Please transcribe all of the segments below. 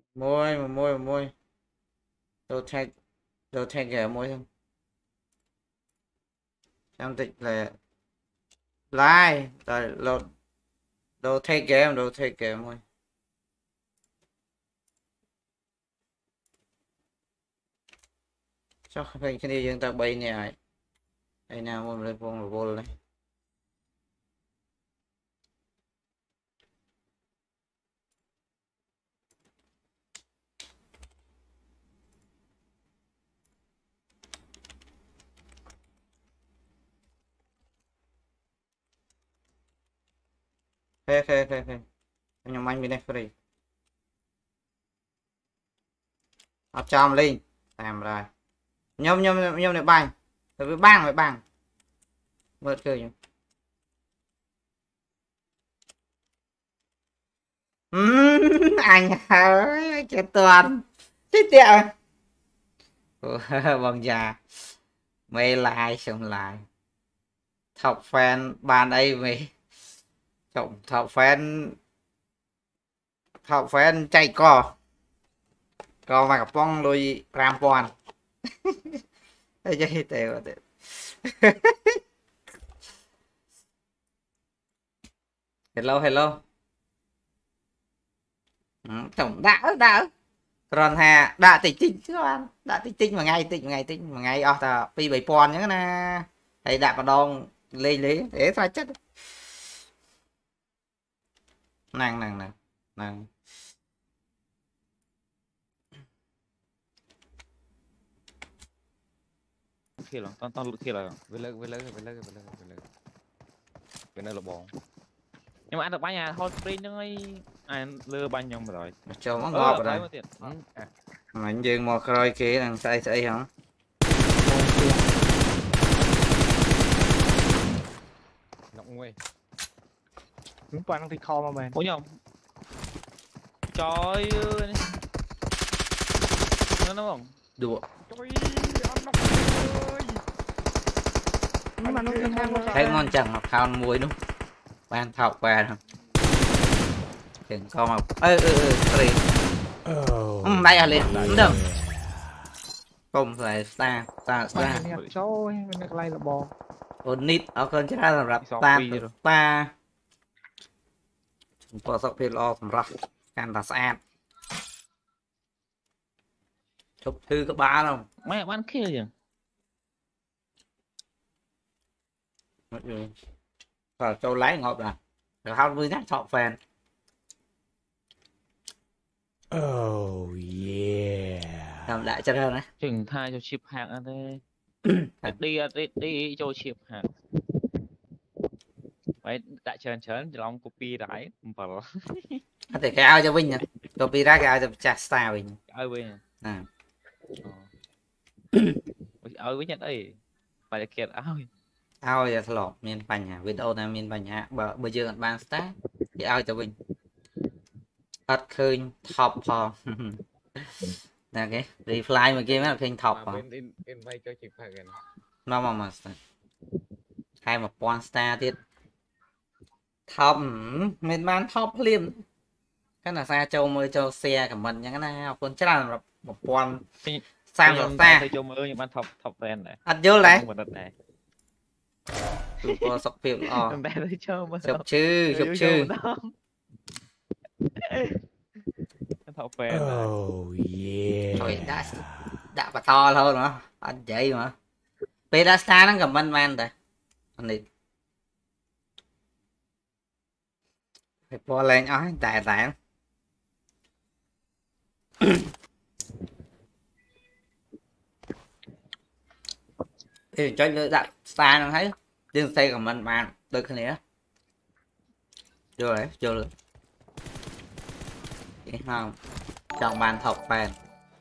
môi đồ thay ghẻ môi không em tịch là like rồi đồ thay ghẻ môi chắc không phải cái này chúng ta bay nè ai nào muốn lên phong vô này phê nhưng anh bên đây free áp chom lên làm rồi nhôm này bay rồi với bang vượt cười nhỉ anh ơi chết toàn chết tiệt bằng già mê lại xong lại thọc fan bàn ấy mày trọng thọc fan chạy co mà gặp phong lui ram pon ấy chơi tèo hello tổng đã còn hà đã tích các bạn đã tích mà ngày ta pi bảy pon nhá nè thầy đã có đòn lên lấy để ra chất nàng khi là tao khi là với nơi là bòn nhưng mà ăn được bánh nhà thôi sprint nó ăn lừa bánh nhông rồi cho nó ngọt rồi mà dừng một rồi kia thằng say hả Ngọng nguôi Đúng toàn đang thì kho mà bạn. ủa nhông trời ơi nó không đùa Nhưng mà nó thấy ngon chẳng học khao muối đúng ban thọc về không đừng co mà đây à lên được không phải ta Trời bên này là bò. ổn nít ở con chết ra là rạp ta chúng ta sắp phê lo sầm rạp can ta sát chụp thư có ba đâu mày bán kia gì rồi châu lái ngọt à rồi hao với nhát thọ phèn Oh yeah. làm lại cho hơn đấy chừng thai cho chip hàng ở đây đi cho chip hàng vậy đại trần lòng copy đấy vào có thể cái ao cho Vinh nè copy ra cái ao cho chặt style Vinh ơi Vinh à ơi với nhận đây phải kiệt ao giờ lọt miền bành à video này miền bành à bây giờ ban start cái ao cho Vinh bắt khơi thọp hò nè cái reply mà kia mới là khơi thọp hò invite cho chị phải gần mà hai một one starទៀតthọp miền ban thọp liêm cái là xa châu mới cho xe của mình những cái này con chắc là một con sang rồi ta cho mơ nhưng bạn thọc ven này ăn vô lại này tụi con sọc phim chụp chữ thọc ven Oh yeah. thôi đã và to thôi mà anh vậy mà Pedasta nó cầm man man tại anh đi phải po lên ói tại thì cho đợi đặt xa nó thấy đừng xây của mình mà được cái nữa chưa rồi không chọn bàn thọc phèn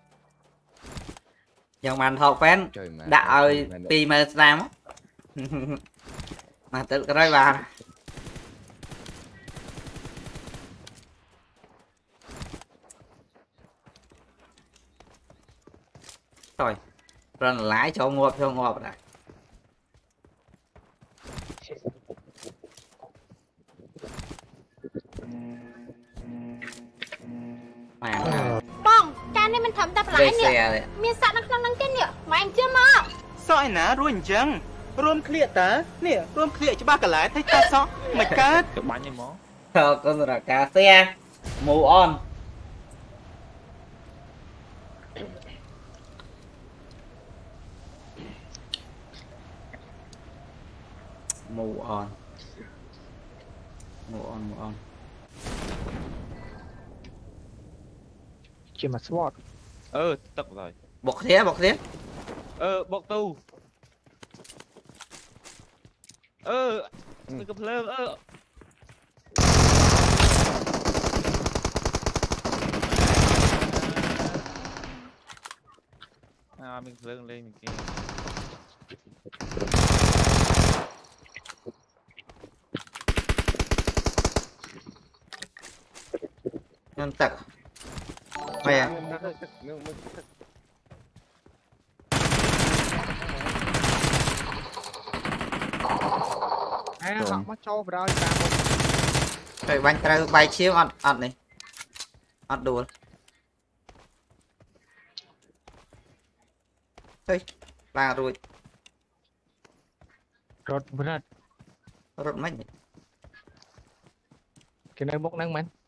chọn bàn thọc phèn đã ơi pi mơ sam mà tự cái đấy vào rồi rồi lái cho ngộp này มันทำแต่ปลา về ยเนี่ย xe đấy มีสัตว์นักนั่งเต้นเนี่ยมาเองเชื่อมา sao ai ná rồiจังรวมเคลียร์ตาเนี่ยรวมเคลียร์จะบ้ากันหลายให้ตาซ้อไม่กัด cái bánh như món Thôi, con là cà xe mù on mù on mù on mù on Chỉ mà SWOT. tật rồi bọc thế bọc thế bọc tu cái cặp lơ mình lưng lên mình kia nhân tật mày à? À, Rồi. họ mất cho vào đây cả một. Rồi bánh trai bay chiếu ọt này ọt đùa thôi là rồi Rột bật. rốt mấy nhỉ Cái này bốc năng mình.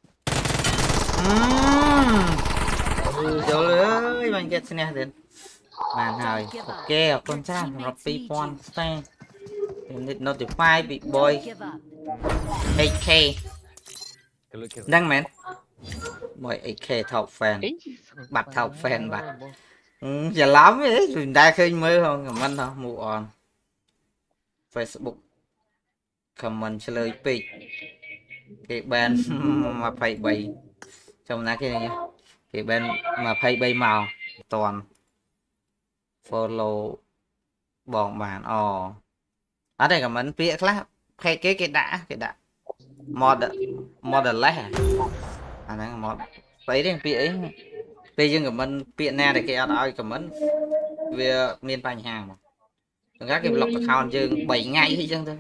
trời ơi bạn kết nè đến màn hồi ok con trai nó pi pon stay notify bị boy AK đăng mến boy AK thọc fan bật thọc fan bật giờ lắm ấy rồi đã khơi mơ không comment không mù on Facebook comment trả lời pi cái bên mà phải bày trong ná cái này cái bên mà phải bay màu toàn follow bọn bạn ở đây comment phía khác hay cái đã mod lẻ anh đang mod vậy đấy phía ấy bây giờ comment phía nè để cái ai comment về miền Tây hàng mà các cái blog account dương 7 ngày hay chăng thôi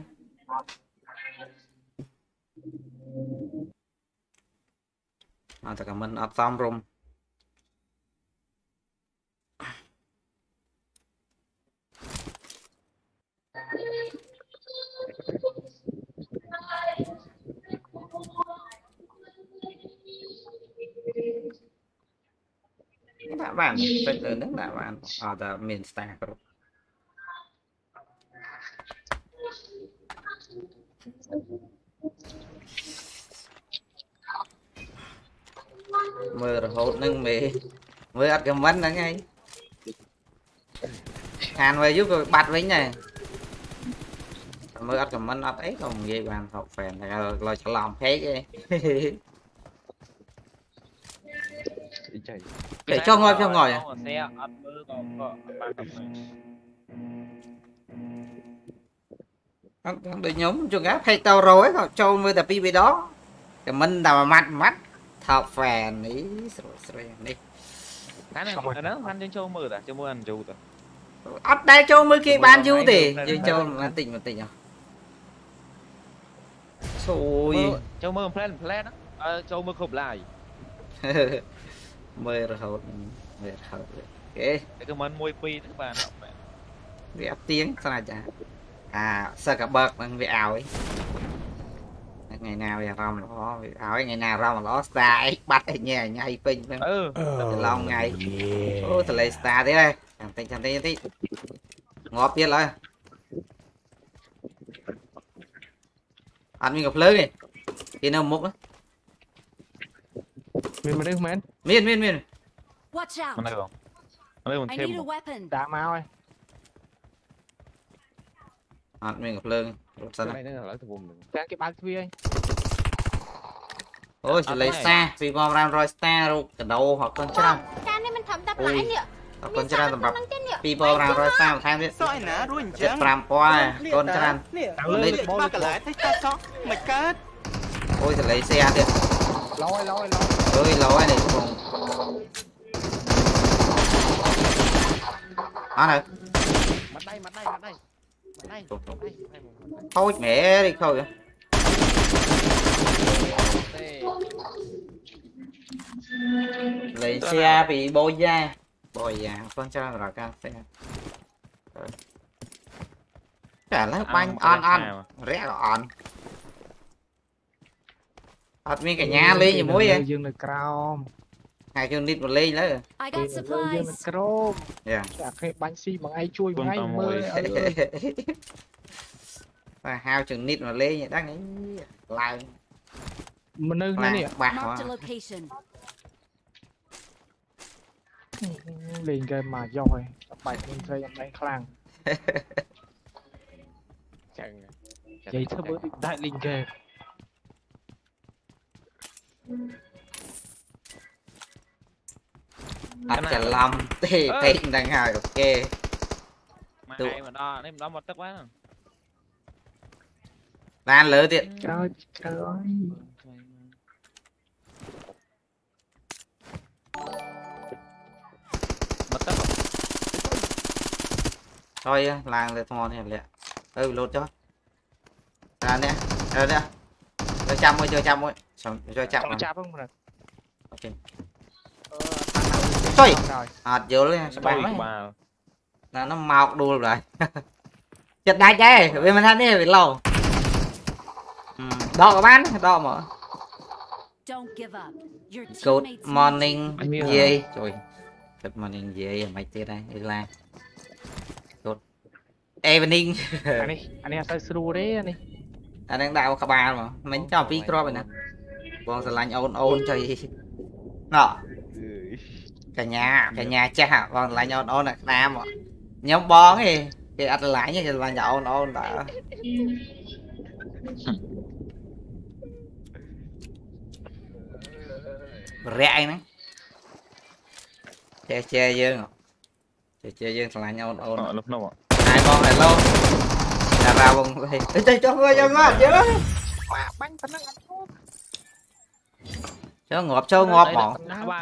tất cả mình ở xong rồi đã bạn phải từ nước đã bạn ở tại miền Tây rồi mưa rồi hốt nâng mì mưa ăn cầm bánh nữa ngay hàn về giúp rồi bật với này mưa ăn cầm bánh ấy còn gì bạn học phèn này lo cho lòng thế cái để cho ngồi à để nhóm cho gáp hay tao rồi cho mưa tập đi đó cái mình đào mắt thọc phèn ý rồi đi cái này ở đó ăn trên châu mưa à châu mưa ăn châu à ắt đây châu mưa kia bán du thì châu mà tỉnh à xôi châu mưa plan đó châu mưa khục lại mưa rồi hột ok cái comment môi pi các bạn vì tiếng sao này chả sao cả bậc bằng bị ảo ấy ngày nào giờ rong nó ảo ấy ngày nào rong nó star bắt ở nhà ngay pin lòng ngày ô từ lấy star thế đây chẳng thấy tí ngọt biết rồi ăn mình gặp lớn này thì nó múc đó Mình đi men. miên Watch out. mình đây không ở đây mình I thêm need a weapon. Đã mau ơi. ăn mình gặp lớn Cái này nó là cái vùng Đang cái bán kia anh. ôi thì lấy xa vì bom ram rồi star rồi cái đầu hoặc con chứ đâu การนี่มันทำแต่ปลายเนี่ย con chứ đâu tầm bọc vì bom ram rồi sao mà tham biết sao ai ná rồi chết จัง ram qua con chứ đâu เนี่ยรวมเคลียร์จะบ้ากันหลายให้ตาซ้อไม่กัด ôi thì lấy xe đi Lôi. ôi lỗi này cùng này mặt đây thôi mẹ đi thôi lấy xe bị bôi da con cho rồi ca xe cả lớp bánh on rẽ on mi cả nhà ly gì muối vậy dương là cao hai kêu nít một ly nữa I got dương là supplies. cao dạ cái bánh xi bằng ai chui bằng ai Con mơ và hao chừng nít một ly vậy đó nghĩ lại mà nơi này nè bạc Marked a location. liền game mà rồi bài mình chơi em đánh khang Chẳng vậy thôi bữa bị đại liền game ắt chả lâm thì đang hỏi ok mà Tụ. ai mà đó một tức quá. lan lỡ tiệt trời trời ơi Mất tức. thôi làngเลยthon này lẹ lột cho ra nè nè cho chăm thôi cho chăm trong chạp không rồi ok trời vô lên sao Bay bạn vào. là nó mọc đua rồi chật đá cháy vì mình thanh đi bị lâu đo các bạn đo mà Don't give up. Your good teammates morning Anh biết gì trời good morning gì mày tiệt đây đi la good evening anh em sai sưu đấy anh anh đang đào các bạn mà mình cho pi pro vậy nè bọn sẽ lạnh ôn chơi nọ cả nhà cha còn lại ôn là nam mà nhóm bón thì anh lại như là nhà ôn đã rẻ nữa che dương che dương lại nhau ôn Lúc nào ạ? hai con này lâu là ra bông thì chơi cho ngươi cho ngọt chứ bánh tao nó cho ngọt bọn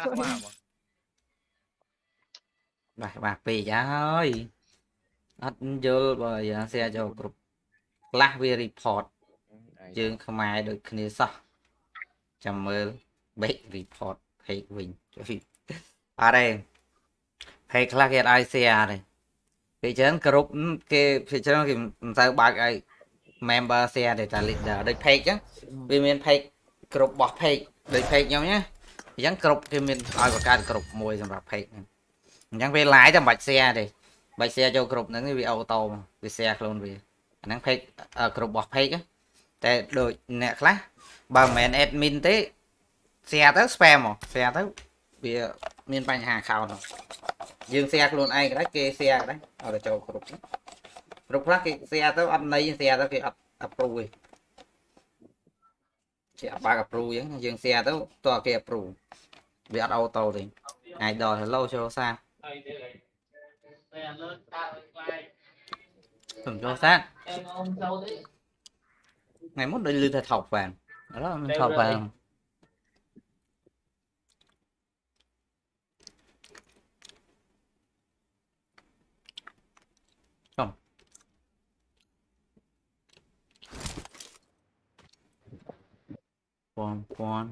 bạc vì giá ơi anh vô bởi xe cho group class we report dương không ai được kia sao chầm mơ bait report hay mình ở đây hay class get ICA này thị trấn group cái thị trấn thì sao bạc ai member xe để trả leader được page chứ vì mình page group bỏ page được page nhau nhé dẫn group thì mình ai vào cái group mùi xong page nhắn về lái cho bạch xe cho group nó bị auto mà vì xe luôn vì năng page group bỏ page á để đội nè class bà mẹ admin thế xe tới spam mà xe tới vì miền bánh hàng khảo nào dương xe luôn ai cái đấy kê xe đấy ở cho group khác cái xe tới anh lấy xe tới cái approve chị ba approve dương xe tới to kia approve vì auto thì ai đòi lâu cho xa từng cho sát ngày mốt đi lưu thật học vàng đó mình học vàng không con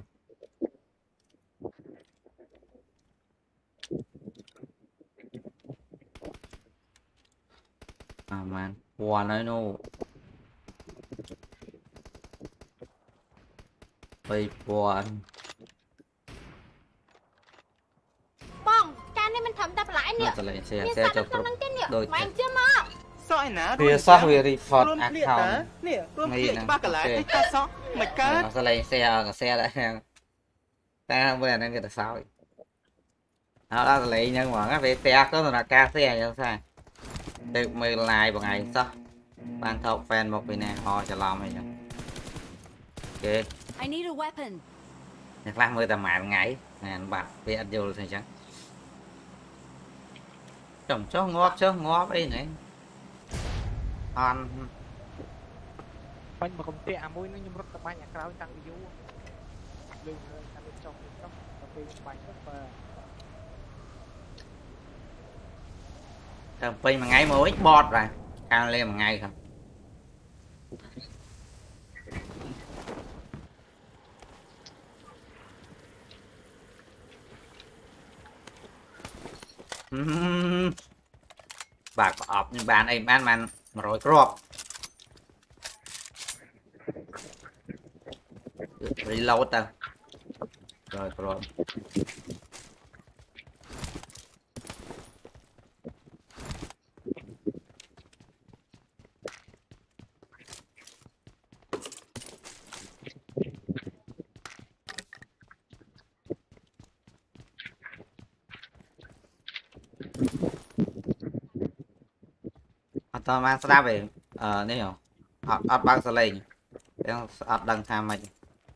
man one I know big one Bong, cái này mình thấm đập lại nè. nó sẽ lấy xe Miếng cho sắt group năng tên nè. đôi Mà anh chưa mà. Soi ná phía soft we report account nè, rôm Ngay khịa nè, cho ba cả lại ok. thấy ta sót. Mày cá. nó sẽ lấy xe đấy ta bây giờ nó người ta sao nó đã lấy nhân mà cái về xe có là ca xe như sao được 10 like một ngày sao ban thọc fan một bên này họ cho làm này nè ok I need a weapon. nhạc làm 10 tầm mạng ngày nè bạc về ăn vô thì chắc trồng cho ngóp ấy này ăn bánh mà không tệ môi nó như rất là bánh cao tăng yếu lưng tăng lên trong tapi bánh rất là trồng pin mà ngày mới bọt rồi cao lên một ngày không bạc ọp nhưng bạn ấy bán mà rồi crop reload ta rồi crop tao mang ra về nè hiểu ọt bao giờ lên ọt đằng tham mày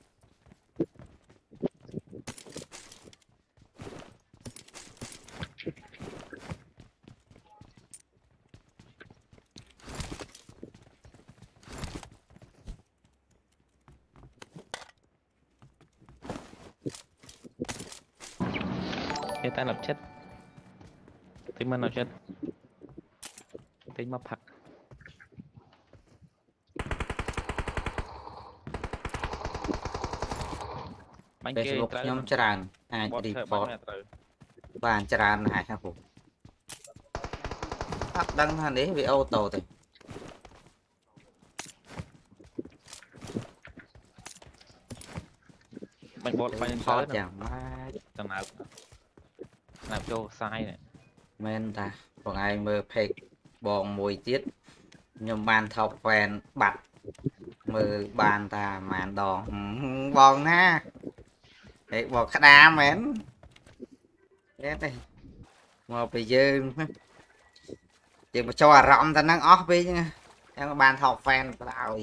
Thế ta lập chất tính mà lập chất tính mà phạt bánh kia Facebook nhóm tràn ai report បាន ច្រើន ណាស់ ครับ ผม អត់ ដឹង ថា នេះ វា អូតូ ទេ bánh bột bánh ថត យ៉ាង ម៉េច tầm nào làm cho sai này មែន តា បង ឯង មើល page បង មួយ ទៀត ខ្ញុំ បាន top fan បាត់ មើល បាន តា ម៉ាន ដង បង ណា ហេ បង ក្តារ មែន thế này mà bây giờ mà cho rộng ta năng off đi nha em bàn học fan rồi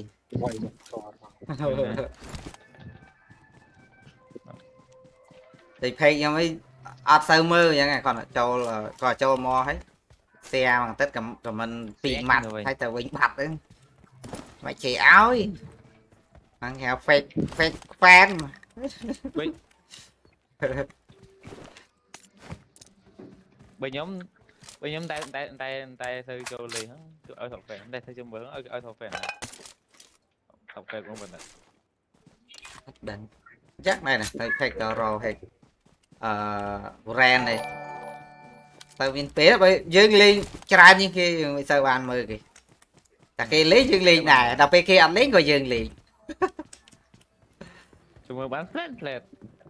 thì pay cho mấy off sơ mơ vậy này còn cho mo hết xe bằng tất cả mình bị mặt hay tờ vinh bạch đấy mày chỉ áo ấy ăn theo fake fan mà bên nhóm tay thư cho lì hết ở thọc phèn đây thư cho bữa ở thọc phèn này thọc phèn của mình này định chắc này này phải rồi hay brand này tao viên té với dương liên trai như kia người sao bàn mơ kì ta kia lấy dương liên này đọc kia anh lấy rồi dương liên chúng tôi bán flat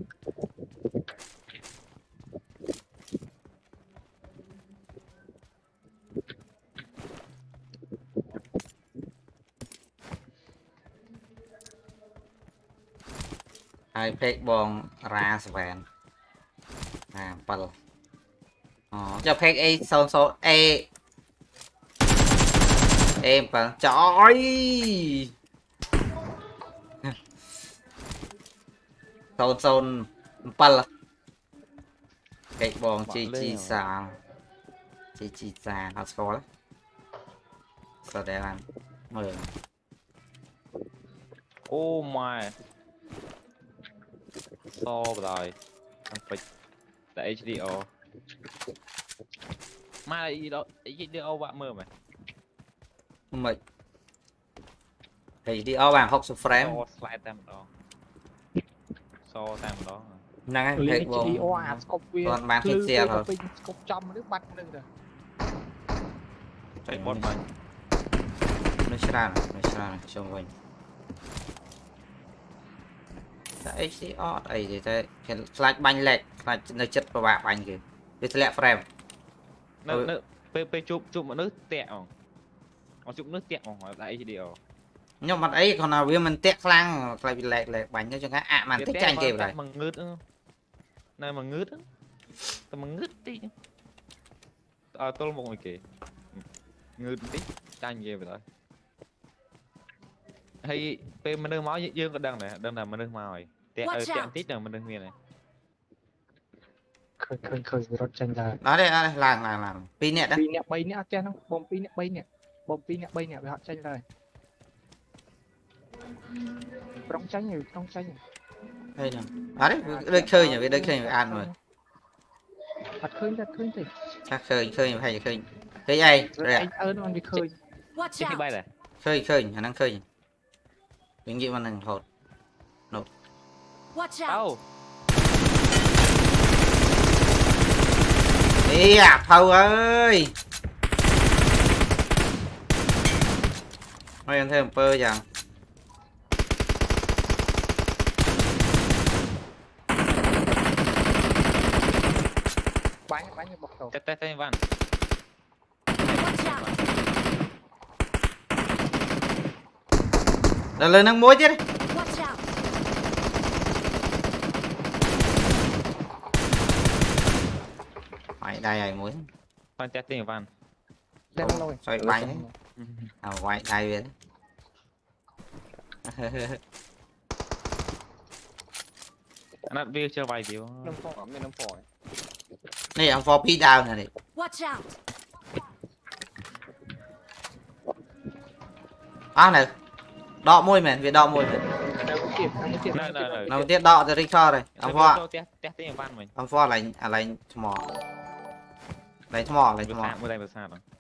hai phép bong ra svan pal cho phép a số em phải trời son pal phép bong chi sao chi sao hot score sao đây anh mời oh my so rồi phải tại HDO mà gì đó HDO bạn mơ mày mày thì đi ao vàng học số frame so slide tam đó so tam đó năng hay còn bán thịt xe rồi trong nước bắt nữa rồi chạy bot mày nó ra trong mình ấy thì ấy thì thế flash banh lệch flash nơi chất của bạn banh kìa biết lẹ frame nước chụp một nước tẹo nó chụp nước tẹo hỏi lại HDO nhưng mà ấy còn nào với mình tẹt lang lại bị lệch bánh cho cái ạ màn thích tranh kịp rồi mà ngứt này mà ngứt mà ngứt tí tôi một người kì ngứt tí tranh gì vậy rồi hay pe mình đưa máu dương có đằng này đằng nào mình đưa máu rồi tẹt tít nào mình đưa miền này khơi rót tranh ra đó đây làng pin nè đó pin nè bay nè chen không bom pin nè bay nè họ tranh rồi trong tranh đây nè đó đấy đây khơi nhỉ đây khơi ăn rồi thật khơi thì chắc khơi hay khơi khơi ai rồi à nó đi khơi cái bay này khơi năng khơi những gì mà năng hột nổ Ê à thâu ơi. Mấy anh thêm pơ chẳng. Bánh bọc đầu. Tết Văn. Watch out. Lên nâng muối chứ đi. Watch out. Mày đây rồi muối. Văn Tết Văn. Lên lâu rồi. Xoay bánh. À quay đây về. Nó video chơi vài video. Năm phỏ bên năm phỏ. Này ông for pi down này đi. Watch out. À này. Đọ môi mày, việc đọ môi mày. Nào tiết đọ từ Rico rồi. Ông for. Tết Văn mình. Ông for lấy mỏ. Lấy mỏ. Mới đây vừa xa rồi.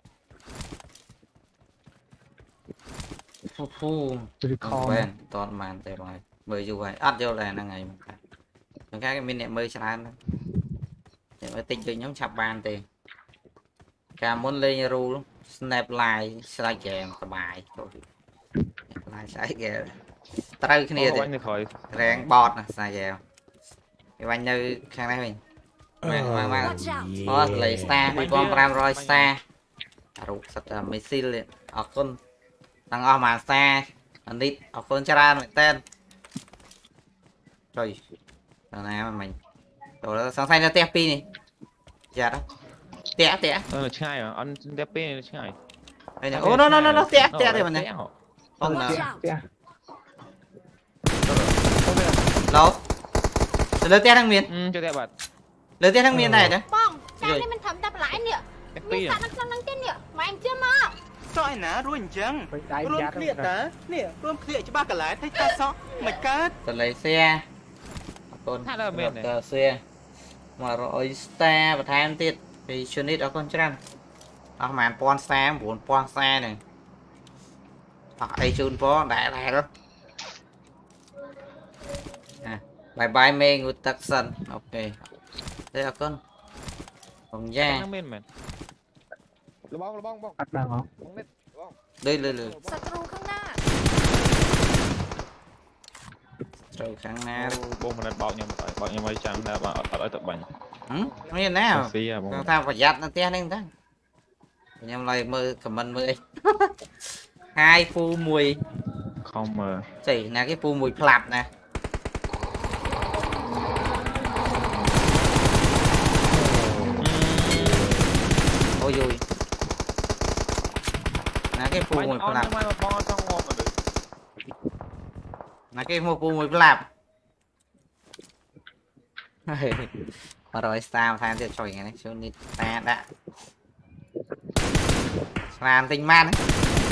Phu. Quen toàn màn tệ rồi. Mới dù vậy ắt vô là ngày một cái. Những cái mình lại mới chán đó. Để mới tinh cho nhóm chạp bàn thì cả muốn lên ru luôn. Snap like slide game sờ bài. Like slide game. Trâu cái này thì ráng bọt nè slide game. Cái bánh như khang này mình. Mang lấy star bị bom ram rồi star. Rụt sạch mấy xin liền. Ở con thằng ở mà xa anh đi ở con chara mày tên rồi thằng này mà mình rồi sáng xanh ra tép pi này dạ đó tẻ là chai à anh tép pi là chai đây này ô nó tẻ đây mà này không nào đâu lấy tẻ thằng miền cho tép bật lấy tẻ thằng miền này đấy Bong, cái này mình thấm đập lại nè. Mình sẵn nó nâng trên nè, mà em chưa mà. Sao nè rồi chăng? Đáy Rôm giá khịa ta. Nè, rôm khịa cho ba cả lại thấy ta sọ. Mày cát. tôi lấy xe con xe mà rồi star và tham tiết thì unit ở con trăng ở màn pon xe 4 pon xe này ai chun po đại đó bye bye mê ngụt tắc sân ok đây là con không nha Bong. Bắt đang không? đây Satruข้างหน้า rồi kháng na bông mình bọc nhau mấy trăm là ở tập bánh như nào xí à thằng tao phải giặt nó té lên đó em lại mơ comment mơ hai phu mùi không mà chỉ là cái phu mùi plap nè ôi dùi là cái phu mùi plap là cái phu mùi plap rồi sao than thì chọi này xuống đi ta đã làm tình man ấy.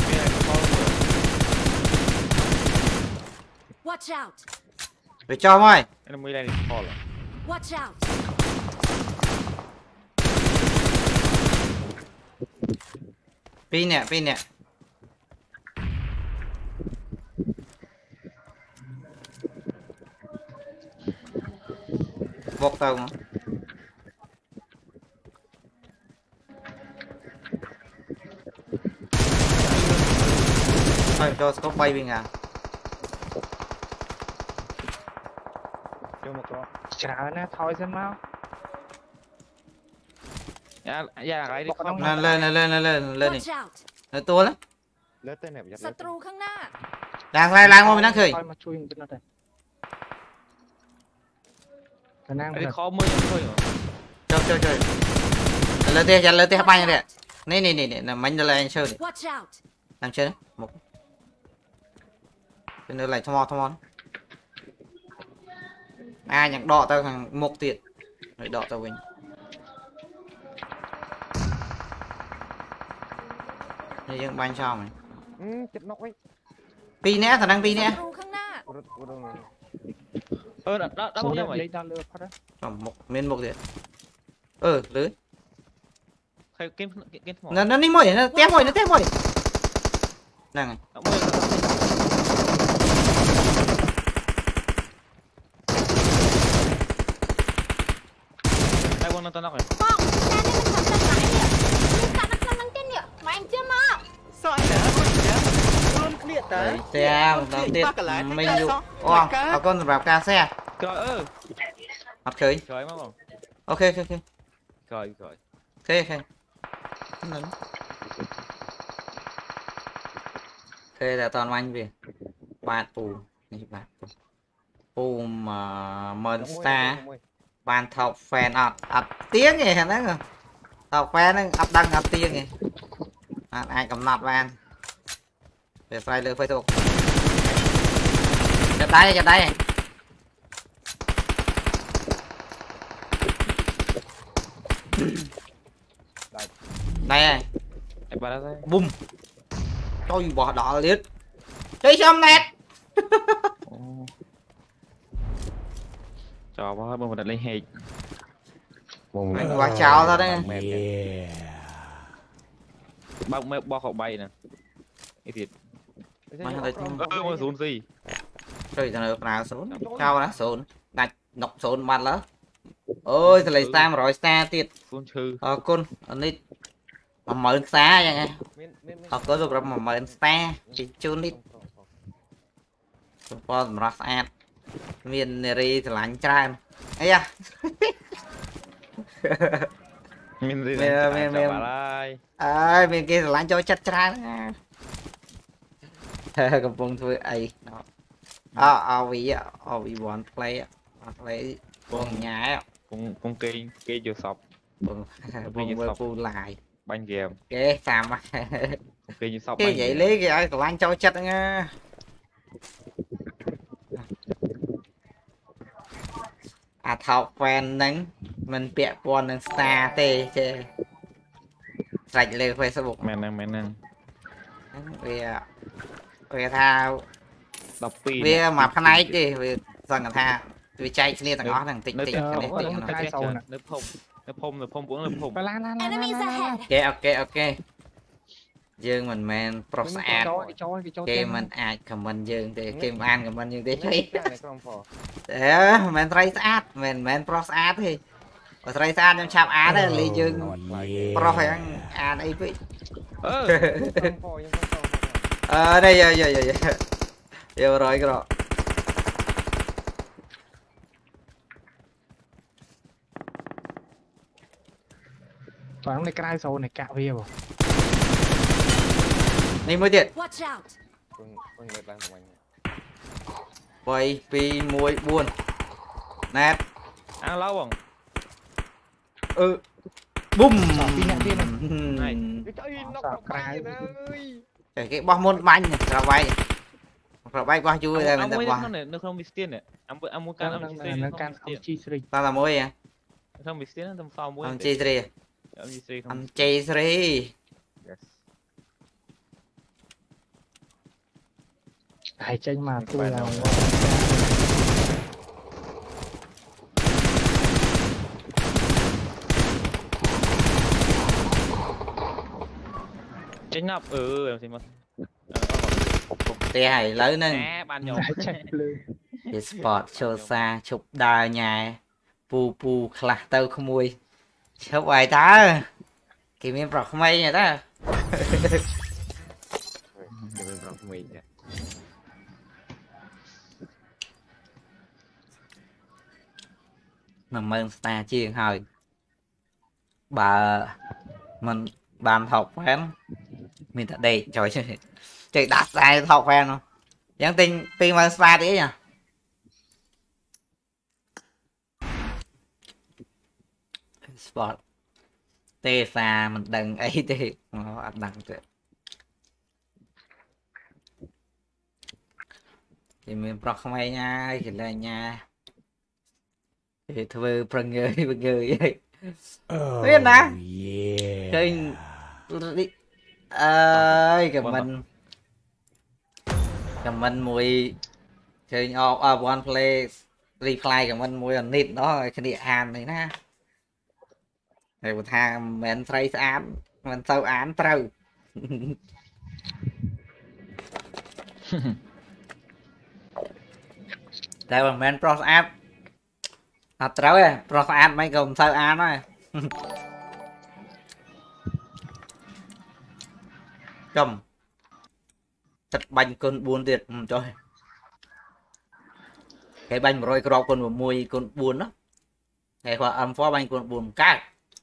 Watch out. Để cho mày em mới đây thì Watch out. pin nè bọc tàu mà thôi cho scope bay bên à Cho một con. Chả nè, thôi xem mau. dạ cái đi không lên đi Watch out. nó to lắm Lết tên này phải ศัตรูข้างหน้า đang ngồi bên đang khởi Thôi mà chui bên đó đây. Khả năng cái đi là khó mưa thôi chơi lên tia bay này nè là mình là anh chơi Watch out. làm chơi đấy một bên đây lại thom ai nhặt đỏ tao thằng một tiền rồi đỏ tao mình như những bánh sao mày chết nóc ấy. pi nè thằng đang pi ศั nè ตรูข้างหน้า đó số bao nhiêu đây mày lấy ra lừa phát đó. còn một miếng một tiền lưới cái nó đi mồi nó tép mồi này đây quân nó tao nóc rồi. Bong, cha nên mình thầm tập lại nè. Nhưng sao nó không năng tin nè, mà em chưa mơ. Sao đã quân chăng? Rôm khịa tớ. Đấy, xe một đầu tiên mình dụ ô ở con rạp ca xe Trời ơi. mặt khởi Trời má không. ok ok ok Trời trời. ok ok ok là toàn anh về bạn pù bạn pù mà Monster bạn thọc fan ọt tiếng gì hả đó thọc fan nó ọt đăng ọt tiếng gì ai cầm nọt van về file lừa Facebook chặt đây đây Em bà ra đây. bum cho dù bỏ đỏ liệt chơi xong nét Trời ơi, mình đặt lên hệt. mình qua chào thôi đấy Yeah. Bao khẩu bay nè. Cái thịt. Ôi xuống gì? chơi cho nó nào xuống cao đó xuống đặt nọc xuống mặt đó ôi thì lấy xa mà rồi xa tiệt Xuống chư. con anh đi mà mở xa vậy nghe có được mà mở xa chỉ chun đi con mà sát miền này thì lạnh trai ấy à Mình gì miền kia thì lạnh cho chặt trai cầm bông thôi ấy nó vì bọn play con nhà con cây vô sọc. bông phu lại Banh game. cái xàm Cây vô sọc. cái vậy lấy cái ai lạnh cho chặt nha thọc fan nắng mình bịa con nâng xa tê chê sạch lên Facebook Mẹ năng về thao đọc pin về mặt khăn ấy chứ về rằng là tha về chạy kia thằng đó thằng tịnh tịnh cái đấy tịnh nó nước phông cũng nước phông. Enemies ahead. ok dương mình men prosad game mình ai comment dương thì game an comment dương thế chơi để mình try sát mình prosad thì try sát em chạm á đấy lý dương pro phải an ấy vậy đây giờ rồi cái đó toàn này cái sâu này cạo về rồi đi mới điện Watch out. quay pi muối buồn nét ăn lâu không bum này cái bom môn banh rồi bay qua chui đây mình tập qua nó không bị tiền này ăn muốn can chi sri ta là muối à không bị tiền tầm sau muối ăn chi sri ăn chi sri ai tranh mà tôi là tranh ngọc em xin mất tè hay lớn nè ban nhỏ sport show xa chụp đài nhà pu khla tao không mui chụp bài ta kì miếng bọc mây này đó nằm mơ ta chiên hồi bà mình bàn học phán mình thật đây trời trời đặt sai học phán không dáng tin mà spa đấy nha sport tê xa mình đừng ấy thì nó đằng tuyệt thì mình bọc không ai nha thì là nha thì thôi phần người vậy biết nè chơi ơi cầm mình mùi chơi one play reply cầm mình mùi nít đó cái địa hàn này nè này một thằng mình thấy án mình sâu án trâu đây là mình pro app trâu à pro app mấy cùng sâu án rồi Cầm thật bánh con buồn tiệt trời cái bánh rồi cái con một mùi con buồn đó cái khoa âm phó bánh con buồn cái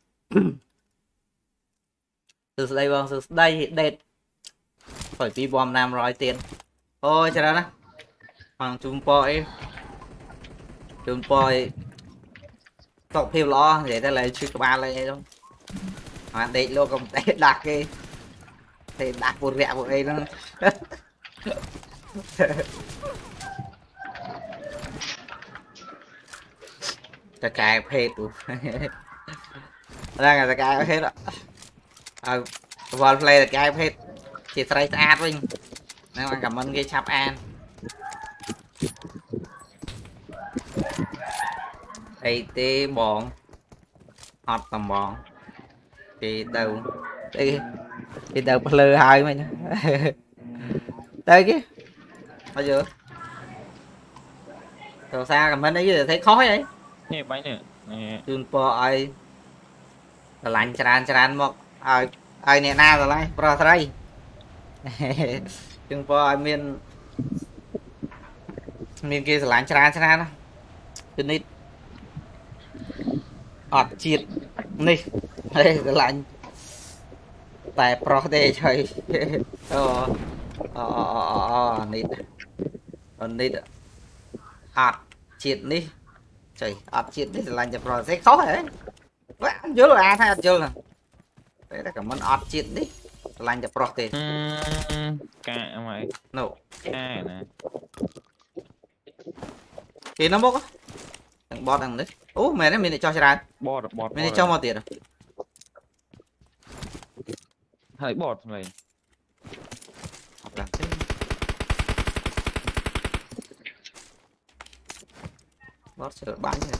từ đây vâng từ đây đẹp phải pi bom nam rồi tiền ôi trời đó hoàng chung poi tộc phim lo vậy ta lại chưa ba lại đâu mà đây luôn công tay đặt cái thì đặt một rẹo một đây nó ta cài phê tụ đang là cài phê đó vào play là cài phê chỉ trai ad với nên là cảm ơn cái chap an đây tí bọn hot tầm bọn thì đầu lơ hai mày đây chứ bao giờ từ xa cầm bên đấy thấy khó vậy nè bánh nè nè chun po ai là lạnh tràn một ai nè na rồi lại pro đây chun po ai miền kia là lạnh tràn đó chun ít ọt chiết nè đây là lạnh tại pro đây chơi nít ọt chiết đi trời ọt chiết đi là nhập rồi sẽ khó đấy vô là thay chưa là đấy là cảm ơn ọt chiết đi là nhập pro thì cả mày nổ cả nè thì nó bốc á thằng bot thằng đấy mày đấy mình để cho ra bọt mình để cho một tiền rồi hãy bọt này học làm thế bot sợ bán rồi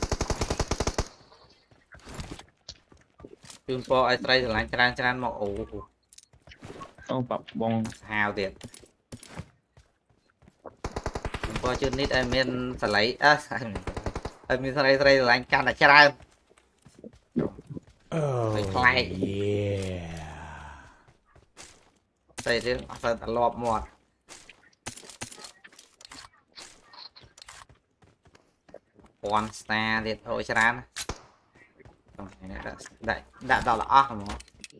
chun po ai trai là tràn một ông bập bong hào tiền chun po chưa nít em miền sẽ lấy em miền sẽ lấy là anh can là tràn Oh, play. yeah. Đây chứ phải lọp một one star thì thôi cho ra đã đó là ác mà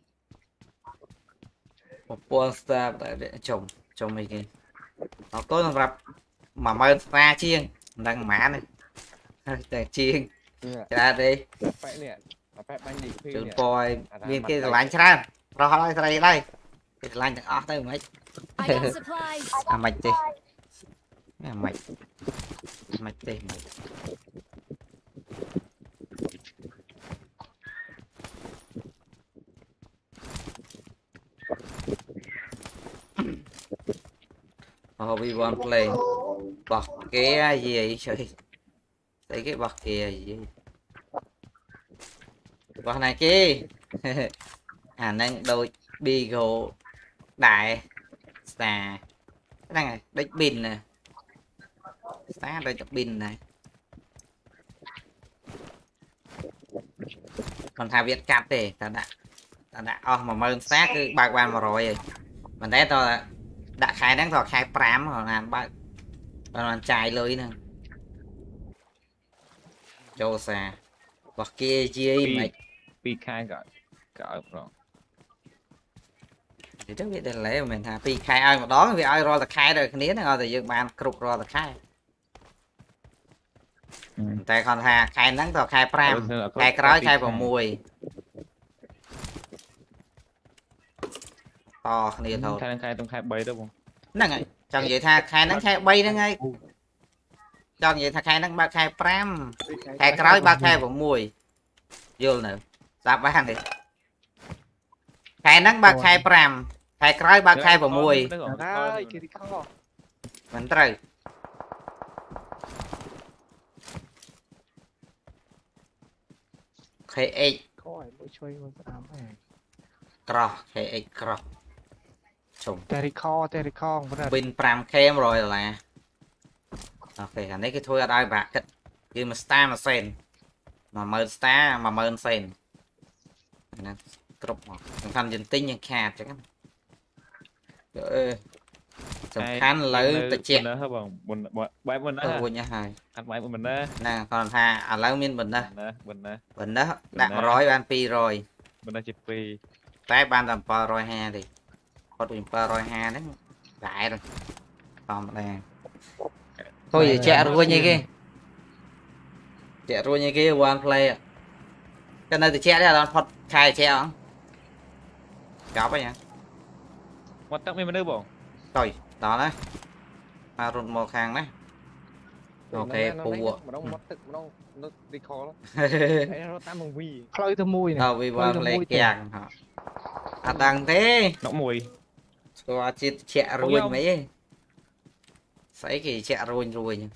một one star để trồng mấy cái nó tối nó gặp mà mơ ra chiêng đang mã này để chiêng ra đi phải nè phải bánh đi phi chừng nè coi viên kia là lạnh ra rồi đây thì lạnh chẳng ác tới mấy I got supplies. mạch đi mạch đi we want play bật cái gì vậy trời thấy cái bật kìa gì bật này kia nên đôi Beagle đại xà cái này đánh pin nè xá đây chụp pin này còn thà Việt cắt thì ta đã mà mơn xác cứ ba quan mà rồi mình thấy tôi đã khai đáng rồi khai pram rồi là ba còn chạy lưới nè châu xà hoặc kia chi mày pi khai gọi rồi thì trước biết đây lẽ mình thà pi khai ai mà đó vì ai rồi là khai rồi cái này thì dương bàn cục rồi là khai tại còn thà khai nắng rồi khai pram khai cái khai vào mùi to này thôi khai trong khai bay đâu không nè ngay chẳng vậy tha khai nắng khai bay đó ngay cho vậy tha khai nắng ba khai pram khai cái ba khai vào mùi vô nữa ra bán đi khai nắng ba khai pram khai cái ba khai vào mùi mình trời khai ấy coi mỗi chơi một cái này cỏ khai ấy cỏ chồng Tericon pin pram kem rồi là ok anh ấy cái thôi ở đây bạc cái mà star mà sen mà mơn star mà mơn sen nè cục thằng khăn dân tinh nhưng khát chắc sầm khăn lấy tự chẹt nữa hả bọn mình bài mình đó quên nha hai ăn bài của mình đó nè còn ha à lấy miên bình đó bình đó đặt rồi ban pi rồi mình đã chụp pi tay ban làm pa rồi ha thì có tụi pa rồi ha đấy lại rồi còn đây thôi giờ chạy rồi như kia chạy rồi như kia one play cái nơi thì chạy đấy là phật khai chạy không chó vậy nhá quan trọng mình đưa bọn rồi đó đấy mà rụt một hàng đấy ok phụ mà đâu mất tức mà đâu nó đi khó lắm nó tam bằng vi khơi từ mùi này đâu vì vào lấy càng hả à tăng thế nó mùi qua chết chạy rồi mấy sấy thì chạy rồi nhỉ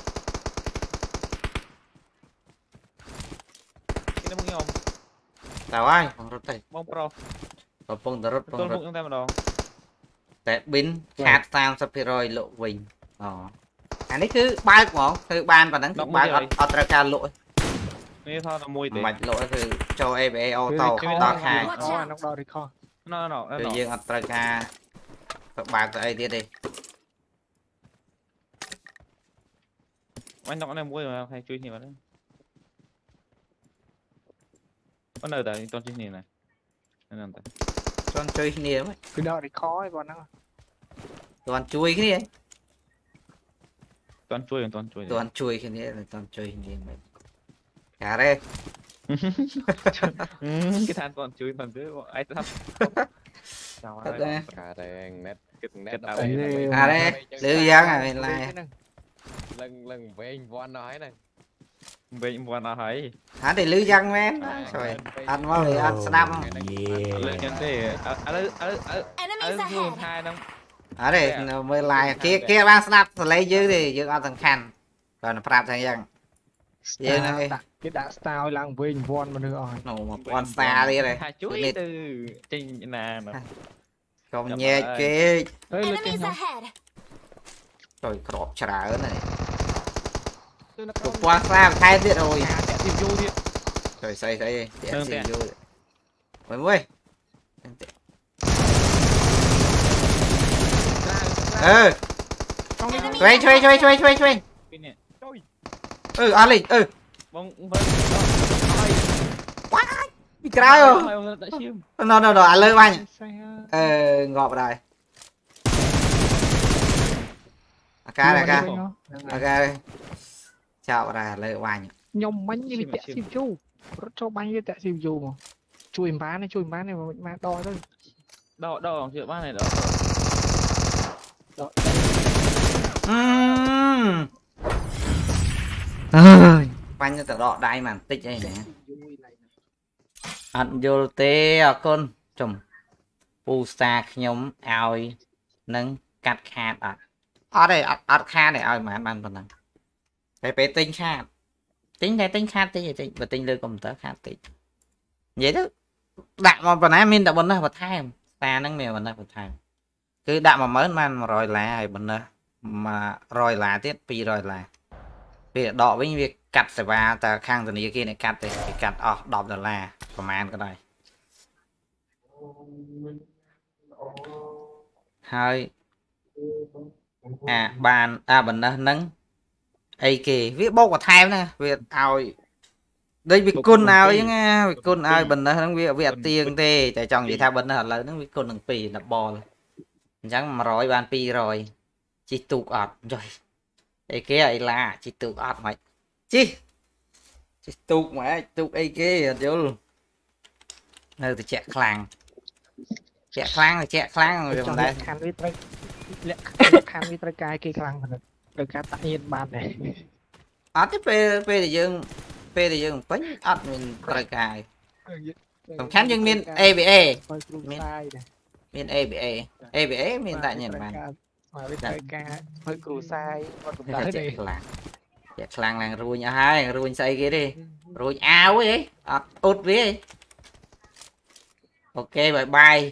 cái nó muốn không tao ai bằng rút tay bông pro và bông rút tôi muốn chúng ta mà đó แต่บินขาดตามสปิรอยโลวิงอ๋ออันนี้คือบ้านของคือบ้านก่อนนั้นคือบ้านอัตราการโลนี่ทอดมวยเตะ mạchโลคือโจเอเบโอโตต่อขาย nó đo đi kho nó คือยืงอัตราการบ้านตัวไอเดียดิ anh đọc này mวยmà hay chui nhiều đấy con nơi tại con chui nhiều này nên là ตอนช่วยนี่ไหม cứ đo đi kho ấy bọn nó ตอนช่วยนี่ toàn chui ตอนช่วยนี่ตอนช่วยนี่ไหมcả đây cái than toàn chui ai thắp cà đèn nét Kết áo. à đây lưu giang à bên này lần về anh Von nói này về một nào thấy hả thì lưu giang men rồi anh mau thì anh snap không lên trên thế hai năm ở đây mới lại kia ban snap lấy dưới thì dưới ở thằng khăn còn prap thằng giang dưới này cái đã style lang về von mà được rồi nổ một con xa đi này hai chuối từ trên nà không nhẹ kia Enemies ahead. rồi crop chả ớn này cục qua xa thay tiết rồi rồi xây xây tiết xì vô mới mới chơi Ali bị cái rồi nó anh lơi banh ngọt vào đây ok chào ra lơi banh nhom bánh như bị tẹt xìm chu cho bánh như tẹt xìm chu mà chui má này mà đo thôi đo chuyện bác này đó banh cho đọ đai màn tích đây nè anh vô tê con chùm pu sa nhóm ao nâng cắt khát ở đây ở kha này ao mà bạn còn phải tính khát tính khát tí vậy và tính lừa công tớ khát tí vậy đó đặt mà bọn em mình đã bọn nó vật thay ta nâng mèo bọn nó vật thay cứ đặt mà mới man mà rồi là bọn nó mà rồi là tiết pi rồi là việc đọ với việc cắt sẽ vào ta khang từ này kia này cắt thì cắt đọc được làประมาณก็ได้ហើយបានបណ្ណឹងហ្នឹងអីគេវាបោកបន្ថែមណាវាឲ្យដូចវាគុណឲ្យអញ្ចឹងណាវាគុណឲ្យបណ្ណឹងហ្នឹងវាអត់ទៀងទេតែចង់និយាយថាបណ្ណឹងឥឡូវហ្នឹងវាគុណនឹង2 10បលអញ្ចឹង100បាន200ជីទូកអត់ចុយអីគេអីឡាជីទូកអត់មិនជីទូកមកទូកអីគេអត់យល់នៅតែចាក់ខ្លាំងrồi trong đây khăn với trái khăn với trái cay kia khăn mà được cá tại nhiên ban này ở cái p thì dương bánh ớt mình trời cài còn khán dương miền ABA miền ABA miền tại Nhật Bản mà với trái cay hơi cù sai chạy khăn là ruồi nhà hai ruồi xây kia đi ruồi áo ấy út với ok bye bye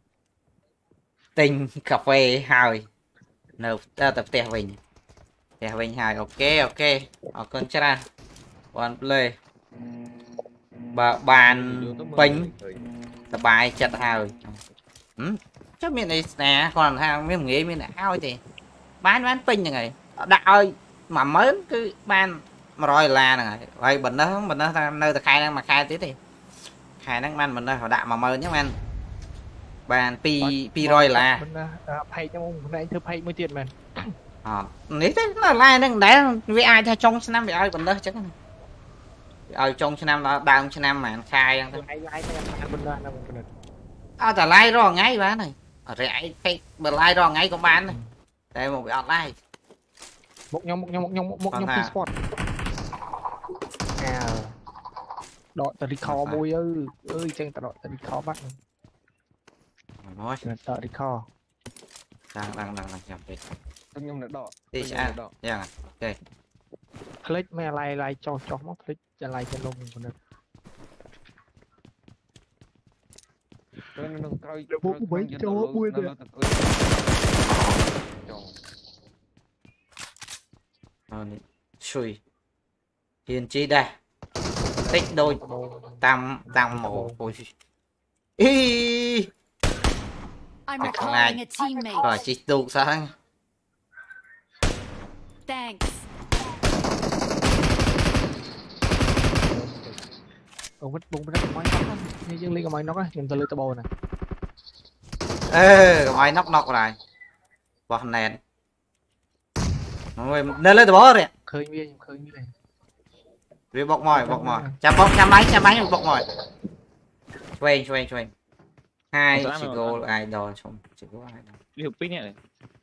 tình cà phê hai nộp tập tè mình hai ok con cha one play bà bàn bánh bài chặt hào chắc miền này nè còn hàng miếng nghĩ miền nào thì bán pin như này đã ơi mà mới cứ ban mà rồi là này vậy mình đó nơi khai năng mà khai tí thì khai năng man mình đây họ đạm mà mơ nhé man bàn pi rồi là pay cho ông này thưa pay mới tiền mình nếu thế là lai đang đá với ai theo trong năm bị ai còn đó chắc ở trong năm đó đào năm mà khai chả lai rồi ngay bán này ở đây ai cái bờ lai rồi ngay con bán này đây một cái online một nhóm sport đọt tờ đi kho môi ơi chân tờ đọt tờ đi kho bắt nói tờ đi kho đang chậm đi nhưng mà đỏ đi xa dạ ok click mẹ like cho móc click cho like cho lông còn được chui hiền chi đây tích đôi tam mổ ôi ý rồi chị tụ sao Thanks. Ông vứt bung ra máy nóc như dương ly cái máy nóc á nhìn từ lưới tao bồ này ê máy nóc rồi bọt nền người lên lấy tao bó rồi khơi như này vì bọc mồi chăm máy bọc mồi xoay hai chỉ có ai đò xong chỉ có ai đò đi học pin này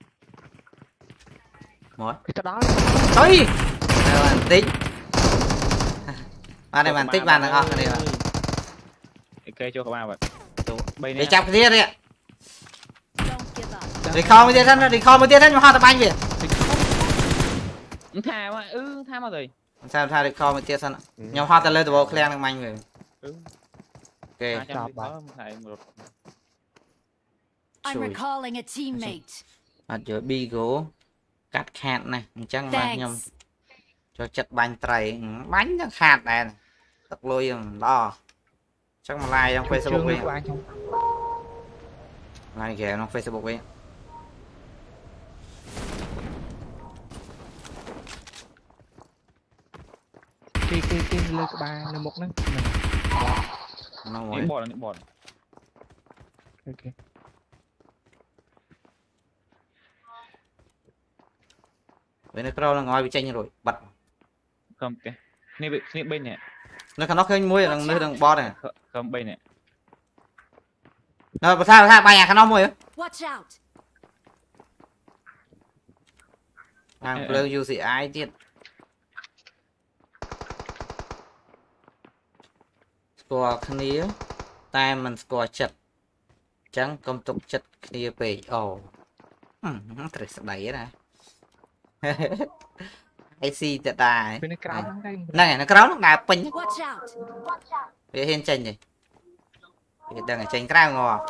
mỗi cái đó thôi tính mà đây bạn tích bàn được không đây là ok cho các bạn vậy để chọc kia đi ạ đi kho mới tiến thân mà hoa tập anh vậy tha mà rồi sao tha đi kho mới tiến thân nhau hoa tập lên từ bộ clan được mạnh rồi ok I'm recalling a teammate. Ở bi gỗ cắt khát này chẳng mà nhầm cho chặt bánh tray bánh nó khát này thật lôi lo chắc mà like trong Facebook đi like kìa trong Facebook đi cái lên cái ba là một nữa nó những bọt ok với nó crow là ngồi bị tranh rồi bật không kìa nè bên nè nó còn nó khơi muối là nơi đằng bo này không bên nè nó sao bài nhạc nó muối Watch out. đang lưu dù gì ai tiết score khnia tai mình score chật chẳng công tục chật khnia về ồ thật sự đấy này ai xì tệ tài này nó kéo nó đạp pin để hiên tranh gì đang ở tranh cao ngò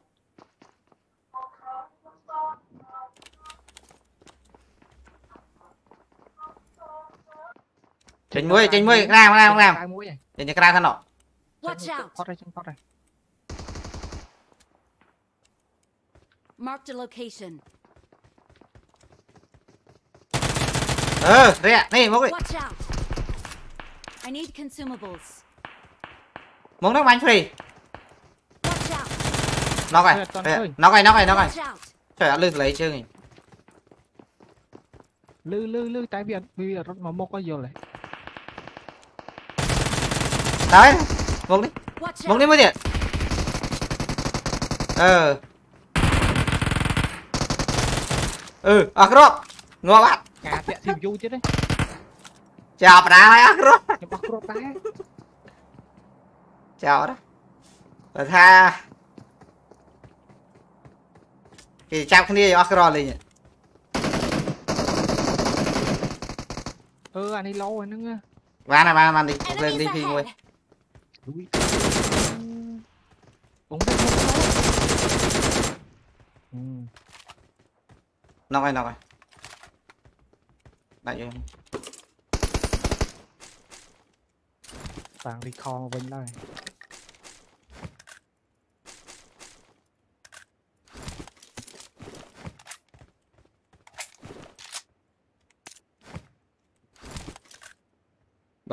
tranh muối làm để cái ra thân nọ Marked a location. đây ạ, này mốc đi. I need consumables. Mốc nước bánh free. Nó này. Trời ơi, lấy chưa nhỉ? Lư tại vì rất mà mốc có vô lại. Đấy, mốc đi mới điện. Cái đó, ngồi bạn. Cả tiện thì vui chứ đấy. Chào ra hay chào đó. Và tha. Thì chào cái này acro lên nhỉ. Anh đi lâu rồi nữa. Bạn đi lên đi khi ngồi. Nó rồi. Đại vô. Vàng đi kho bên đây.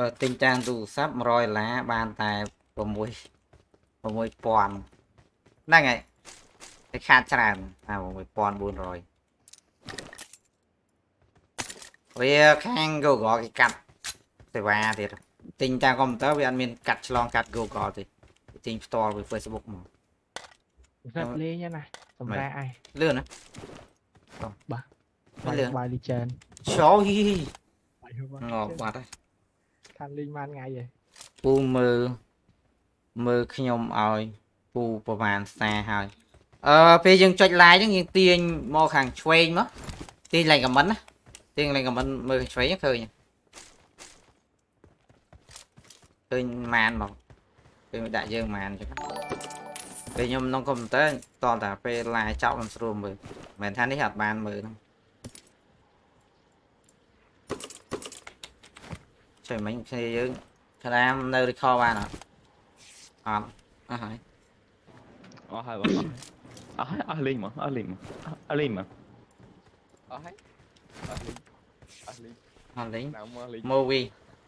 បើទិញតាមទូរស័ព្ទ100 ឡាបានតែ6 6000ហ្នឹងហើយតែខាតច្រើន6400វាខាង Google គេកាត់សេវាទៀតទិញតាមកុំព្យូទ័រវាអត់មានកាត់ឆ្លងកាត់ Google ទេទិញផ្ទាល់ពី Facebook មក rất lê nha này tầm Mày- ra ai លឿនណា bài lừa. bài đi trên ចូល bài không ងប់បាត់ហើយ thành linh man ngày vậy ពូមើលខ្ញុំឲ្យពូប្រហែលសារហើយពេលយើងចុច like ហ្នឹងយើងទាញមកខាងឆ្វេងមកទាញ like comment ណាទាញ like comment មើលខាងឆ្វេងឃើញម៉ានមកពេលដាក់យើងម៉ានអញ្ចឹងពេលខ្ញុំក្នុងកុំព្យូទ័រតតែពេល like ចប់ខ្ញុំស្រួលមើលមិនថានេះអត់បានមើលហ្នឹងជួយមិញគ្នាយើងក្រាមនៅ record បានអត់អត់ហើយ hai bọn lên mà lên mà hay linh អត់លេង nào mà linh movie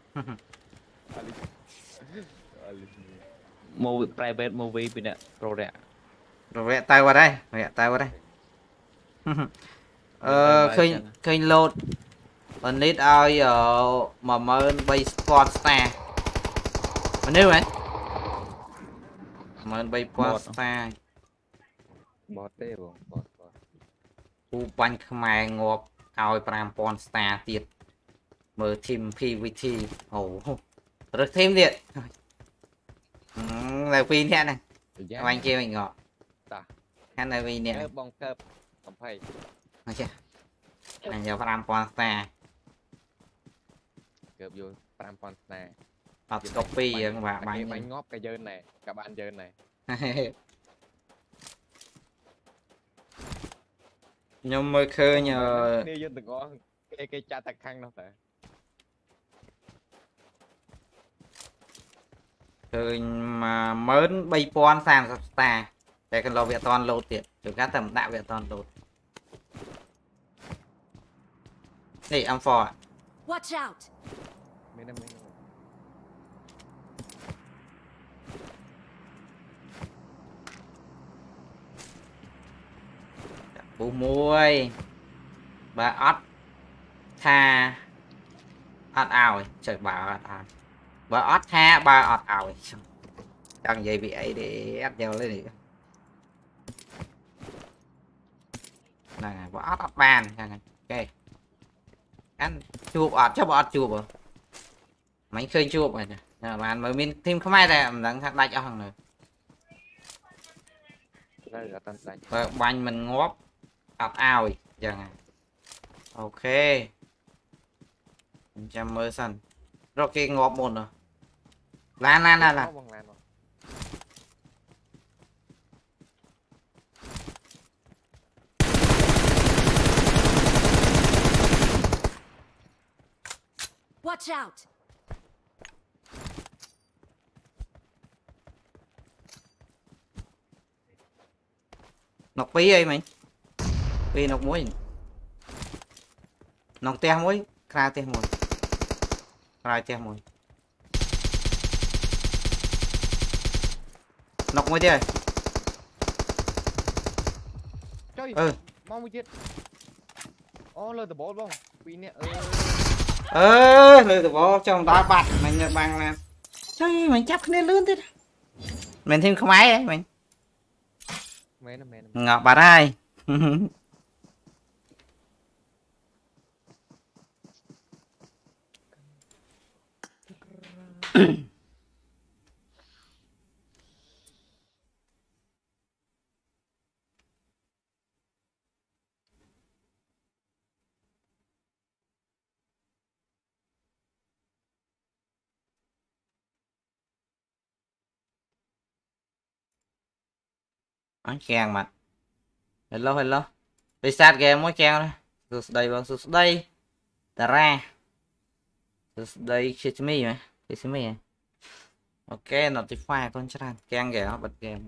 movie private movie bên nè pro đẹp រវែកទៅអត់ហើយរវែកទៅអត់ហើយឃើញ load បើនេះឲ្យ13000 sport star មនុស្សហ៎13000 star bọt tê bọt bọt ពូបាញ់ខ្មែរងាប់ឲ្យ5000 star ទៀតមើល team PVT អូរើស team ទៀតនៅពីរនាក់ហ្នឹងបាញ់គេវិញងាប់ខាងនៅពីរនាក់ cơ bong cơ cầm phay អញ្ចឹងអញយក5000 star cướp vô 5 con nè អត់ copy ហ្នឹងបាទបាញ់ bánh ngóp cái dơn này các bạn dơn này ខ្ញុំមើលឃើញ đi vô từng có cái cha tạc khăn đâu phải ឃើញ13030 star តែកន្លងវាអត់តន់ load ទៀតជួនកាលតែមិនដាក់វាអត់តន់ load នេះ M4 Watch out! mấy năm ពូមួយបើអត់ថាអត់ឲ្យចុះបើអត់ឲ្យបើអត់ថាបើអត់ឲ្យចង់និយាយពីអីទេអត់យល់ទេនេះហ្នឹងហើយបើអត់បានហ្នឹងហើយអូខេអានជួបអត់ចុះបើអត់ជួបមិនឃើញជួបហ្នឹងបានមើលមានធីមខ្មែរតែមិនដឹងថាដាច់អស់ហ្នឹងនៅ đây là tan đánh បើបាញ់មិនងាប់អត់ឲ្យអញ្ចឹងអូខេចាំមើលសិនរកគេងាប់មុនឡាន bong lan rồi Watch out! នកពីរអីមិញពីរនកមួយនកផ្ទះមួយក្រៅផ្ទះមួយក្រៅផ្ទះមួយនកមួយទៀត trời Ừ. mong mới chết ô lời từ bố bông vì nè លើទៅបងចង់ដល់បាត់មិញបាំងឡានចុយមិញចាប់គ្នាលឿនទៀតមិនធីមខ្មែរហ៎មិញ mẹ nó ងាប់បាត់ហើយ anh kèng mặt hello đi sát game mới kèng này rồi đây bằng rồi đây ta ra rồi đây chết mi mà chết mi ok notify con chắc ăn kèng kìa bật game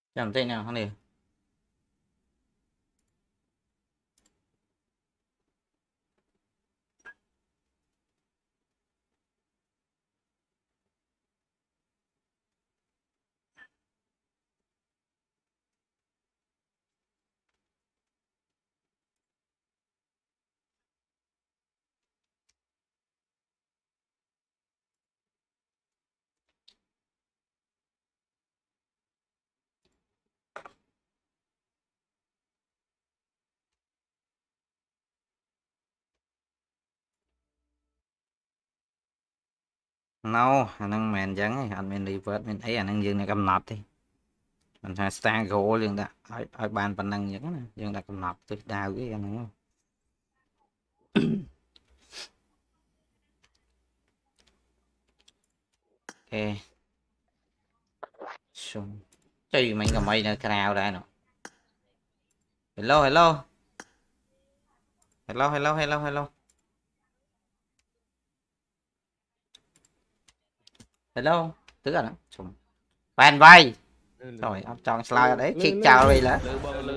Chẳng tên nào không nè. No, anh đang mền trắng anh mình revert mình thấy anh đang dừng này cầm nọt đi mình phải start gỗ liền đã ở bàn phần năng những này dừng đã cầm nọt tôi đào cái anh đúng không. Ok xong chơi mình cầm mây nữa canal đây nè. Hello hello hello hello hello hello hello tức là xong bàn vai rồi ông chọn slide ở đấy chị chào đi là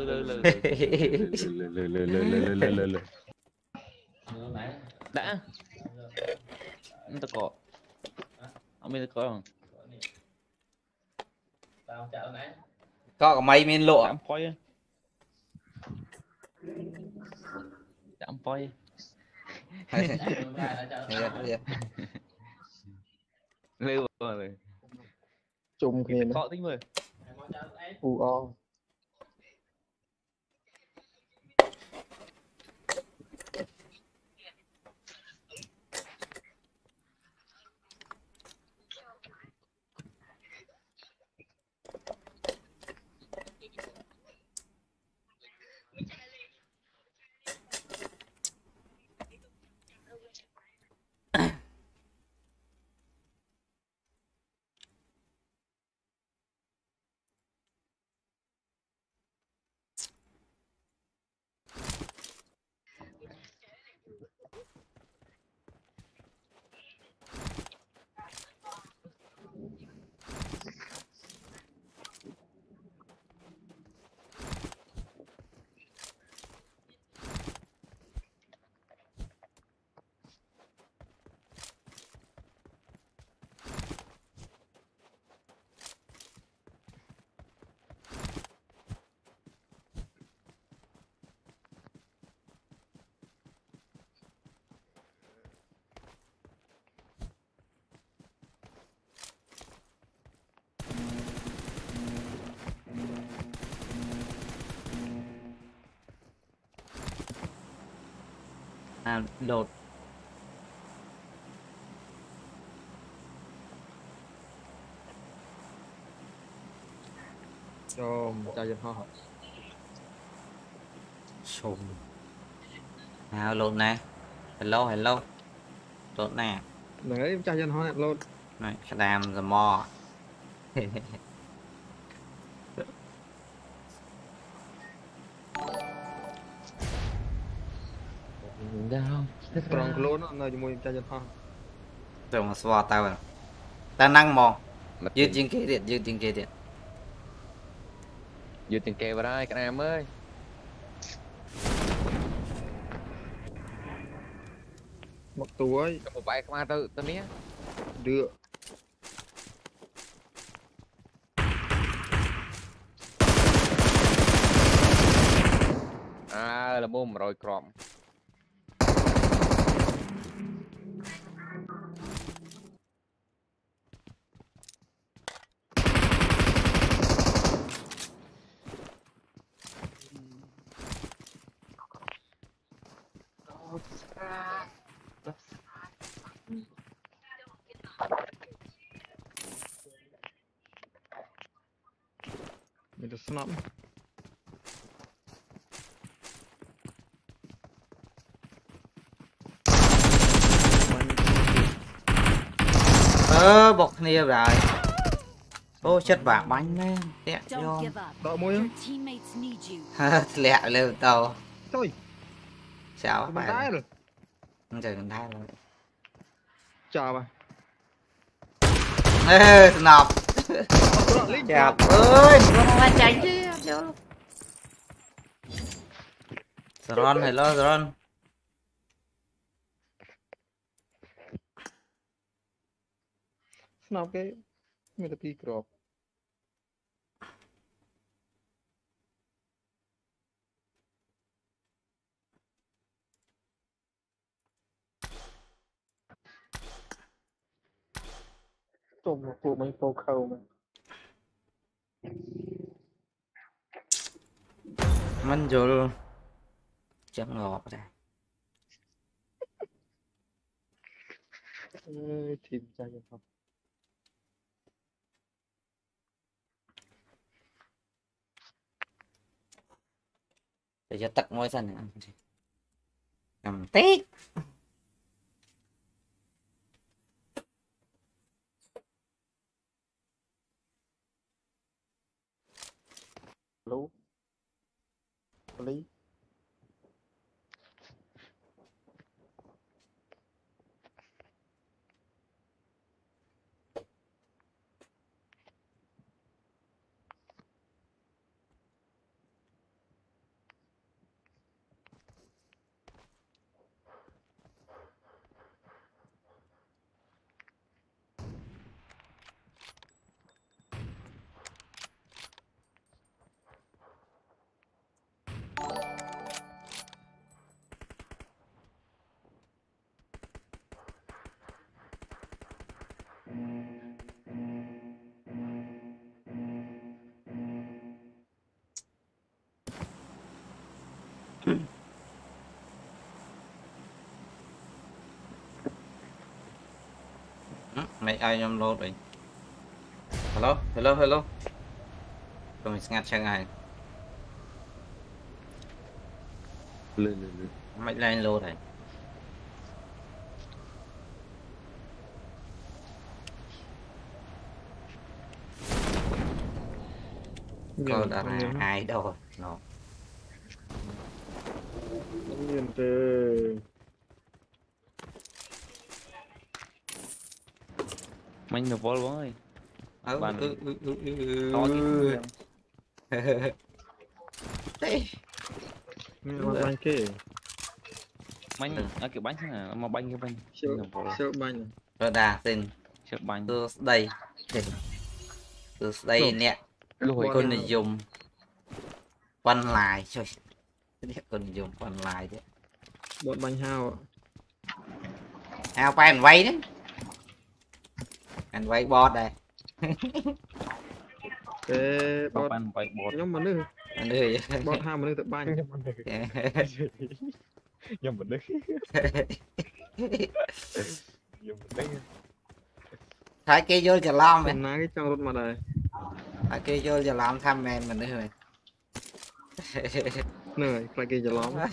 đã nó ta có ông biết có không có cái mây miên lụa chạm phôi chạm phôi lưu rồi chung kia nữa có tính mười o đột cho cho dân ho xong lột nè hello hello lột nè đấy cho dân ho luôn này cái đàm the more tròn luôn nơi mua cho dân ho rồi mà xóa tao rồi ta năng mò dư trên kia điện dư trên kia điện dư tiền kèo vào đây cái em ơi một tuổi một vài các bạn tự nhé đưa là bom rồi crom mình được snap bọc nia rồi ô chất vả bánh lên tẹt vô đợi môi lẹ lên tàu thôi sao phải tay rồi không chờ tay rồi chào bà nọc chạp ơi nó lại chạy chứ Ron hay lo Ron Nào cái người ta pi crop tôm một cụ mấy phô khâu mà mình vô chẳng ngọt đây team trai không để cho tật môi sân này cầm tít lú lý mày ai nhom lô rồi hello hello hello rồi mình ngắt sang này lư mày lên lô này có đã là ai đâu nó nhiên từ mình được vol bóng ơi bạn bánh kê mình kiểu bánh thế nào mà bánh cái bánh sợ bánh rồi đà tên sợ bánh từ đây nè con này dùng quan lại trời con dùng quan lại đấy bọn bánh hao hao phải anh vay đấy anh vay bot đây cái bot bánh bánh bột nhóm mà nữa anh ơi bot ham mà nữa tập bánh nhưng mà đấy thái kia vô chờ lo mày ná cái trong rốt mà đây thái kia vô chờ làm thăm mẹ mình nữa rồi nơi phải kia chờ lắm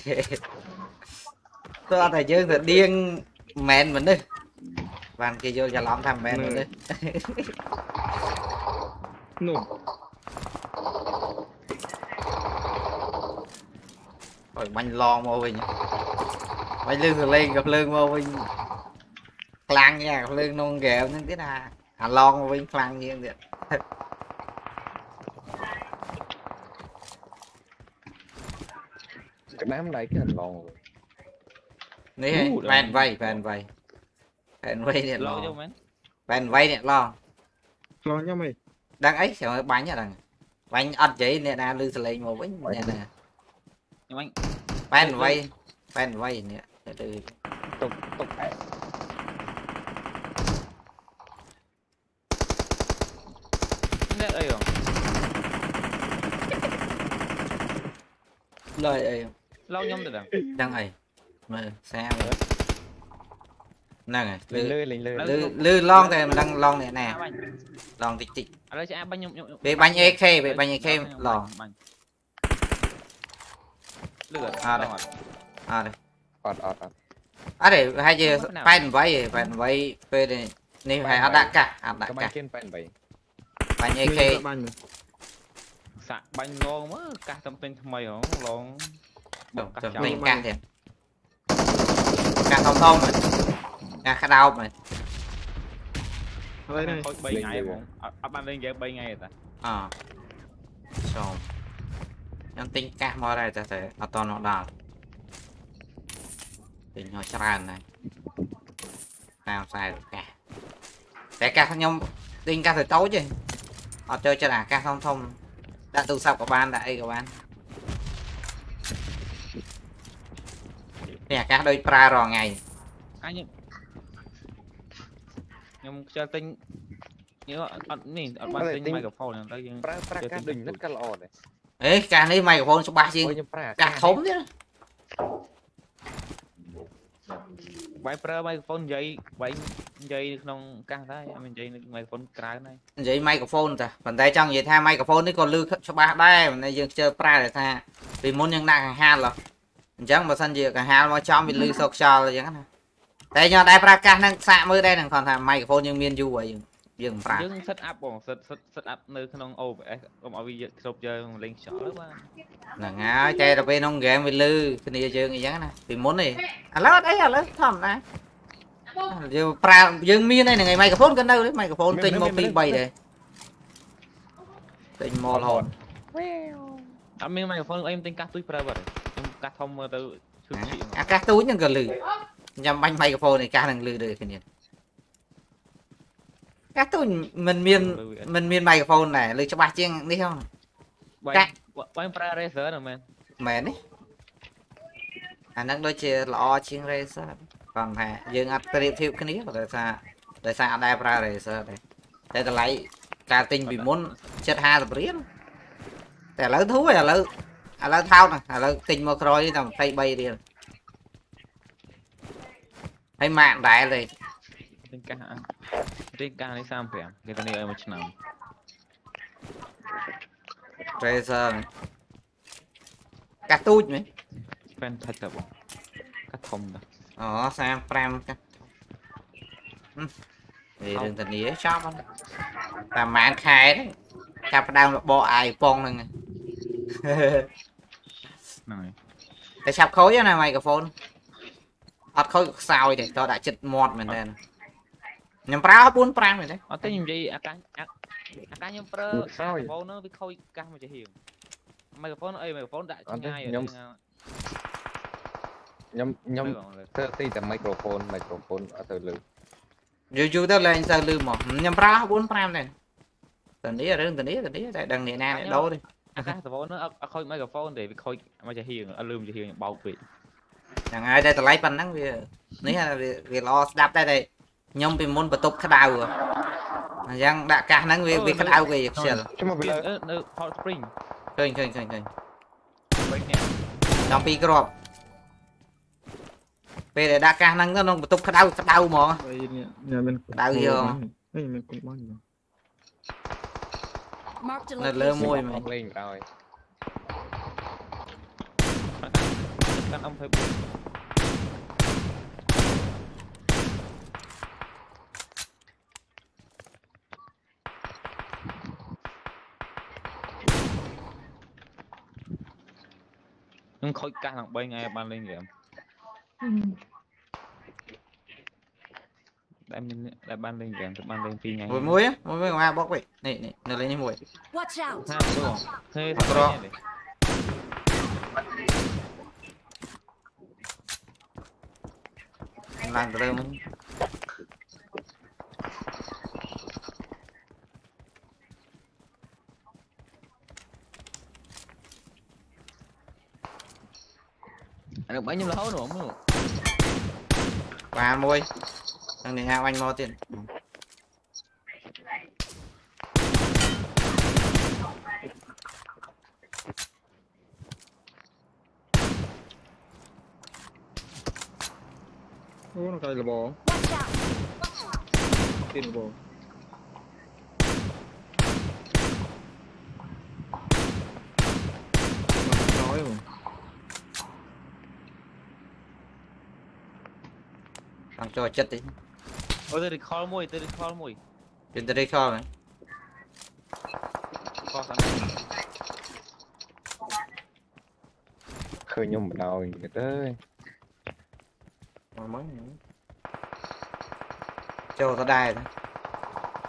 tôi thầy dương thì điên mẹn mình đi van kia vô chờ làm thăm mẹ mình đi nổ rồi bánh lo mô mình bánh lương rồi lên gặp lương mô mình clang nha gặp lương nông ghẹo những cái nào lon mô mình clang như vậy cái đám đấy cái hành lon nè van vay nè lo van vay nè lo nha mày đang ấy sao bánh nha đằng bánh ăn chỉ nè na lương lên mô mình nè nè van vay nè từ tục đấy ơi rồi lời ấy lâu nhom được đang ấy mà sao nữa nè này lư lon thì mình đang lon này nè lon tịch tịch về bánh ek lon đây để hai giờ pan váy về này nên phải ăn đạn cả bánh ek sạ bánh ngon quá cả tâm tình mày hả lon mình ca thì ca thông thông mà ca khá đau mà đây này khôi 3 ngày mà ban lên game 3 ngày ta xong nhưng tính cá mò đây ta sẽ ở toàn nó đào tính nó tràn này nào xài được cả để cá nhông tính cá thời tối chứ họ chơi cho là cá thông thông đã từ sau của bạn đã của bạn nè cá đôi pra rồi ngày anh nhưng cho tinh nhớ nè ban tinh microphone này tới nhưng pra cá đỉnh rất là lọ này ấy cá này microphone số 3 chứ cá thống chứ bài pra microphone dây không căng thế mình dây microphone cái này vậy microphone ta phần tay trong vậy tha microphone nó còn lưu cho 3 đây mình dương chơi pra để tha vì muốn nhân đang hàng hai rồi chẳng mà sân gì cả hai mà cho mình lưu sọc cho là chẳng đây cho đây pra cá năng xạ mới đây là còn thà microphone nhưng miên du vậy dừng pra dừng set up bằng set up nơi không ô vậy không ở bây giờ sộp chơi lên sợ lắm là ngã chơi rồi bên ông game mình lưu cái này chơi gì chẳng này vì muốn này lớn đấy lớn thầm này giờ pra dừng miên đây là ngày microphone cái đâu đấy microphone tinh một pin bay đây tinh mò hồn mình microphone em tinh cắt túi pra vậy cắt thông từ các túi nhưng cần lử nhằm banh microphone này ca đằng lử được cái gì các túi mình miên microphone này lử cho 3 chiếng đi không quay pra racer rồi men mệt đấy năng đôi chia lọ chiếng racer còn hả dương ắt tiệp thiệu cái ní để sao đây pra racer này đây là lấy ca tinh bị muốn chết ha tập riếtแต่lớn thú là lớn thao nè lớn tinh một rồi đi tầm tay bay đi hay mạng đại rồi tinh ca này sao phải cái này em một năm Razer này cắt túi nhỉ fan thật là cắt thông đó sang pram cắt thì đừng tình nghĩa shop anh và mạng khai đấy cặp đang bộ iPhone này này để sắp khối cho này microphone ọt khối sao thì cho đã chích mod mình đây nhầm prao 4 pram rồi đấy ở cái gì akan nhầm pro microphone nó với khôi cam mà chỉ hiểu microphone ơi microphone đã ngay rồi nhâm tí tầm microphone ở từ lư dù tới lên sao lư một nhầm prao 4 pram này tình ý đây đằng này nè đâu đi akan nó khôi microphone để khôi mà chỉ hiểu ở lư chỉ hiểu bao vị chẳng ai đây ta lấy pan nắng vì nếu vì lo đáp đây đây nhom bị môn bật tục khá đau rồi rằng đã cả nắng vì khá đau về chuyện hot spring khơi trong pi crop về để đã cả nắng nó bật tục khá đau mà đau gì không là lơ môi mày lên rồi căn ông phải nhưng khối căng thẳng bay ngay ban lên game đã ban lên game ban lên phi ngay muối á muối ngoài bóc vậy này nó lên như muối thế làm từ đâu được bao nhiêu là hố nữa không và môi thằng này hao anh mo tiền nó cây là bò tiền là bò nói rồi thằng cho chết đi tôi đi call mùi trên tới đây kho này khơi nhung đầu người tới mới cho tao đai rồi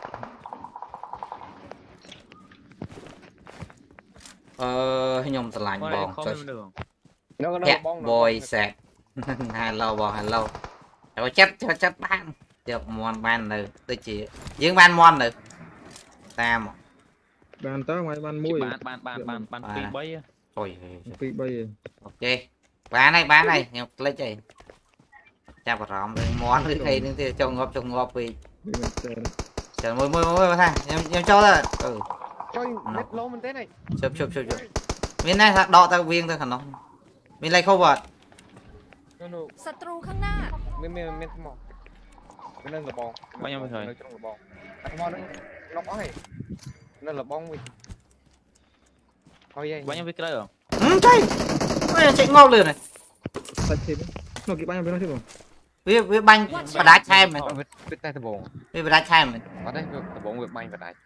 nhom sờ lạnh Con bòn này khó trời lên được. nó hẹn bong bồi sẹt hello bò hello rồi chất ban được mòn ban nữa tôi chỉ dương ban mòn nữa tam bàn tới ngoài bàn Chỉ mũi bán phi bấy á. rồi bị bay ok bán này nhưng lấy chơi chào bà rõm món thứ hay đến trông ngọt vì chờ môi thang em cho ra cho biết lô mình thế này chụp miền này thật đọ tao viên thôi hả nó miền này không vật ศัตรูข้างหน้า mình mỏ mình nên là bong Bao nhiêu rồi? trong là bong mỏ nó có hay nên là bong mình thôi vậy Bao nhiêu cái rồi? chơi chạy ngon liền này sạch thêm nó kịp bao nhiêu nó thêm rồi với banh và đá chai mình biết tay thằng bong với đá chai mình ở đây thằng bong việc banh và đá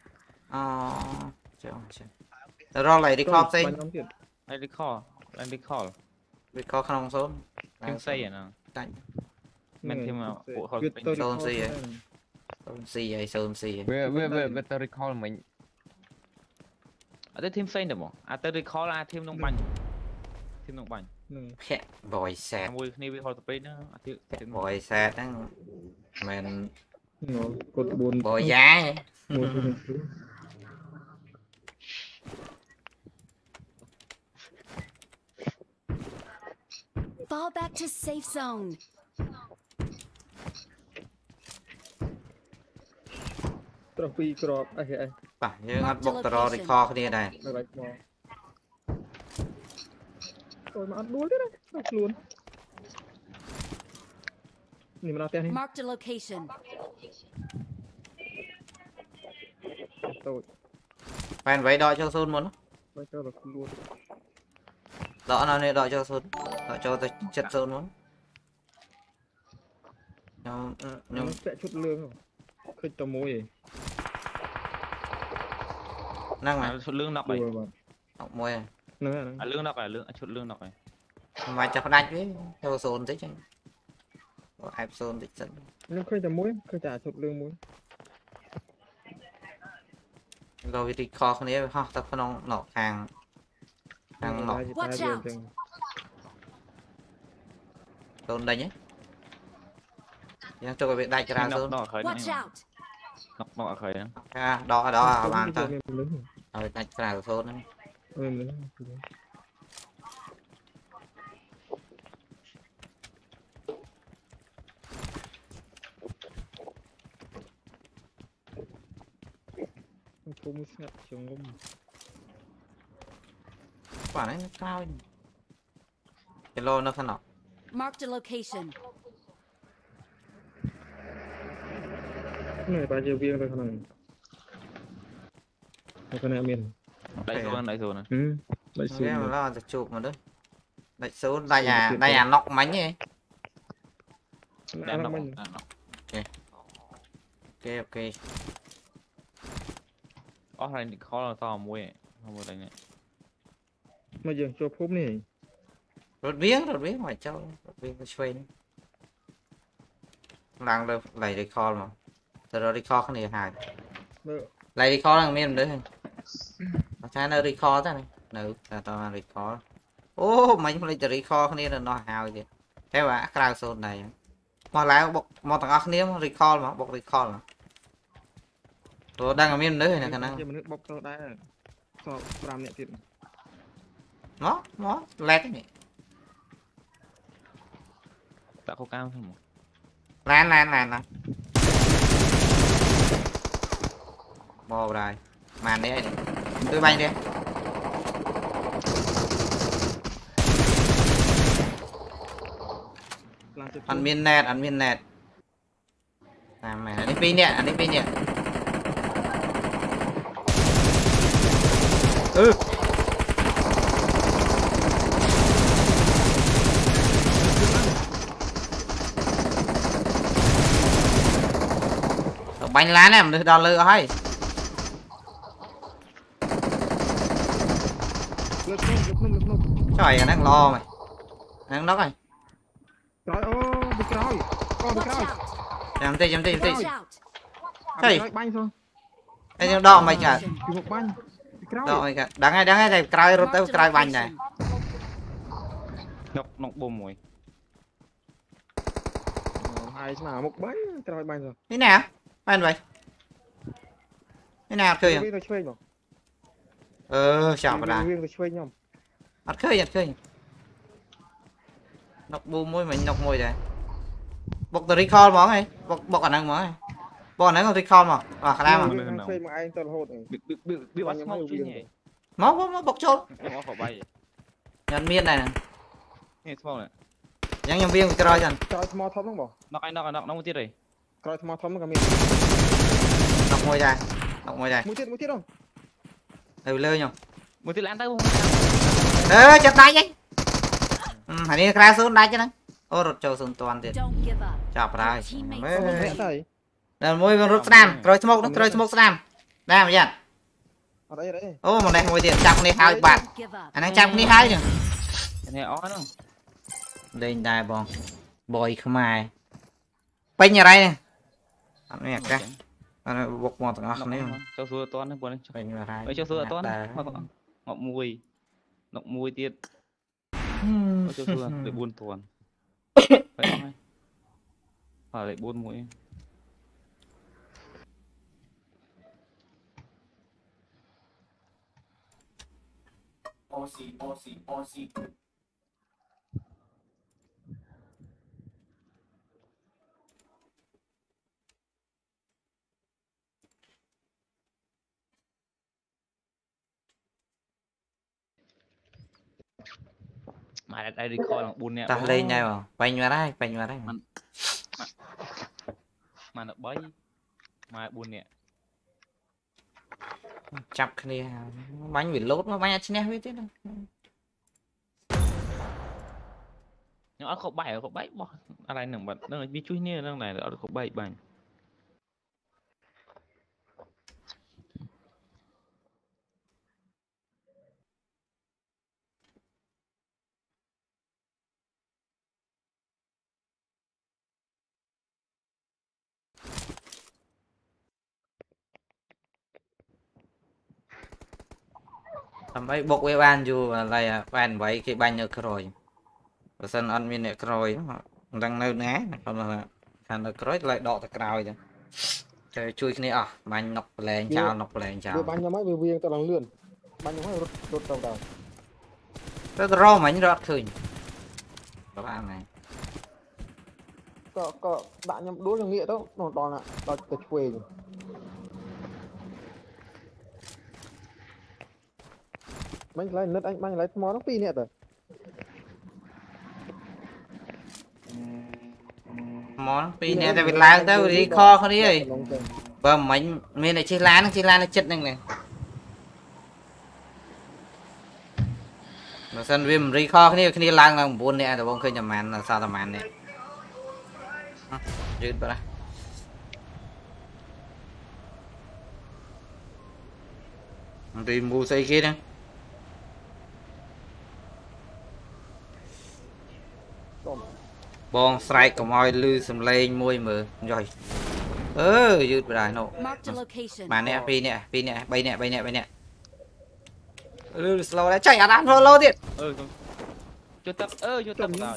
rồi lại đi khóc đi Anh đi call. đi khó không số Thêm xây à nào. Mình thêm bộ hồi sơn xì về tao recall mình ở đây thêm xây được không? À tới recall là thêm nông bánh. Thêm nông bánh. khẽ bồi sẹt Mùi này bị hồi tập nữa. bồi sẹt đó mình cột buồn bồi giá Fall back to safe zone. trophy crop ai bà như ngắt bọc tờ đi kho cái này rồi mà ăn đuối thế đấy luôn nhìn mà tên Marked a location. tôi quen váy đo cho sơn muốn bây giờ là luôn đọ nào này đọ cho sơn đọ cho tôi chất sơn muốn nhưng sẽ chút lương rồi khơi tao môi gì năng này Chút lương nọc này. học môi này À lương nọc này, chút lương nọc này. mà chặt đánh với theo sơn thế chứ ép sơn thì chân nhưng khơi tao môi khơi trả chút lương môi rồi đi kho cái này ha ta không nọ hàng nọ sơn đây nhé nhưng cho cái việc đại ra sơn Nọc khởi này. Watch out. Nọc khởi đó. đó bàn thôi rồi đại ra sơn đấy không sát chống lông quả đấy nó cao cái lô nó thân nọ Marked a location. này bao nhiêu viên thôi con này miền Đại số này. đại số em lo được chụp mà đấy đại số đại nhà nọc mánh ấy Đang nọc. ok Này khó là to muối. Không có đánh này. mà giờ cho phốp này rốt viếng ngoài châu rốt viếng cái xuyên đang đâu lấy đi kho mà rồi đi kho cái này hài lấy đi kho là miền đấy nó trái nó đi kho thế này nữ là tao đi kho ô mấy lấy từ đi kho cái này là nó hào gì theo ạ crowd zone này mà lại bọc một thằng ác niêm đi kho mà bọc đi kho mà tôi đang ở miền đấy này khả năng bọc tao đã so làm nhẹ thiệt nó lẹt này Tạo có cao không? lan bò rồi màn đi tôi bay đi ăn miên nẹt làm mày đi pin nhẹ bánh lá này mình đo lừa hay trời đang lo mày đang nóc này trời ơi bị còi chấm tê Watch out. Hey. banh thôi đây đo mày chả một banh rồi cả đáng ngay này cài rút tới cài bánh này nọc bùm mùi hai nào một bánh cái bánh rồi thế nào bánh vậy thế nào chơi tôi chơi mà chào bà đã tôi chơi nhom ăn khơi nọc bu môi mình nọc môi vậy bọc từ recall món này bọc ảnh năng món này bọc ảnh năng còn recall mà khả năng mà chơi mà anh toàn hột bị bắt smoke chứ nhỉ mó bọc trốn nó khỏi bay nhân viên này nè nghe smoke này những nhân viên cái rồi dần coi small thấm không bỏ nó một tiết rồi coi small thấm cái miệng nọc môi dài mũi tiết không đều lơ nhau một tiết lãng tới không chặt tay vậy hãy đi ra xuống đá chứ nó ô rụt trâu xuống toàn tiền chọc ra rồi môi con rút nam rồi smoke nam đam vậy ở đây ô một này môi tiền chặt này hai bạn anh đang chặt đi hai chứ này ó đâu lên đài bong bồi không ai bánh nhà đây nè anh mẹ cái anh buộc một tầng không đấy cho số toán nó buồn bánh nhà đây cho số toán ngọc mùi tiết cho số để buôn tuần phải lại buôn mũi Oxy. mà đây đi coi là buồn nè ta lên đây mà bánh vào đây mà nó bấy mà buồn nè chặt đi bánh bị lốt nó bánh trên hết đấy nhưng ở không bảy bỏอะไรหนึ่งแบบนั่งมีช่วยเนี่ยนั่งไหนở không bảy bánh làm ấy bọc với ban dù là ban vậy cái bánh được rồi và sân ăn miên được rồi đang nơi né còn là thành được rồi lại đọ được rồi chơi chui cái này bánh nọc lên chào bánh nhà máy về viên tao đang lươn bánh nhà máy rút đầu đầu rất rau mảnh rót khơi các bạn này có bạn nhầm đối là nghĩa đó nó đòn ạ đòn từ quê bánh lấy nứt anh bánh lấy món nó phi nè rồi món pin này tại vì láng tới đi kho không đi ơi và mình này chỉ lá nó chết này mà sân viêm đi kho cái này láng là buồn nè rồi bông khơi nhà màn là sao tầm màn nè dứt vào đây đi mua xây kia nè bong strike của mọi lư sầm lên môi mờ rồi dứt vào đây nổ mà nè pin nè bay nè slow đấy chạy ăn lâu điện cho tập rồi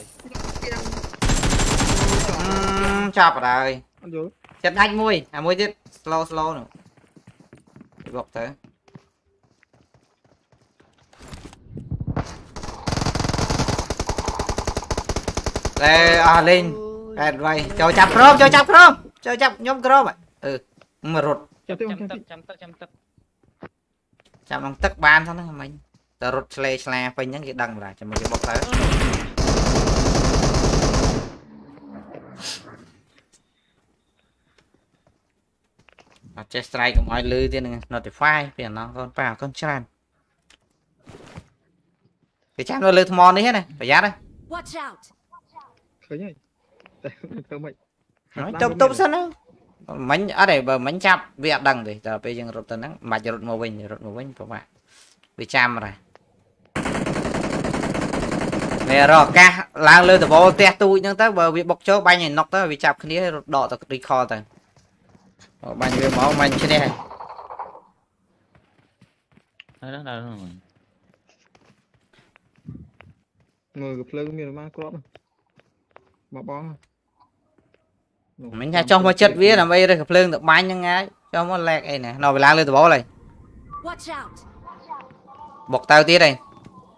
chọc vào đây chặt anh môi môi tiếp slow nữa gọt tới đây lên rồi cho chập nhóm chrome mà rụt chạm bằng tất ban thôi đó mình ta rụt sle phải những cái đằng là cho mình cái bọc tới chest strike của mọi lư tiên này notify biển nó con vào con tràn cái chạm nó lư thmon đấy hết này phải giá đây nói tông sân đó bánh ở đây bờ bánh chạm việc đằng thì giờ bây giờ rụt nó mà rụt màu bình các bạn bị chạm rồi nè rồi ca lang lư từ bộ tẹt tui nhưng tới bờ bị bọc chó bay này nóc tới bị chạm cái này đỏ từ đi kho tới bay về máu mình trên đây đó đâu rồi. Ngồi cái phơi miền mang crop mà bóng mình nhà trong mà chất vía là bây đây gặp lương được bán nhưng ngay cho nó lẹt ấy nè nó bị lang lên từ bố này bọc tao tí đây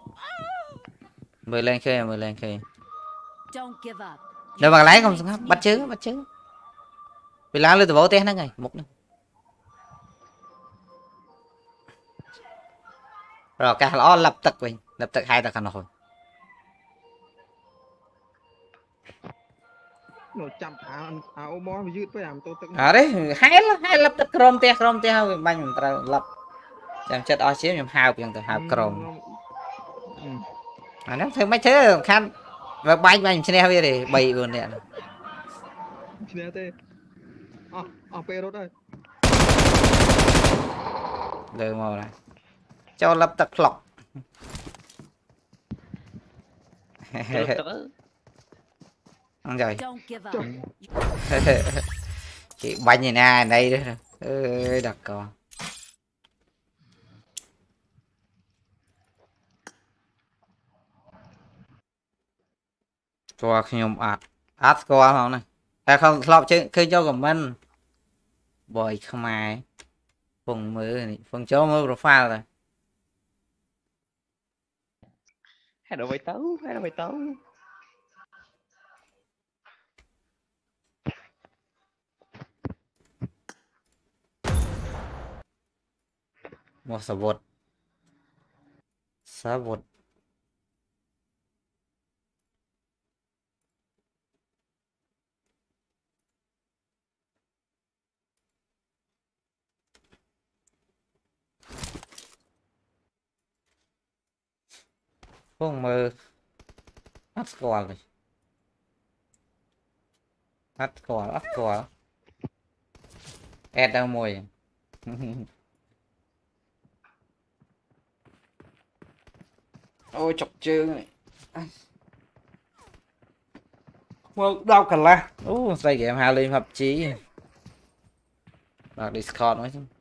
mười lên khơi đâu mà lấy không bắt chứ bị lang lên từ bố té nó ngày một nữa rồi cả nó lập tức hai tật rồi nó chậm áo bó bị dứt với làm tôi tự à đấy hai lập tức crom te bánh mình ta lập chạm chất ở xíu nhầm hào biển từ hào crom à nó thêm mấy thế khăn và bánh trên đây thì bày luôn nè nè tê pê rốt đây được màu này cho lập tức lọc ăn rồi chị bánh gì nè đây đó ơi đặt con cho khi nhom ạt qua không này ta không lọc chứ khi cho của mình bồi không ai phần mưa phần chỗ mưa profile rồi Hai đồ bài tấu một sơ bột phần mưa ắt qua rồi ắt qua ẹt đâu mùi ôi chọc chư này đau cả la đây game hai lên hợp chí vào Discord nói chứ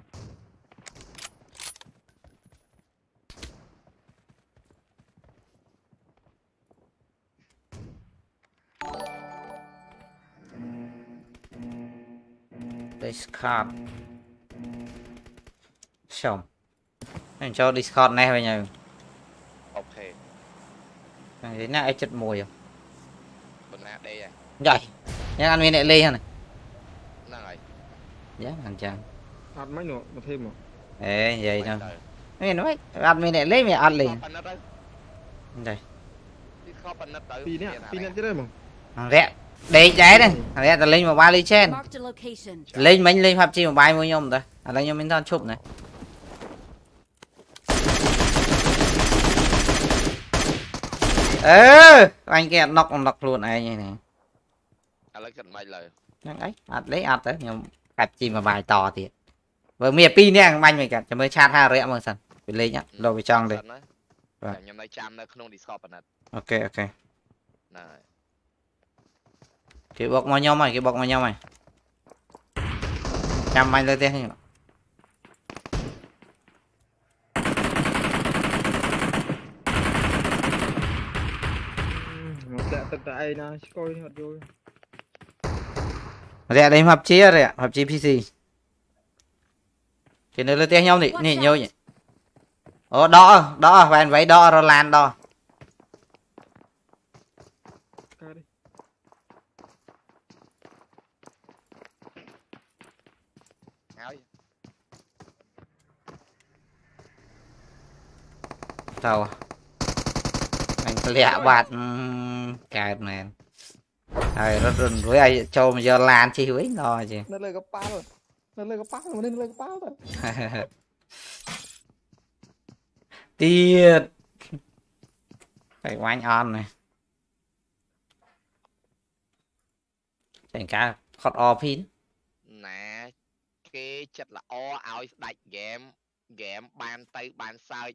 Discord xong anh cho Discord này bây giờ ok thằng ấy nãy chất mùi không bên nào đây à rồi nhá ăn miếng này ly này nào rồi giá hàng trăm ăn mấy nữa mà thêm mà ê vậy thôi mày nói ăn miếng này lấy mày ăn liền đây pin chứ đây mà hàng rẻ để cháy đây hàng rẻ ta lên một ba ly trên lên mấy lên hợp chi một bài mua nhôm rồi à đây nhôm mình toàn chụp này anh kia nọc luôn này như này anh lấy cần may lời ấy lấy tới nhưng cạch chi mà bài to thì vừa mía pin nha banh mày cả cho mới chat ha rẻ mà sẵn bị lên nhá đâu bị trong đây ok cái bọc mà nhau mày chăm banh lên thế tại nó coi hạt vô rẻ đấy hợp chí PC cái nơi lên tiếng nhau nè nhiều nhỉ đo bạn váy đo rồi lan đo tao anh lẹ bạt cài này rất rừng với ai cho mà giờ lan chi với nó chứ nó lên cái pal rồi tiệt phải quanh on này thành cả hot o pin nè cái chất là ao đại game ban tay ban sai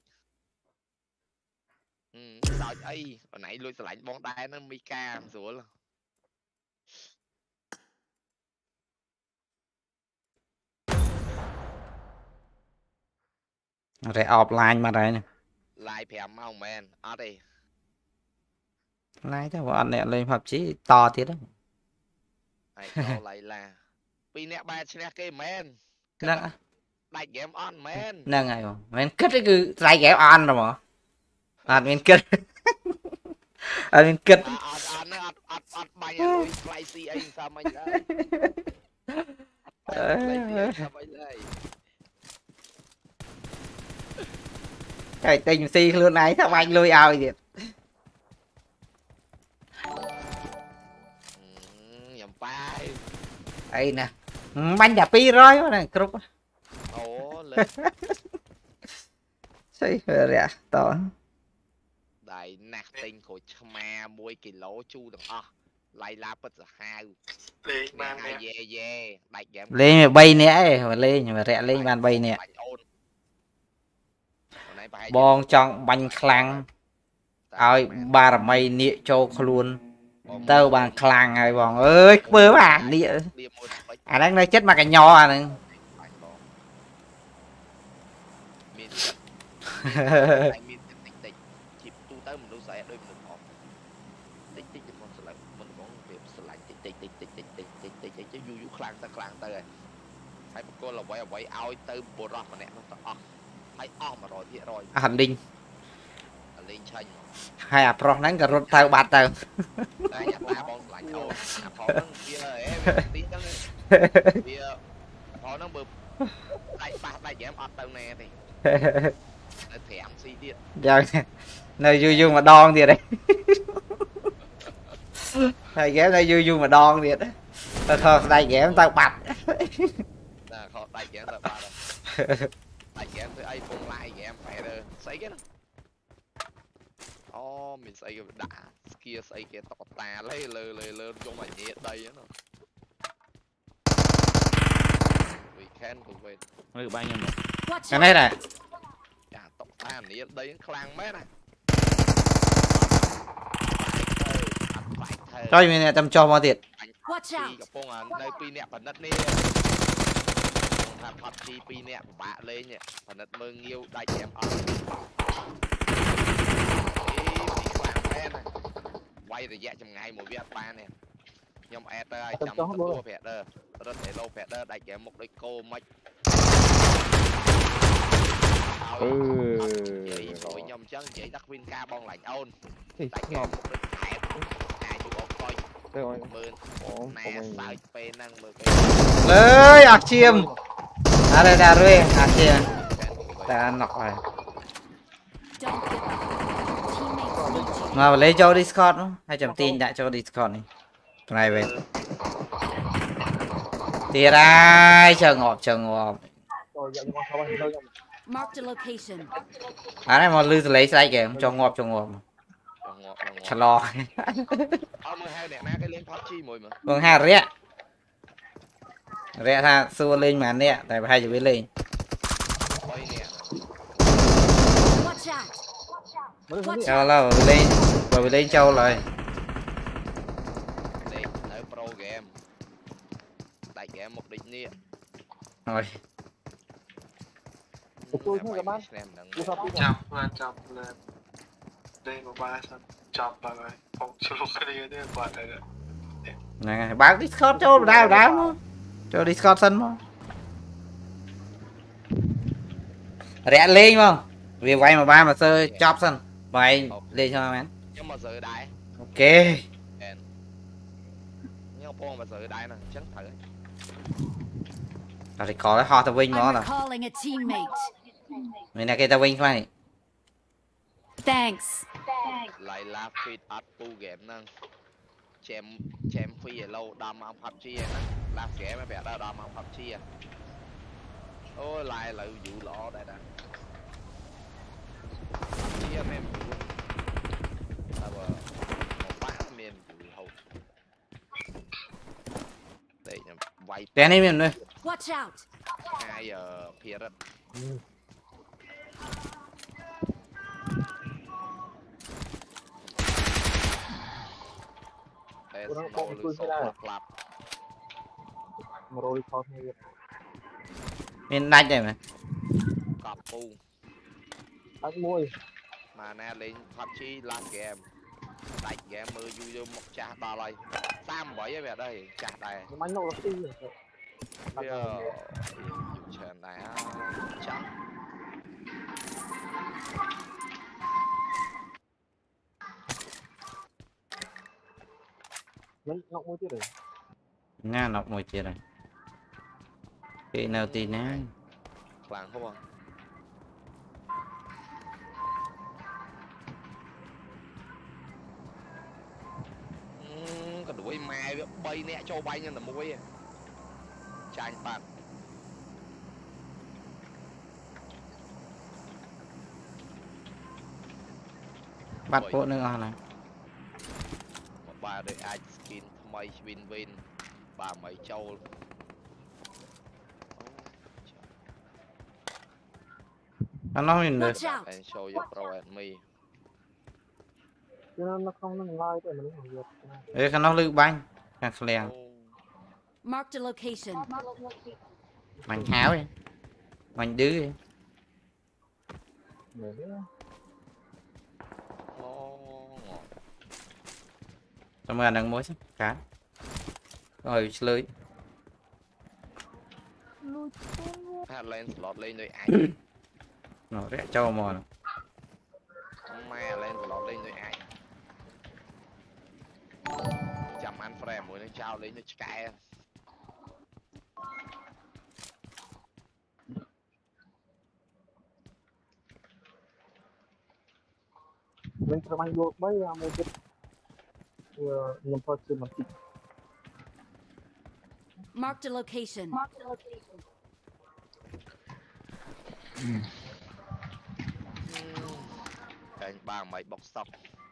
sao ấy hồi nãy lui lại bóng đá nó Mika rủa là Rồi offline mà rồi nè. Lại phèm không men ở đây Này theo bọn này lên hợp chí to thiệt đó. ai có lại là pi nè ba chne cái men Nâng đại game on men nâng ngày mà mình kết cái cứ lại ghé on rồi mà mình kết mình kết on bay rồi fly si anh sao mày đây sao mày đây cái tình si luôn này sao anh lôi ao vậy nhầm bay ấy nè bánh giả pi rồi này cướp ồ lên xây rẻ to đại nạc tinh của chma muối kilo chu được lại lá bật hai Lên ban hai nè. ye đại game lên mà bay nè mà lên nhưng mà rẻ lên bàn bay nè bong trong bánh khăn ơi ba mày nịa cho luôn tao bàn khăn rồi bọn ơi bớ bà nịa đang nơi chết mà cái nho à nè phải cô là quay ao từ bộ rọt mà nè nó phải mà rồi thì rồi hành đinh lên chanh hai à pro nắng cả rốt tao bạt tao đây nhặt lá bông lạnh ô phó nó bia tí đó bia phó nó bự đại ba đại giảm ọt tao nè thì nó thèm xí điện giờ nơi vui vui mà đon gì đấy thầy ghé nơi vui vui mà đon gì đấy thôi đây ghé tao bạch là khó đại giảm tao ba đại giảm tới ai phun lại giảm phải rồi xây cái đó mình xây cái đã kia xây cái tọt tà lấy lơ cho mày nhẹ đây nó vì khen của về Mấy ba nhân cái này này chả tọt tà nhẹ đây khlang mấy này cho mình nè tâm cho bao tiền gặp phong à đây pi nẹp phần đất nè thằng phật chi pi nẹp bạ lên nhỉ phần đất mơ nghiêu đại em ở quay rồi dạ trong ngày một viết ba nè nhưng mà ai trong tua phẹt đơ rất thể lâu phẹt đơ đại em một đôi cô mạch rồi nhom chân vậy đắc win ca bon lạnh ôn đại em một đôi thẹp ai chịu ôm coi mơn nè sai pe năng mơ lấy ạc chiêm à đây là rồi ạc chiêm ta nọc rồi mà lấy cho Discord không? Hay chấm tin đại cho Discord này này về thì ra chờ ngọt à này mà lưu lấy sai kìa cho ngọt chả lo vâng ha rẽ tha xua lên mà nè tại hai chữ lên cho là bởi vì lên châu rồi pro game đại game một định nè rồi chọc lên đây một ba xong chọc vào rồi không chịu cái đi đây quả này này báo Discord cho đáo cho Discord sân mà rẽ lên không vì vậy mà ba mà sơ chop sân vậy lên cho anh nhưng mà giờ đại ok nhưng mà mà giờ đại nè chắc thử thì có cái họ tao win nó là mình là cái tao win này Thanks. lại là fit at pu game nè chém phi ở lâu đam mang pháp chi nè là kẻ mà bẻ ra đam mang pháp chi à ôi lại vụ lọ đây nè chi em là một bát miền vụ hậu để vay đen đi miền đây Watch out. 2 giờ phía đất miền đánh này mà cọp pu Anh môi. Mà nè lên PUBG last game. Đánh game mơ vui một chả đo lại. Sam bởi vậy đây, chả đây. Anh nộ là phi rồi. Bây giờ dùng chân này á, chắc. Nộ môi chứ đấy. Nga nọc mùi chia rồi. Cái nào thì nè. Làng không à? Còn đuổi mai bay nè cho bay nhân là môi. Chanh bạn. Bắt bộ nữa này. Một bà để ai skin mây win bà mấy châu. Nó nhìn được. Watch out. And show your pro and me. Cho nên nó không nó like để mình không được. Ê khả nó lưu banh. Càng lèng. Marked a location. Mạnh háo đi. Mạnh đứ đi. Xong rồi đang mối cá. Rồi lưới. Hát lên slot lên nơi ai. Nó rẽ cho mò. Mẹ lên slot lên nơi ai. Chăm ăn frame mỗi nó trao lên nơi cái. Mình sẽ mang được mấy một cái nhầm phật sự mà kịp. Marked a location. Anh ba mấy bọc sọc.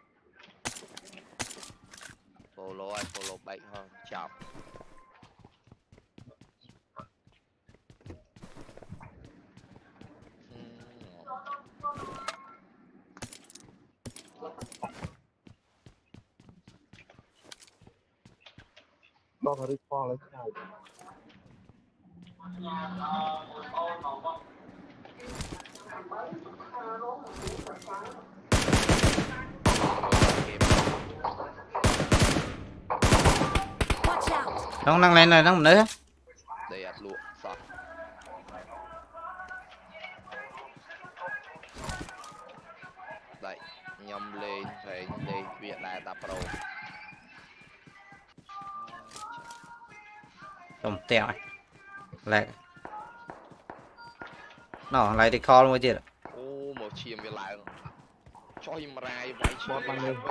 Follow bait hơn, chào. Đó là respawn lấy cái này. Watch out. Nó năng lên rồi, nó nữa. Đây ạt lụa, sao? Đây, nhầm lên, thấy lên, Việt Nam ta pro. Đồng tẹo này. Lại. Nó lại thì call luôn chứ. Ô, một chiêm về lại rồi. Cho im rai, vậy Bot bắn lên.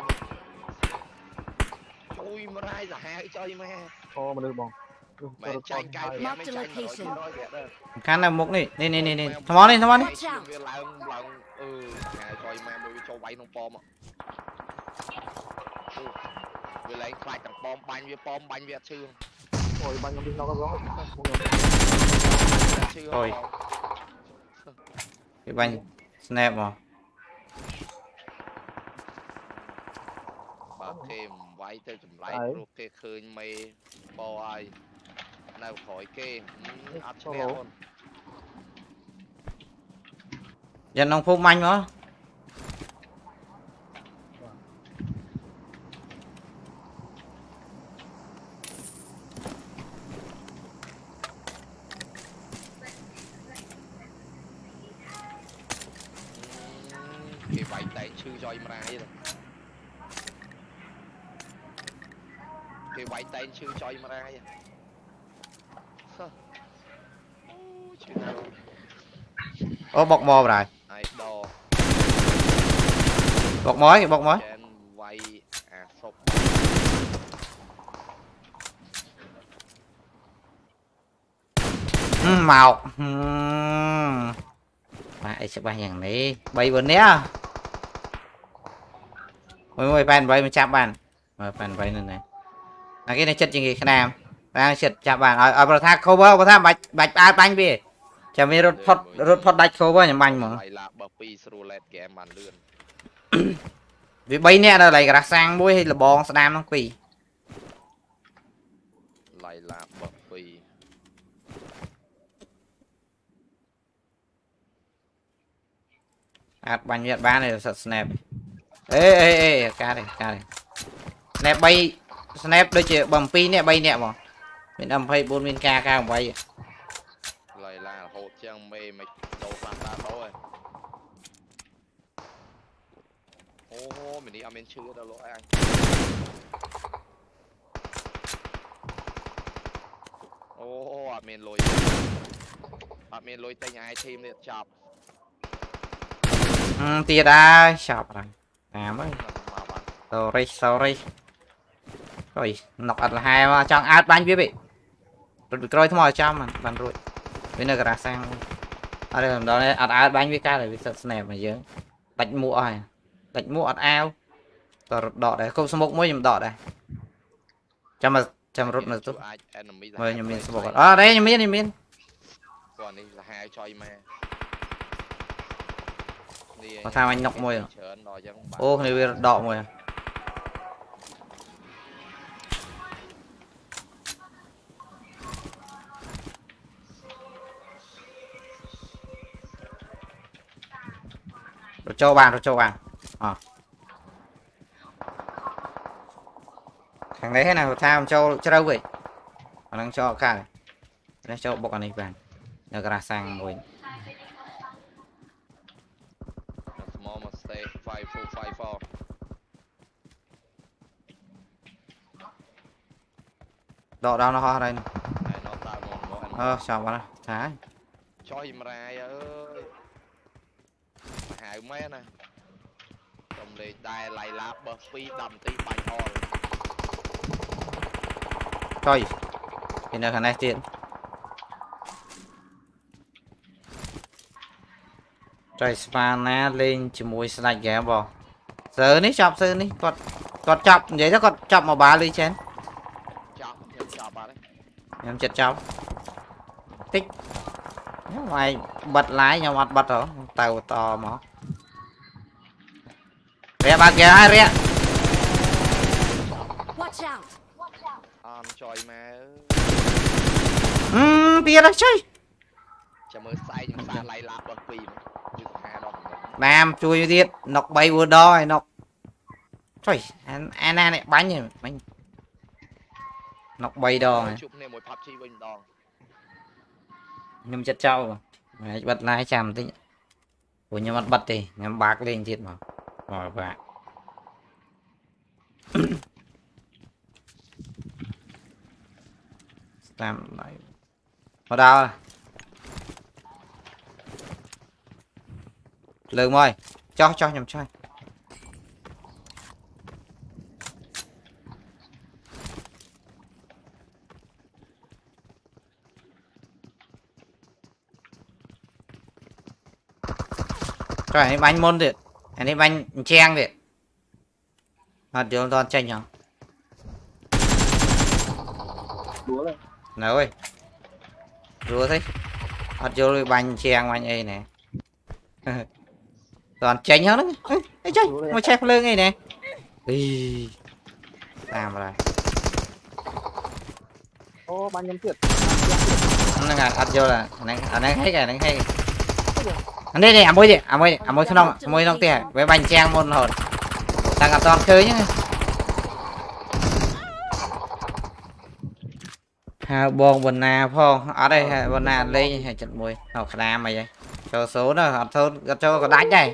Cho im rai giả hai cho im he. Cho mà được bóng. Mẹ tranh cay phía mấy tranh rồi nói kìa đó. Khán nào mục này. Nè. Thăm on đi. Chiêm về lại lần. Hai cho im em cho bay nông bom ạ. Về lại khai thằng bom banh về chương. Ôi bánh nó đi nó có gió. Ôi. Cái banh snap mà. Bà thêm váy theo chùm lấy rồi kê khơi mê bò ai. Nào khỏi kê. Áp cho nè luôn. Dân ông phúc manh đó. Cái váy tay chư cho im ra vậy rồi. Cái váy tay chư cho im ra vậy. Ô bọc mò rồi. Ai đo. Bọc mối. Trên váy sốc. Màu. Bạn sẽ bayอย่างนี้ใบบนเนี้ยไม่แปนใบมันจับบ้านแปนใบนั่นไงcái này chất gì khả năng đang chật chạm bạn ở bờ thác cover bờ thác bạch ai banh bì chảมีรถพอดดัช cover อย่างมันมั้ง vì bay nè là lại gạt sang bôi hay là bòn slam nó quỳ lại là bậc phi bánh Nhật Bản này sợ snap ê ca này snap bay snap đôi chị bầm pin nè bay nè mà mình âm hay 4 min ca không bay lại là hộ trang mê mày đâu ra ta đâu rồi ô mình đi amen chưa đâu lỗi anh ô amen tay ai thêm liệt chọc tia đã chọc rồi mới sorry rồi nọc ắt là hai mà trong át bánh biết bị rồi coi thôi cho mà bàn rồi bây giờ cả sang ở đây đó này át bánh với ca là bị sợ snap mà dướng đánh mua át ao đỏ đấy không smoke mới nhầm đỏ đây cho mà rút nữa tốt mời nhầm miên smoke à đấy nhầm miên còn đi là hai choi mà có sao anh nọc môi à ô này đỏ môi à rồi cho bạn thằng đấy thế nào tham cho đâu vậy đang cho cả này cho bọc này vàng nhờ ra sang rồi đọ đâu nó ho đây này sao bạn thái cho im ra ơi hại mấy nè trong đây đai lại lá bờ phi đầm tí bay ho coi thì nơi khả này tiền trời spana lên chỉ mùi sạch ghé bò giờ ní chọc giờ ní còn chọc vậy đó còn chọc mà bà đi chén em chật chọc tích mày bật lái nhau mặt bật hả tàu to mà rẽ ba kìa hai rẽ choi mà bia đó chơi chả mới sai nhưng sai lại lạp bật pì nam chui tiết nọc bay vừa đo nọc trời Anna này bánh này bánh nọc bay đo này nhưng chất trâu mà bật lái chằm tí của nhà mặt bật thì nhắm bạc lên thiệt mà rồi bạn làm lại vào đâu lường ơi cho nhầm chơi trời anh bánh môn được anh ấy bánh trang được hạt điều toàn tranh nhở nào ơi rùa thế hạt điều bánh trang bánh ấy nè toàn tranh hết đấy chơi mà chép lưng ấy nè đi làm rồi ô ban nhân tiệt nó ngạt hạt điều là anh ấy thấy cái anh đây này à môi không nông tiền với bánh trang môn hồn đang gặp toàn chơi nhá ha bông bần na phong ở đây bần na lên hay trận mùi học khả mày vậy cho số nó học thôi cho có đánh đây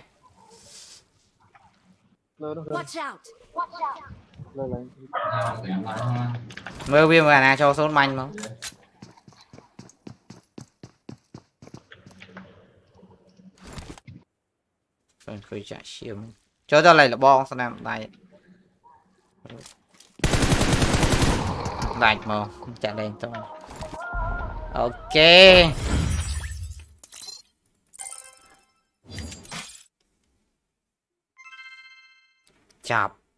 mưa viêm mà na cho số manh không khơi chạy siêu cho ra này là bom sao làm đây đạch mà chạy lên thôi ok chọc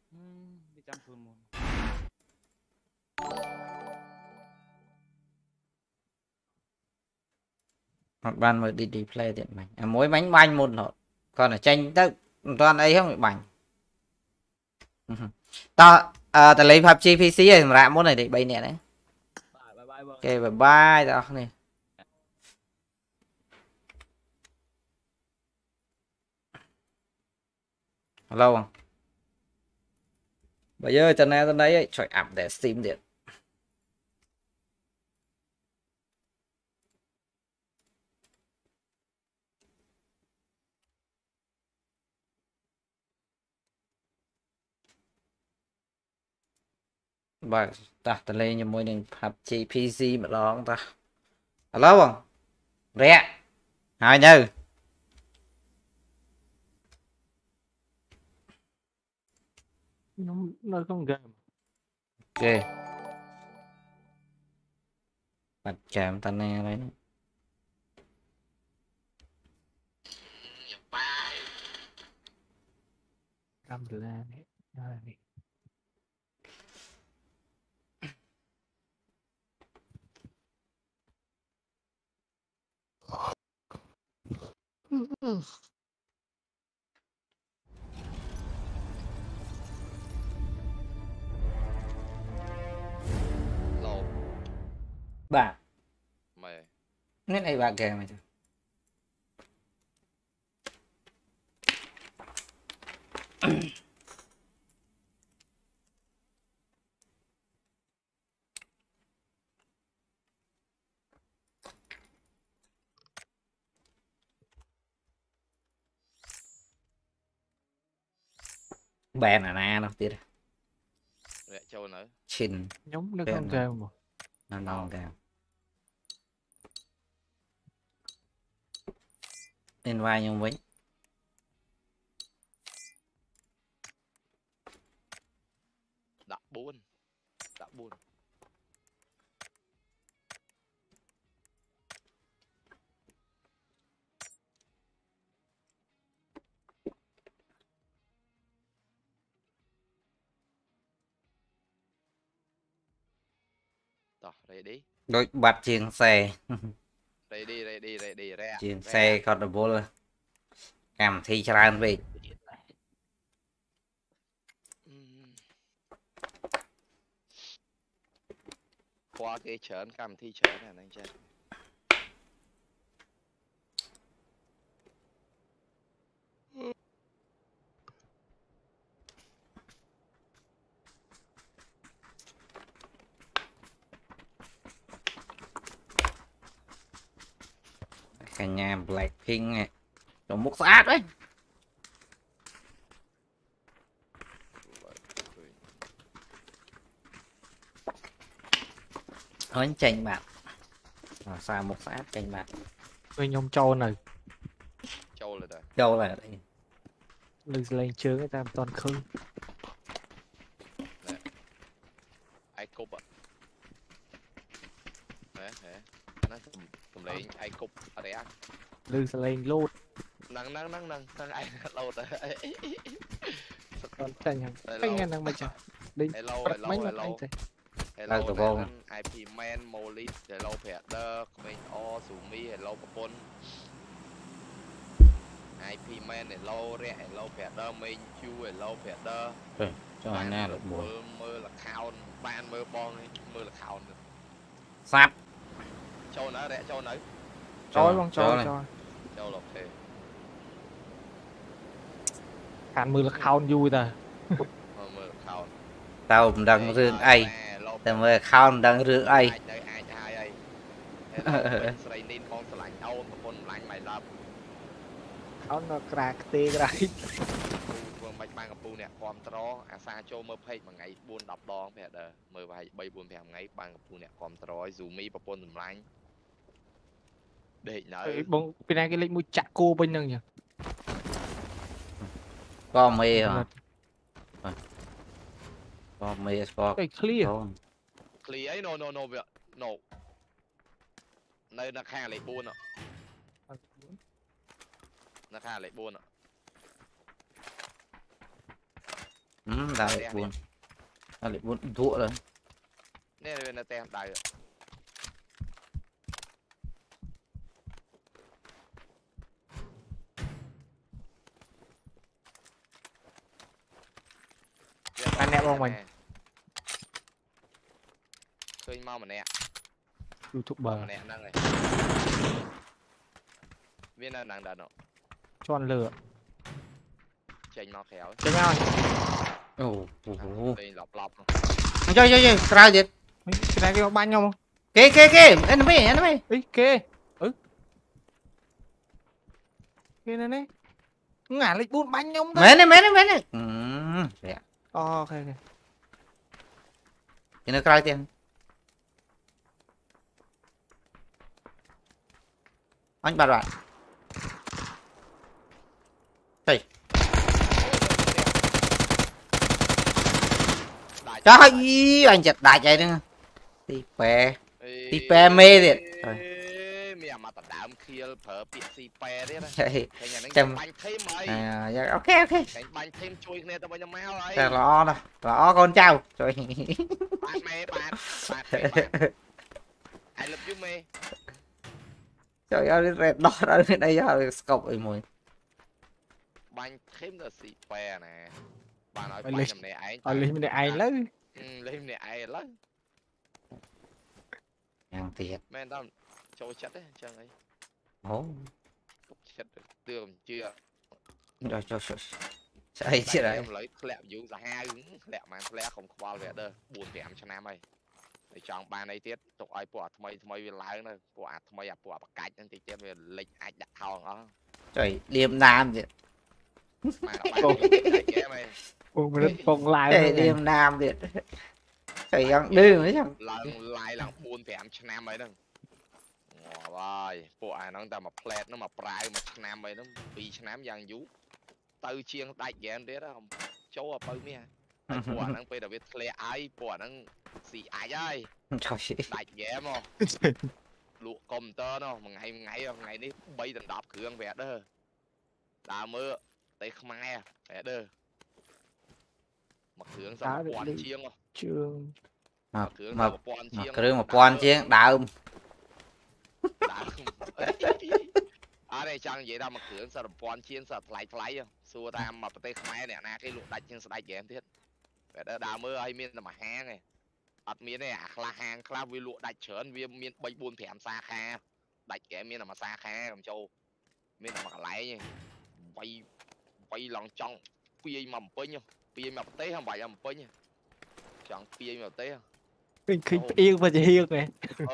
một ban mới đi play điện mạch mỗi bánh banh một hột còn ở tranh tất toàn ấy không bị bảnh ta ta lấy PUBG PC rồi mà món này để bay nè đấy ok bye bye đó này lâu không bây giờ cho nên đấy ấy, trời ẩm để Steam điện và ta lên như mỗi lần PUBG PC mà lo ta lâu không rẻ hai như nó không game ok bật chạm ta nè đấy cam từ ra này Lâu bà mày nên này bà kìa mày bè là na đâu tiệt rẻ châu nữa chin nhóm nó Game không này. game mà nó non kìa nên vai nhau với đã buôn tỏ ready đôi bật chiên xe ready ra chiên xe còn được vô cảm thi tràn về qua cái chớn cầm thi chớn này anh chơi cả nhà Blackpink này trong múc sát đấy nói tranh bạn sao một sát tranh bạn với nhóm châu này châu là đây đâu là đây lưng lên chướng người ta toàn khơi ai cúp ạ nè nó cầm lấy ai cúp ở đây ăn lưng lên lốt nâng ai lâu rồi còn tranh hàng anh nghe năng bây giờ đi hello IP man molit hello Peter mình o sumi hello popon IP man hello re hello Peter mình chu hello Peter cho anh nghe được buồn mơ là khao ban mơ bon mơ là khao sắp châu nó rẽ châu nấy chói băng chói châu lộc thế cản mưa là khao vui ta mơ là khao tao đang rương aiแต่เมื่อเข้าดังหรือไอ áo nó crack tê ra bạch mang cặp nè quam tró xa châu mơ phê mà ngày buôn đập đo mẹ đờ mơ vài bay buôn phèm ngày bằng cặp nè quam tró dù mi và pôn lạnh để nợ bông bên này cái lệnh mũi chặt cô bên năng nhỉ có mê hả có mê có cái clear clear ấy no nơi nó khai lại buôn ạ nó khai lại buôn ạ là lại buồn thua rồi nè bên là tem đại anh em không mình khơi mau mà nè YouTuber nè năng này viên là nàng đàn nó cho ăn lửa chênh nó khéo chơi nhau ồ đây lọp lọp chơi cào thiệt cái này cái banh nhau kê enemy ấy kê kê này ngả lịch buôn banh nhau mấy này ok cái nó cào tiền anh bạn đây trời anh chặt đại chạy nữa tí pe mê thiệt mẹ mà tao đám kia phở bị xì pe đấy chạy chăm bánh thêm mày ok bánh thêm chui nè tao bây giờ máu ấy lo con trao trời bạn I love you mê trời ơi red dot ở đây giờ scope ấy mùi bánh thêm là xì pe nè bạn nói bánh này ấy lên này ai lấy lên này ai lấy hàng thiệt men tao trôi chất đấy chẳng ấy ố chất tường chưa rồi chạy chứ đấy em lấy lẹo dụ ra hai ứng lẹo mà lẹ không qua vẻ đơn buồn kèm cho nam ơi để chọn ba này tiết tục ai bỏ thay lái nữa bỏ thay bỏ bạc cạch nên thì tiếp về lịch ai đặt thòng đó trời liêm nam vậy bông lại trời liêm nam vậy trời ăn đưa mấy thằng lại là buồn kèm cho nam ấy đâu rồi bộ ai nó ta mà plate nó mà prai mà nam ấy nó bị nam giang vú từ chiên đại dạng đấy đó không cháu ở bao nhiêu bộ nó bây giờ biết play ai bộ nó xì ai ấy đại dạng mà lụa cầm tơ nó mà ngày đi bay đần đạp cửa vẹt đó đà mưa đây không ai vẹt đó mặc hướng sao mà quan chiên không trường mà cái mà quan chiên đạo đây chẳng vậy đâu mà cửa sao quan chiên sao lại không xua ta mà tay khai nè na cái lụa đánh trên sai em thiết vậy đó đào mưa hay miên là mà hang này ắt miên này là hang là vi lụa đánh chớn vi miên bay buôn thèm xa kha đánh em miên là mà xa kha cầm châu miên là mà lại nhỉ bay lòng trong pi mầm pin nhá pi mầm té không phải mầm pin nhá chẳng pi mầm té mình khinh yên và chỉ hiên này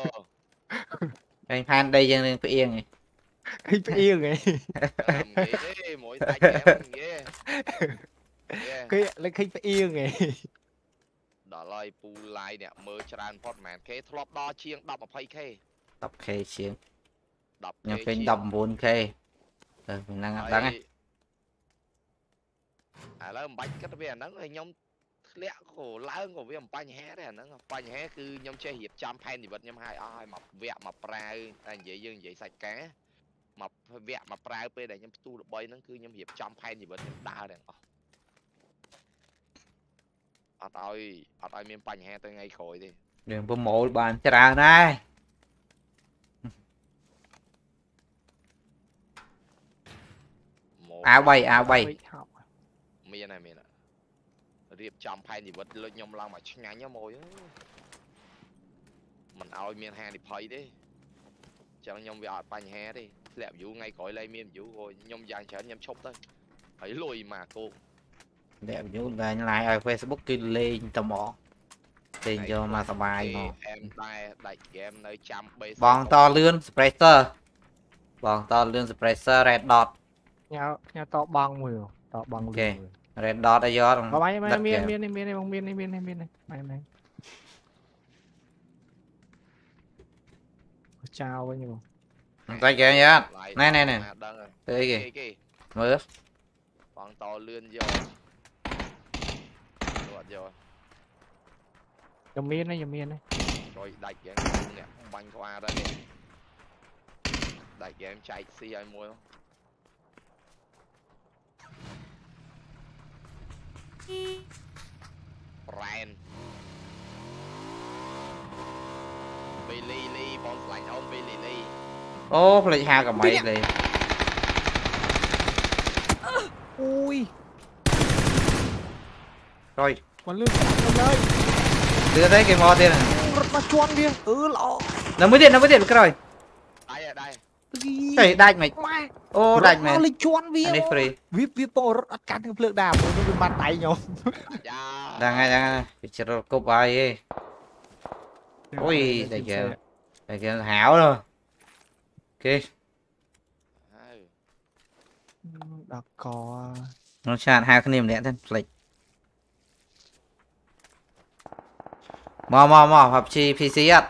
anh phan đây cho nên phải yên này khinh yên này mỗi tay kéo cái lấy khinh phải yên này đó là pu lại nè mơ tràn pot màn cái thọp đo chiêng đập một phay khe đập khe chiêng đập nhưng phim đập 4 khe rồi mình đang đắng ấy là bánh cái về nó nhóm lẽ khổ lá của với bánh hé này nó bánh hé cứ nhóm chơi hiệp trăm phen thì vật nhóm hai ai mà vẹn mà prai anh vậy dương vậy sạch cá mà vẹn mà prai pe để nhóm tu được bay nó cứ nhóm hiệp trăm phen thì vật nhóm đa này ở đây miền bánh hé tới ngay khỏi đi đừng có mổ bàn trà này áo bay miền này miền riệp chậm hay thì vật lên nhom lao mà nhanh nhá mồi mình ao miền hàng thì phải đi chẳng nhom về ở bánh hé đi lẹ vũ ngay cõi lấy miền vũ rồi nhom dài chở nhom chốc thôi thấy lùi mà cô đẹp vũ là lại ở Facebook kia lên tầm mỏ tiền cho mà sờ bài mà em đại game nơi trăm bòn to lươn sprayer bòn to lươn sprayer red dot nhau to bằng mười to bằng ok red dot ở gió có máy miên này mày chào bao nhiêu tay kìa nhá này đây kìa mưa bòn to lươn vô rồi dòng miên này rồi đại game nè banh qua đây nè đại game chạy xi ai mua không Ryan Billy bọn lạnh ông Billy ô play ha cả mày đi ui rồi còn lương lên đưa thấy cái mò tiền này mà chuan kia lọ nó mới điện cái rồi Cái đạch mày. Ô đạch mày. Lên chuan vi. Anh đi free. Vi po rốt ắt cắn cái phượng đào nó bị bàn tay nhau. Đang ngay. Cái chợ cục bài ấy. Ôi, đây kìa hảo rồi. Ok. Đặc có. Nó chạm 2 cái niềm lẽ thêm lịch. Mò học chi PC á.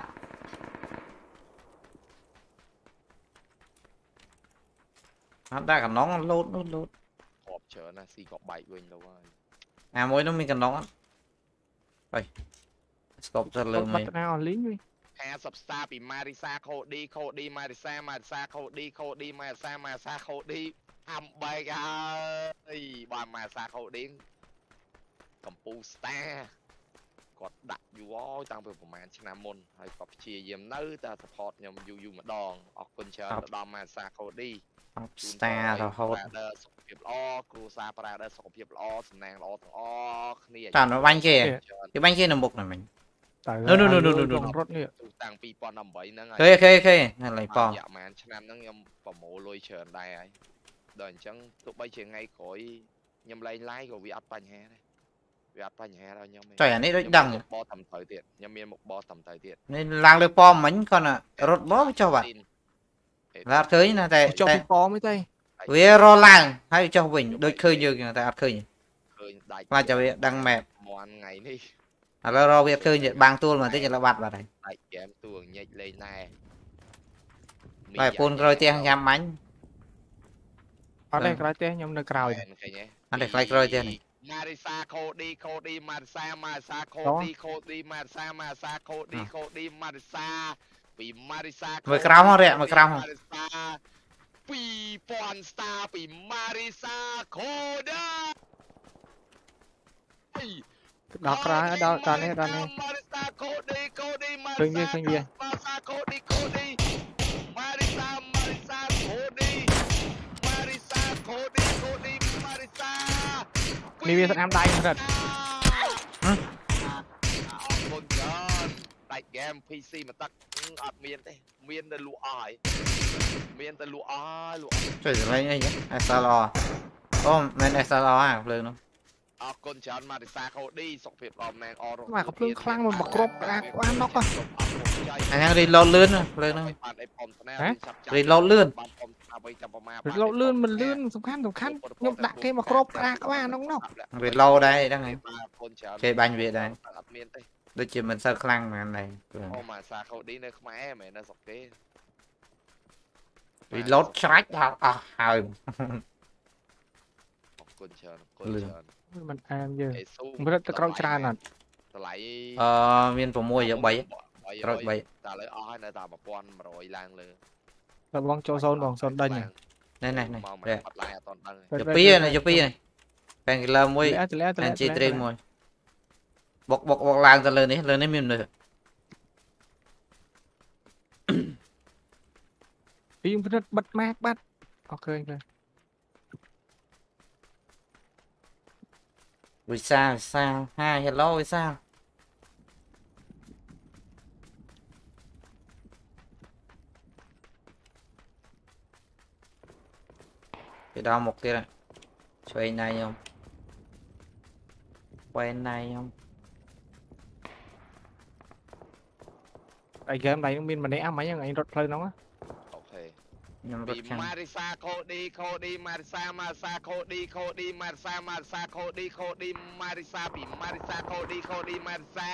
Nó đã cả nón lốt. Hộp chờ nè, xì gọt bậy quên đâu rồi. À mỗi nó mình cần nón. Đây. Scope cho lưng mày. Bắt nào lính đi. Hai substar bị Marisa khô đi Marisa khô đi Marisa khô đi âm bay ơi bà Marisa khô đi cầm pu star còn đặt dù ôi tăng về một màn china môn hay có chia diêm nữ ta support nhầm dù mà đòn ở con chờ đòn Marisa khô đi Star rồi hốt. Cú sa para sọc phiệp lo nàng lo thằng Tao nó bánh kia. Cái bánh kia là mục này mình. No. Rốt nè. Tăng pi pon 8 ហ្នឹង khê này lại pon យ៉ាម៉ានឆ្នាំហ្នឹងខ្ញុំប្រមូលលុយច្រើនដែរហើយដល់អញ្ចឹងទោះបីជាថ្ងៃក្រោយខ្ញុំលេង live ក៏វាអត់បញ្ហាដែរវាអត់បញ្ហាដល់ខ្ញុំទេ trời nàyដូចដឹងបោតាមទៅទៀតខ្ញុំមានមុខបោតាមទៅទៀតនេះឡើងលើប៉មមិញគាត់រត់បោចុះបាត់ឡាត់ឃើញណាតែចុះពីប៉មទេវារឡើងហើយចុះវិញដូចឃើញយើងតែអត់ឃើញឃើញដាច់ខ្លាចតែវាដឹងម៉ែបមន់ថ្ងៃនេះឥឡូវរកវាឃើញបាំងទួលមកតិចlàបាត់បាត់ហើយដាច់ហ្គេមទួញិចលេងដែរហើយពូនក្រោយផ្ទះញ៉ាំមាញ់អត់ទេក្រោយផ្ទះខ្ញុំនៅក្រោយឃើញទេអត់ទេខ្លាចក្រោយផ្ទះនេះ Marisa khô đi Marisa khô đi Marisa khô đi Marisa vì Marisa មើលក្រោមហ៎រែមើលក្រោមហ៎ពី1000 star ពី Marisa Koda ដល់ក្រោយដល់នេះ Marisa Koda ឃើញវា Marisa Koda Marisa Koda Marisa Koda Marisa នេះវាស្នាមដៃរត់ conច្រើនដាច់ game PC មកទឹកអត់មានទេមានតែលក់អស់ហើយមានតែលក់អស់លក់ trời lấyអី SLR អូមែន SLR ហ่าភ្លើងនោះអរគុណច្រើន Marisa Koda សុខភាពល្អមែនអរមកកំភ្លើងខ្លាំងមកគ្រប់ក្រាក្បានណុកអាហ្នឹងរីឡូតលឿនភ្លើងនោះបានអីប៉ុមស្នារីឡូតលឿនបានប៉ុមស្នាអ្វីចាំប្រមាណឡូតលឿនមិនលឿនសំខាន់ខ្ញុំដាក់គេមកគ្រប់ក្រាក្បាននោះរីឡូតដែរហ្នឹងហើយបាទគុណច្រើនគេបាញ់វាដែរអត់មានទេដូចជាមិនសូវខ្លាំងមែនដែរអូ Marisa Koda នៅខ្មែរមិនមែននៅស្រុកគេរីឡូតច្រាច់ដល់អស់ហើយអរគុណច្រើនអរគុណច្រើនមិនអាមយើអេស៊ូមិនរត់ទៅក្រោយច្រើនអត់តម្លៃមាន6យក3ក្រោយ3 តែឥឡូវអស់ហើយនៅតែ 1100 ឡើងលើដល់បងចូលសូនបងសូនដេញនេះមកអត់ឡាយអត់តដឹងយក2នេះយក2នេះ Painkiller 1 ទៅ NG3 1បុកឡើងទៅលើនេះមាននៅពីខ្ញុំព្រឹត្តបិទម៉ាកបាត់អត់ឃើញទេវិសាហាយ hello វិសាពីដល់មុខទៀតឆ្វេងណៃខ្ញុំឆ្វេងណៃខ្ញុំអីហ្គេមដៃនឹងមានម្នាក់អញរត់ផ្លូវហ្នឹងអូខេខ្ញុំរពីត់ខាង Marisa Koda Marisa Koda Marisa Koda Marisa ពី Marisa Koda Marisa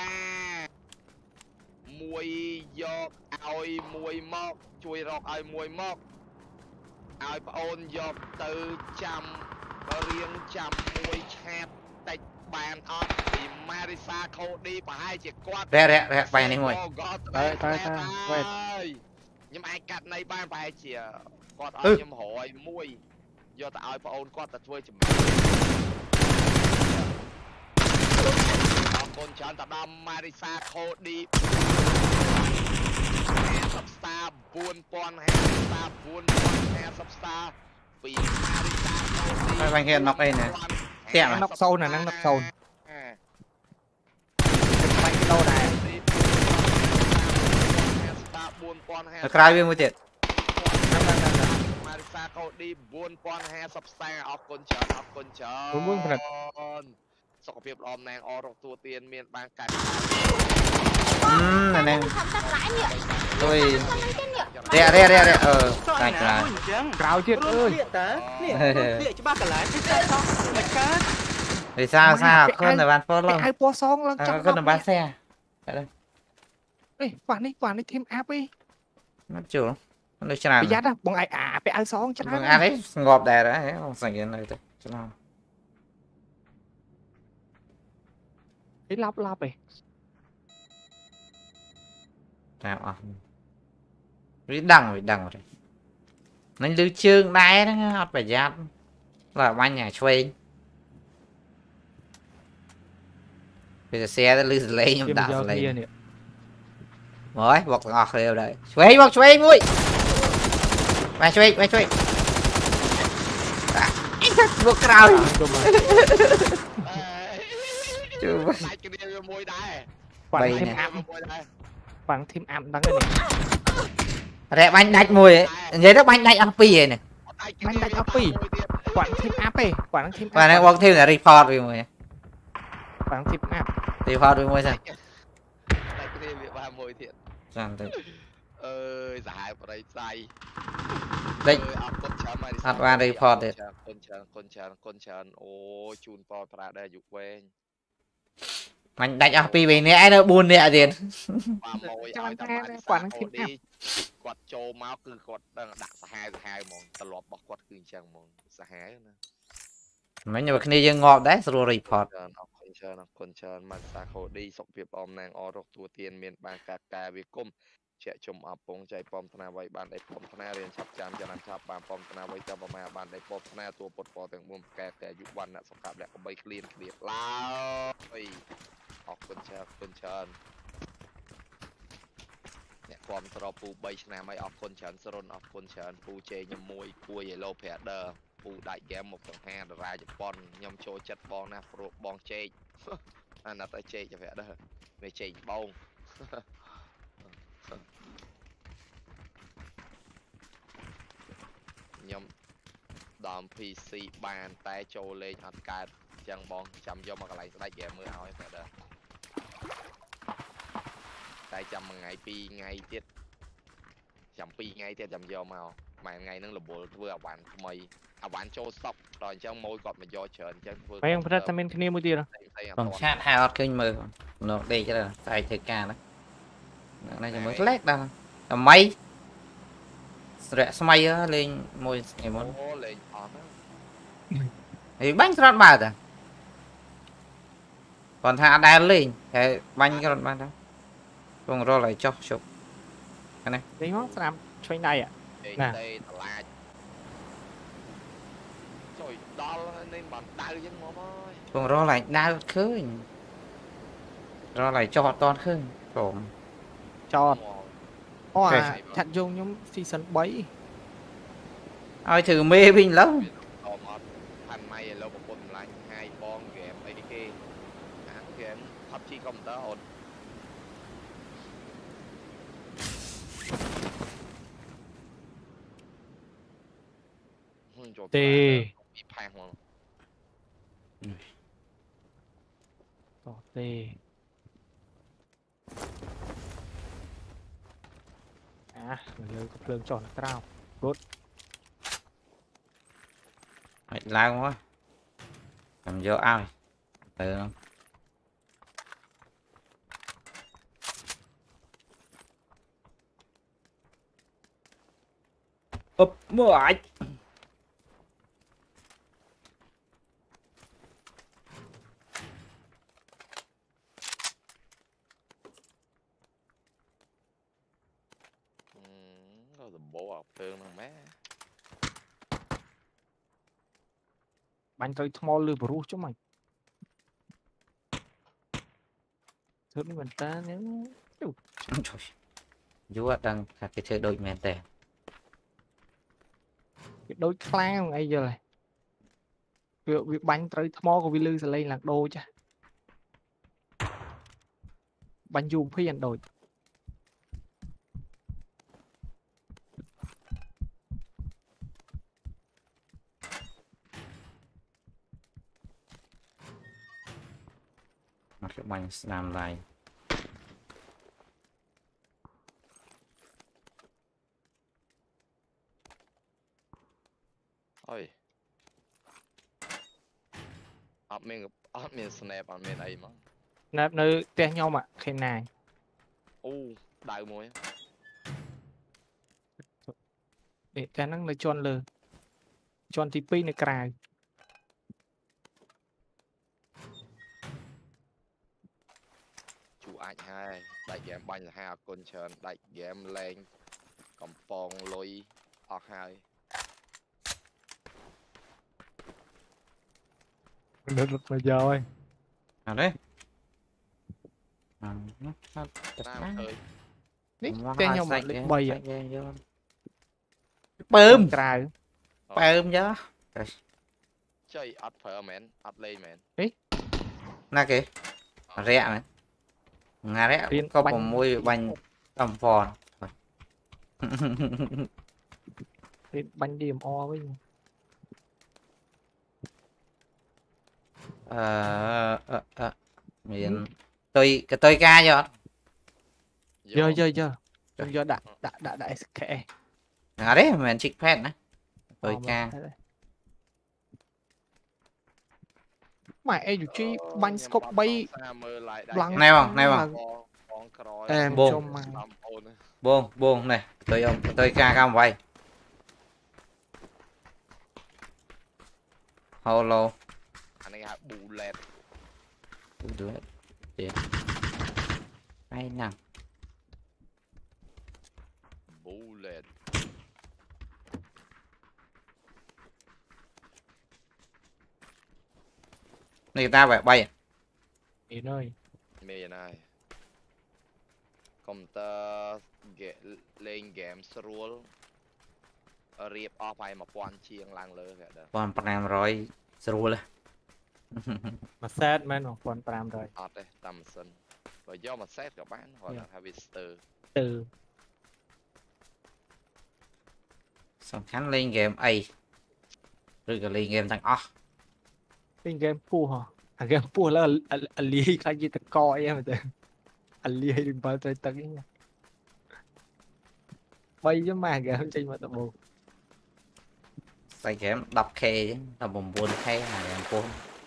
មួយយកឲ្យមួយមកជួយរកឲ្យមួយមកឲ្យប្អូនយកទៅចាំរៀងចាំមួយឆាតតិចបានអត់ពី Marisa Koda ប្រហែលជាគាត់រែកបែរនេះមួយទៅវេតខ្ញុំអាចកាត់នៃបានប្រហែលជាគាត់ឲ្យខ្ញុំរយមួយយកទៅឲ្យប្អូនគាត់ទៅធ្វើជំនួសអរគុណច្រើនទៅដល់ Marisa Koda 50 star 4000 star 4050 star ពី Marisa Koda ហើយបាញ់គេណុកអីណា តាក់ណុកសូនអាហ្នឹងណុកសូនបាញ់គីឡូដែរ star 4050 ក្រៅវាមួយទៀតហ្នឹង khổ đi buôn quan hai sập xe ọc con chợ Buôn thật. sọc việc lòm nàng o rọc tua tiền miền bang cạnh này nè Thầm tắt lại nhỉ. tôi Con nâng chân nhỉ. rẽ tại là ក្រោយទៀតអើយនេះច្បាស់កន្លែងតែសោះមិនកើត thì sao con là bạn phô ឯ luôn ហៅពណ៌សងឡើងចង់ con là bán xe អេប៉ះនេះធីមអាប់អី nó chủ nó được chưa ប្រយ័ត្នណាបងឯអាពាក់អាវសងច្រើន vâng ăn đấy ngọt đè đấy không sành cái này thôi cho nào ឯឡាប់ឯ nào à vì đằng rồi nó lưu chương đáy đó ngọt phải giáp là bánh nhà chơi bây giờ xe nó lưu lấy nhưng đạo lấy mới bọc ngọt đều đấy chuối vui mày chuối buộc rồi chưa đại cái điều môi đài បាំង Bay ធីម nè. អាប់ môi đài បាំងធីមអាប់ដឹងហើយនេះ rẽ bánh đạch mùi ấy vậy đó bánh đạch ăn pi vậy này បាញ់ដាច់អស់ពីរ គាត់ធីមអាប់ទេគាត់នឹងធីម và nó bọc thêm là report rồi mùi បាំងធីមអាប់ report rồi mùi sao đại cái điều việc ba môi thiệt sao từ ơi giải vào đây say đấy ọc con chợ mày Thật ra report đấy. con chợ ô chun po pra đây dục quen bánh đạch ăn pi vì nè nó buồn nè tiền ba môi Cho ai anh tao nghe mà nè, đi quả xa nó cô thêm đi quạt trâu máu cứ quạt đang đặt hai mòn tao lọt bọc quạt cứ chẳng mòn xa hai nữa mấy người kia dân ngọt đấy rồi report con chợ mà xa khổ đi sọc việc om nàng o rọc tua tiền miền bang cà việc cung trẻ chùm ập bông chạy pom thana vậy bạn đấy pom thana riêng chập chạm cho nên chập bàn pom thana vậy cho bà bạn đấy pom thana tua bột bò từng buông kẹt kẹt dụcวันน่ะสกัดแหละก็ใบเคลียนแล้วออกคนเชิญเนี่ยความตรอปูใบชนะไม่ออกคนเชิญสรนออกคนเชิญปูเจยมวยคุยโลแพเดอร์ปูได้แกมmộtต่าง5ดารายปอนยำโชว์จัดบองนะโปรบองเจอันนั้นแต่เจจะแพเดอร์ไม่เจบองยำดอม PC บานแต่โจเลนอัดการจังบองจำยอมมาอะไรได้แกมือเอาให้แพเดอร์tại chầm mà ngày pi ngày tiết chầm pi ngày tiết chầm do màu mà ngày nâng là bộ vừa bạn mày bạn cho sọc rồi trong môi gọt mà do trời chân vừa ហើយខ្ញុំប្រត់តែមានគ្នាមួយទៀត còn chat hai hot kinh mơ nó đây cho là tại thời ca đó này chỉ mới lét đâu là máy rẽ máy lên môi ngày muốn lên thì bánh rất bà rồi còn thà đai lên cái bánh cái con bánh đó còn rồi lại cho chụp cái này នេះមកស្នាមឆ្វេងដៃ đây là trời đo nên bạn đau chứ ngó ơi còn rồi lại đau khơi rồi lại cho toàn khơi còn ចតអូអាឆាត់យងខ្ញុំ season 3 ai thử mê mình lắm thành mày lâu một quân lại hai con game ADK game thậm chí không tới ổn ទេ bị phang luôn តោះទេលើក៏ភ្លើងចុះក្រោម mày lao quá làm vô ao được không úp mỏi rồi bố học tương thằng bé បាញ់ទៅថ្មលឺបរុះចុះមកធ្វើមិនមែនតាហ្នឹង trời vua đang cái chơi đôi mền tè វាដូចខ្លាងអីយល់ហើយវាបាញ់ត្រូវថ្មក៏វាលឺសលេងឡើងដូចចាបាញ់យូភីអត់ដូច làm lại ôi admin snap admin ấy mà nạp nơi te nhau mà khi này đại mùi để te năng nơi chọn lờ chọn tí pi này cài chủ ảnh hai đại game banh là hai con trơn đại game lên cầm pong lôi ở hai được mà giờ ơi nào đấy nam ơi đấy te nhau mà lịch bày à bơm cài bơm chứ chơi ắt phở mến ắt lên mến nè kì rẻ này ngà rẻ có một môi bánh tầm phòn bánh điểm o với miền tôi ca cho giờ đã kệ ngà đấy mình chích phép này tôi ca mày em chi bánh scope bay này bằng em buông cho mày buông này tôi ca cam vậy hello anh ấy bù lẹt hay nè bù lẹt người ta phải bay đi nơi mê này computer lên game sroll riệp off hay một quan chiêng lang lơ vậy đó còn 500 rồi mà set men một con 5 rồi đây tầm sân rồi do mà set các bạn hoặc là harvester từ xong khánh lên game A rồi lên game thằng off เป็นเกมพูเหรอเกมพูแล้วอันลีใครยิงตะกอยอ่ะมันจะอันลีให้ดึงบอลใจตึงเนี่ยไปchứ màเกมจริงมาตะบูใส่เกมđập khe chứ là bồn buồn khe là làm cuốn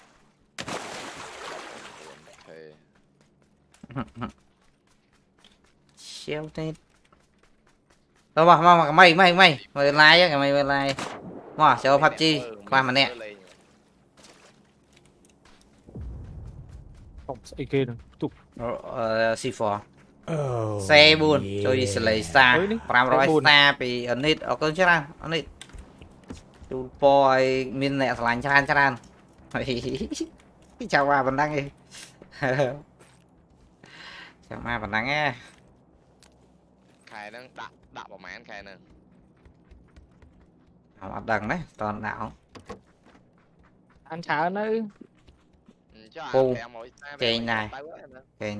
xéo tết đâu mà mày like á mày like mà cho PUBG qua mà nè ตบไอ้เกมตุก C4 Oh, xe buồn cho đi xử lý xa Ơi đi, 500 xe buồn. xa vì ở nít ở con chắc ăn nít chú bòi min nè lành chắc ăn chào bà vẫn đang đi chào ma vẫn đang nghe khai nó đạp vào màn khai nè mặt đằng đấy toàn đảo อันเช้านะ Cô, cây này cây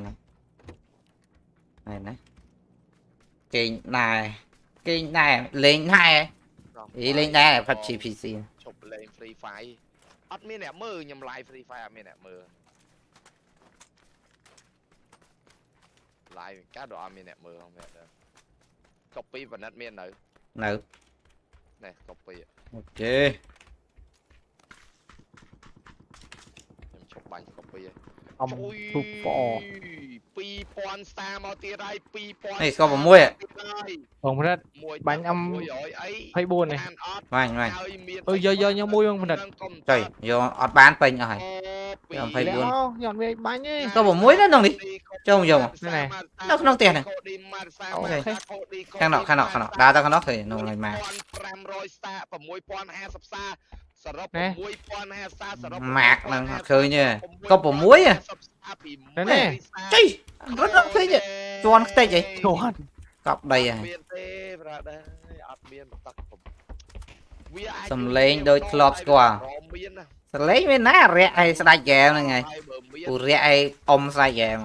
này lên hai ý lên đây là phát triển PC chụp lên free fire ắt miên nè mơ nhầm lại free fire miên nè mơ lại cá độ miên nè mơ không mẹ được copy và nét miên nữ nữ này copy ok chụp bánh copy เอามันทุบปอปีปอนสตาร์มาตีไรปีปอน này có một mũi ạ ผมเพิ่น bánh âm hay buồn này mày giờ nhau mui không mình trời vô ọt bán pin rồi Em phải buồn. nhọn về bánh ấy có một mũi đó đâu đi cho không dùng này nó tiền này ok khăn nọ đa ra khăn nọ thì nó lại mà mạc là khơi nha có một muối à đấy này chi rất thế nhỉ choan cái gì choan cọp đây à sầm lên đôi club qua lấy mấy ná rẻ hay sai kèo này ngày u rẻ hay ông sai kèo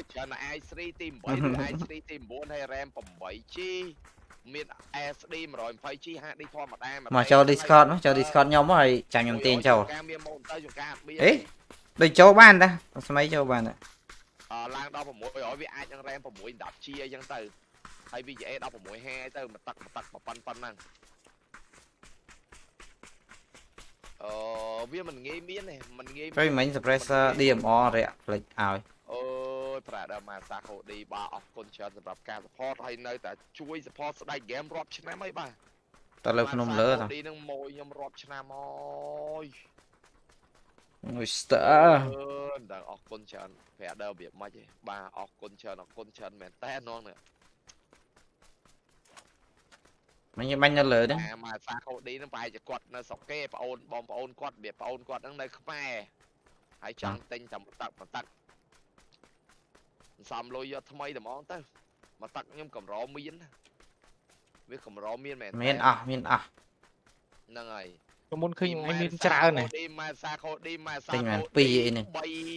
mà cho Discord nhóm rồi chào nhầm tiền cho ấy đây cho ban ta mấy cho ban này lang đo 600 វាអាចនឹងរ៉េម6 10 chia អញ្ចឹងទៅហើយ VGA 16 ហាទៅមកតាក់ប៉ុណ្ណឹងវាមិនងាយមានទេមិនងាយ Cái mình suppressor DMR រយៈផ្លេចឲ្យអូយប្រាដមកសាខូឌីបាទអរគុណច្រើនសម្រាប់ការ support ហើយនៅតែជួយ support ស្ដាយ game រាប់ឆ្នាំអីបាទតលើភ្នំលើតឌីនឹងមួយខ្ញុំរាប់ឆ្នាំអើយមួយ star ដល់អរគុណច្រើនប្រាដរបៀបម៉េចទេបាទអរគុណច្រើនមែនតើនង mình bañ nó lửa đó មកសាខូឌីនឹងប្រហែលជាគាត់នៅស្រុកគេបងប្អូនគាត់វាប្អូនគាត់នឹងនៅខ្មែរហើយចង់ទិញតែមកតាក់សំលុយយកថ្មីតែហ្មងទៅមកតាក់ខ្ញុំកម្រមានវាកម្រមានមែនមានអស់ហ្នឹងហើយមុនឃើញឯងមានច្រើនណាស់មកសាខូឌីមកសាទិញខូបានឌី 2អីនេះ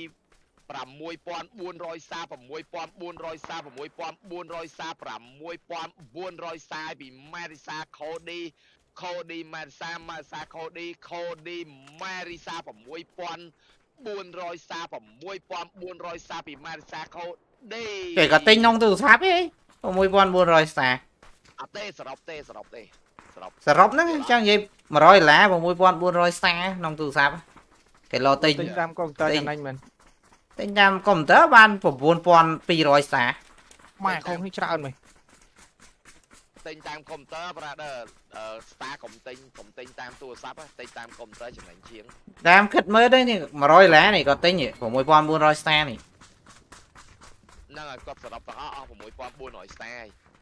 6400សា6400សា6400សា6400សាពីម៉ារីសាខូឌីម៉ារីសាខូឌីម៉ារីសា6400សា6400សាពីម៉ារីសាខូឌី kể cả tinh nông từ sáp ấy 6400 xa អត់ទេសរុបទេសរុបហ្នឹងចឹងនិយាយ100 lá 6400 xa ក្នុងទូរស័ព្ទគេលោទិញទិញតាមកុំព្យូទ័រយ៉ាងណាមិញទិញតាមកុំព្យូទ័របាន9200 សាម៉ែខំនេះច្រើនមែនទិញតាមកុំព្យូទ័រ brother star កុំទិញតាមទូរស័ព្ទទិញតាមកុំព្យូទ័រចំណេញជាងតាមគិតមើលទៅនេះ100 lá នេះក៏ទិញ6400 សានេះហ្នឹងហើយគាត់សរុបទាំងអស់6400 star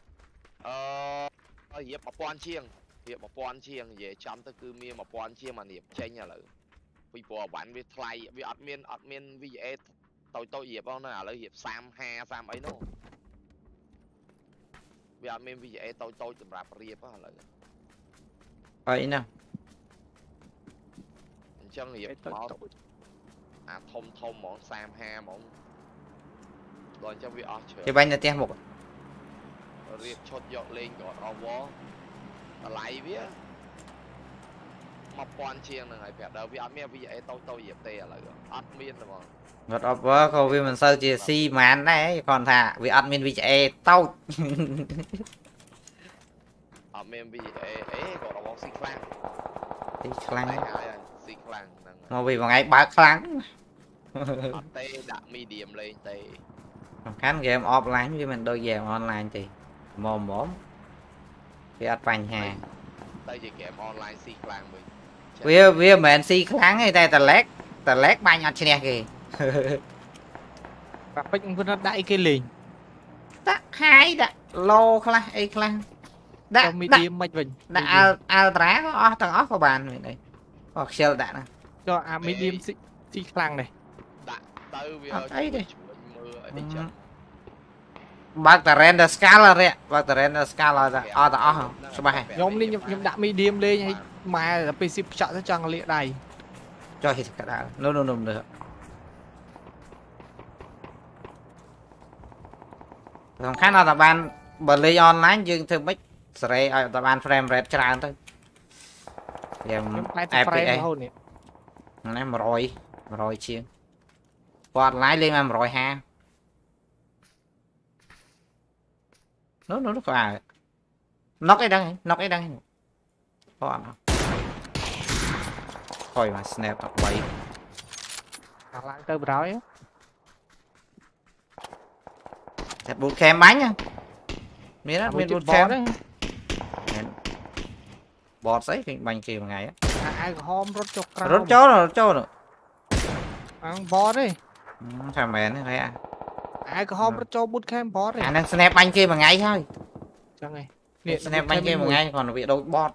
ហើយរៀប1000ជាងនិយាយចំទៅគឺមាន1000ជាងមករៀបចេញឥឡូវពីព្រោះអវ៉ាន់វាថ្លៃវាអត់មាន VA តូចរៀបហ្នឹងឥឡូវរៀប30អីនោះវាអត់មាន VA តូចសម្រាប់រៀបឥឡូវអីណាអញ្ចឹងរៀបមកអាធំហ្មង30ហ្មងដល់អញ្ចឹងវាអស់ច្រើនគេបាញ់ទៅផ្ទះមុខរៀបឈុតយកលេងក៏អស់វ៉តម្លៃវា1000ជាងហ្នឹងហើយប្រាប់ដល់វាអត់មាន VA តូចរៀបទេឥឡូវអត់មានទេហ្មងរត់ offer ក៏វាមិនសូវជា C ម៉ានដែរគាត់ថាវាអត់មាន VA តូចអត់មាន VA អេក៏របស់ស៊ីខ្លាំងទីខ្លាំងហើយស៊ីខ្លាំងហ្នឹងមកវិញមួយថ្ងៃបើកខ្លាំងអត់ទេដាក់ medium លេងទេសំខាន់ game offline វាមិនដូច game online ទេមកវាអត់បញ្ហាតែជា game online ស៊ីខ្លាំងវិញវាមិនមែន C ខ្លាំងទេតែតលែកបាញ់អត់ឈ្នះគេបាក់ពេជ្រមិនគាត់ដាក់អីគេលេងដាក់ហាយដាក់ low ខ្លះអីខ្លះដាក់ medium មិនវិញដាក់ ultra ក៏អស់ទាំងអស់ក៏បានមែនទេក៏ខ្ជិលដាក់ណាចុះអា medium ស៊ីខ្លាំងដែរដាក់ទៅវាអត់អីទេមើលអីចឹងបើកតែ render scale រកបើកតែ render scale អត់ទាំងអស់ច្បាស់ហើយខ្ញុំនេះខ្ញុំដាក់ medium លេងឲ្យម៉ែដល់ពេលស៊ីខ្ចាក់ទៅចង់លាកដៃចុះហិតកដាលនោះសំខាន់អត់តែបានបើលេង online យើងធ្វើម៉េចសេរីឲ្យតែបាន frame rate ច្រើនទៅយ៉ាងខ្ញុំតែ frame រហូតនេះណា100ជាងគាត់ online លេងមក150នោះក៏អាច knock អីដឹងគាត់អត់ហុយមក snap ទៅ3 ឡើងទៅបរោយតែ boot camp បាញ់មានអត់មាន boot camp មានបតស្អីគេបាញ់គេមួយថ្ងៃអាវក្រហមរត់ចុះក្រៅរត់ចូលអងបតទេថាមែនទេអាវក្រហមរត់ចូល boot camp បតទេអាហ្នឹង snap បាញ់គេមួយថ្ងៃហើយចឹងឯងនេះ snap បាញ់គេមួយថ្ងៃគ្រាន់តែវាដូចបត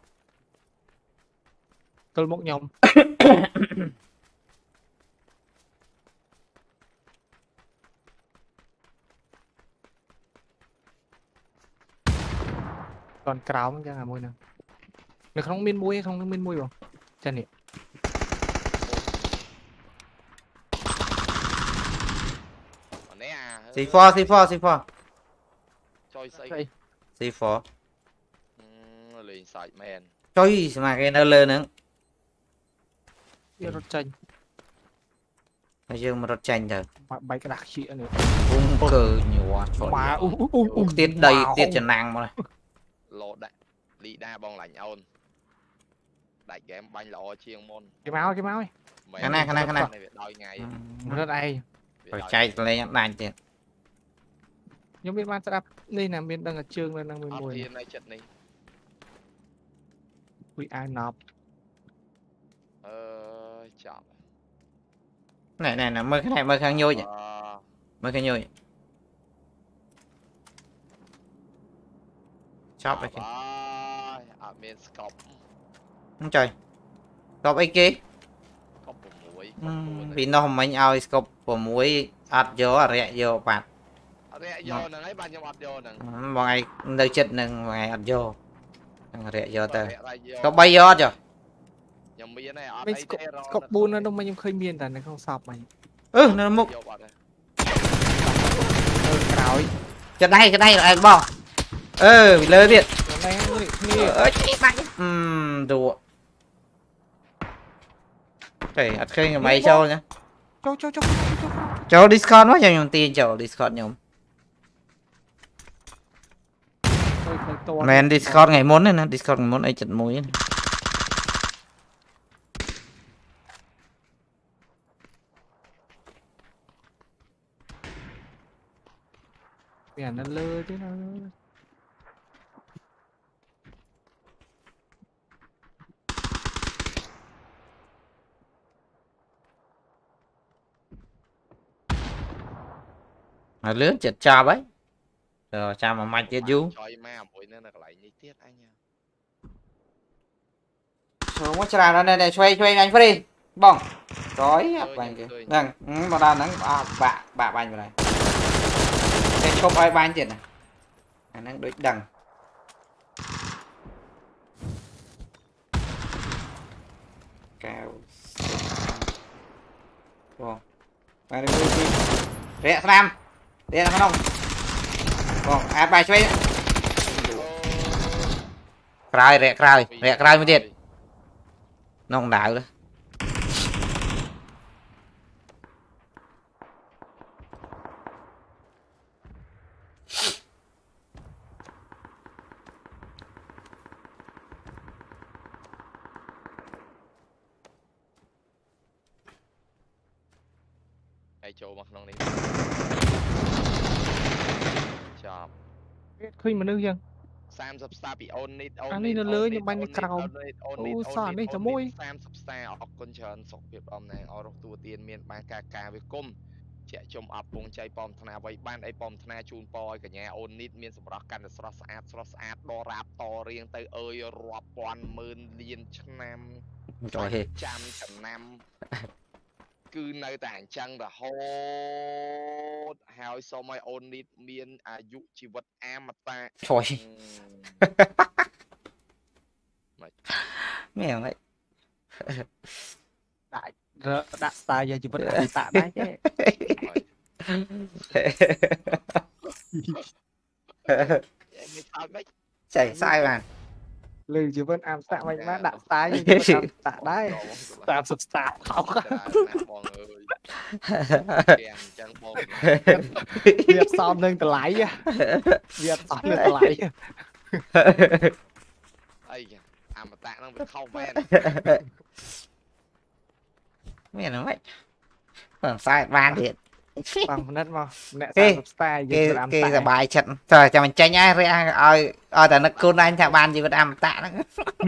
ទល់មុខខ្ញុំ cònក្រោមចឹងអាមួយហ្នឹងនៅក្នុងមានមួយបងចានេះ C4 ចុយស្អី C4 លេងសាច់មែនចុយស្មាគេនៅលើហ្នឹងវារត់ចេញ dương mà rất tranh rồi bay cái đặc chị nữa cũng cờ nhiều mà tiết đầy tiết cho nàng mà lô đại lý đa bong lạnh ôn đại game banh lọ chiêng môn cái máu ấy cái này đòi ngày rất đây phải chạy lên đàn tiền nhưng biết ban sẽ đây là bên đang ở trường lên đang ở mùi thiên này chất này quy ai nộp chọn này mới cái này mới khăn nhôi nhỉ mới cái nhôi chop đấy ở bên scope không trời scope ấy kia scope của muối vì nó không mấy ao scope của muối ạt vô à rẻ vô bạn rẻ vô nè ấy bao nhiêu ạt vô nè một ngày nơi chết nâng một ngày ạt vô rẻ vô tờ có bay vô chưa bên scope buôn nó đông mà nhưng khơi miên là nó không sọp mày nó mục cào cái đây là bò bị lơ biệt đùa phải ắt khơi người máy châu nhá châu Discord quá nhung tiền châu Discord nhung men Discord ngày muốn này nè Discord ngày muốn ấy chật mũi biển nó lơ chứ nó mà lướt chật cha ấy rồi cha mà mạch chết du không có chả nó này xoay anh phải đi bong rồi bạn kìa nè mà đang nắng bạ bạn này cái không ai ban chuyện này anh đang đối đằng cao bạn đi rẽ nam rẽ là không còn bài xoay rẽ cray mới thiệt nông đạo đó châu mặt nông đi chọc khi mà nương dân Sam substar bị ôn nít anh đi nó lưới nhưng bánh cào ô sao đây cho môi Sam substar ở con trơn sọc việc om này ở tua tiền miền ban ca với cung trẻ chôm ập vùng chạy bom thana với ban ai bom thana chun poi cả nhà ôn nít miền sập rắcกันสដរ៉ាប់តរៀងទៅអើយរាប់ពាន់ម៉ឺនលានឆ្នាំចាំចំណាំគឺនៅតែអញ្ចឹងរហូតហើយសូមឲ្យអូននេះមានអាយុជីវិតអមតៈ trời mẹ vậy đã sai giờ chỉ vẫn tạ đấy chứ chảy sai mà lư chỉ vẫn am tạ mày má đã sai nhưng tạ đấy tạ sụp tạ không việc xong nâng tờ lái việc xong nâng tờ lái ấy mà tạ nó bị không quen mẹ nó vậy còn sai ban điện bằng đất mà mẹ cái là bài trận trời cho mình tranh ai ra ơi tại nó cô anh theo ban gì vẫn am tạ nó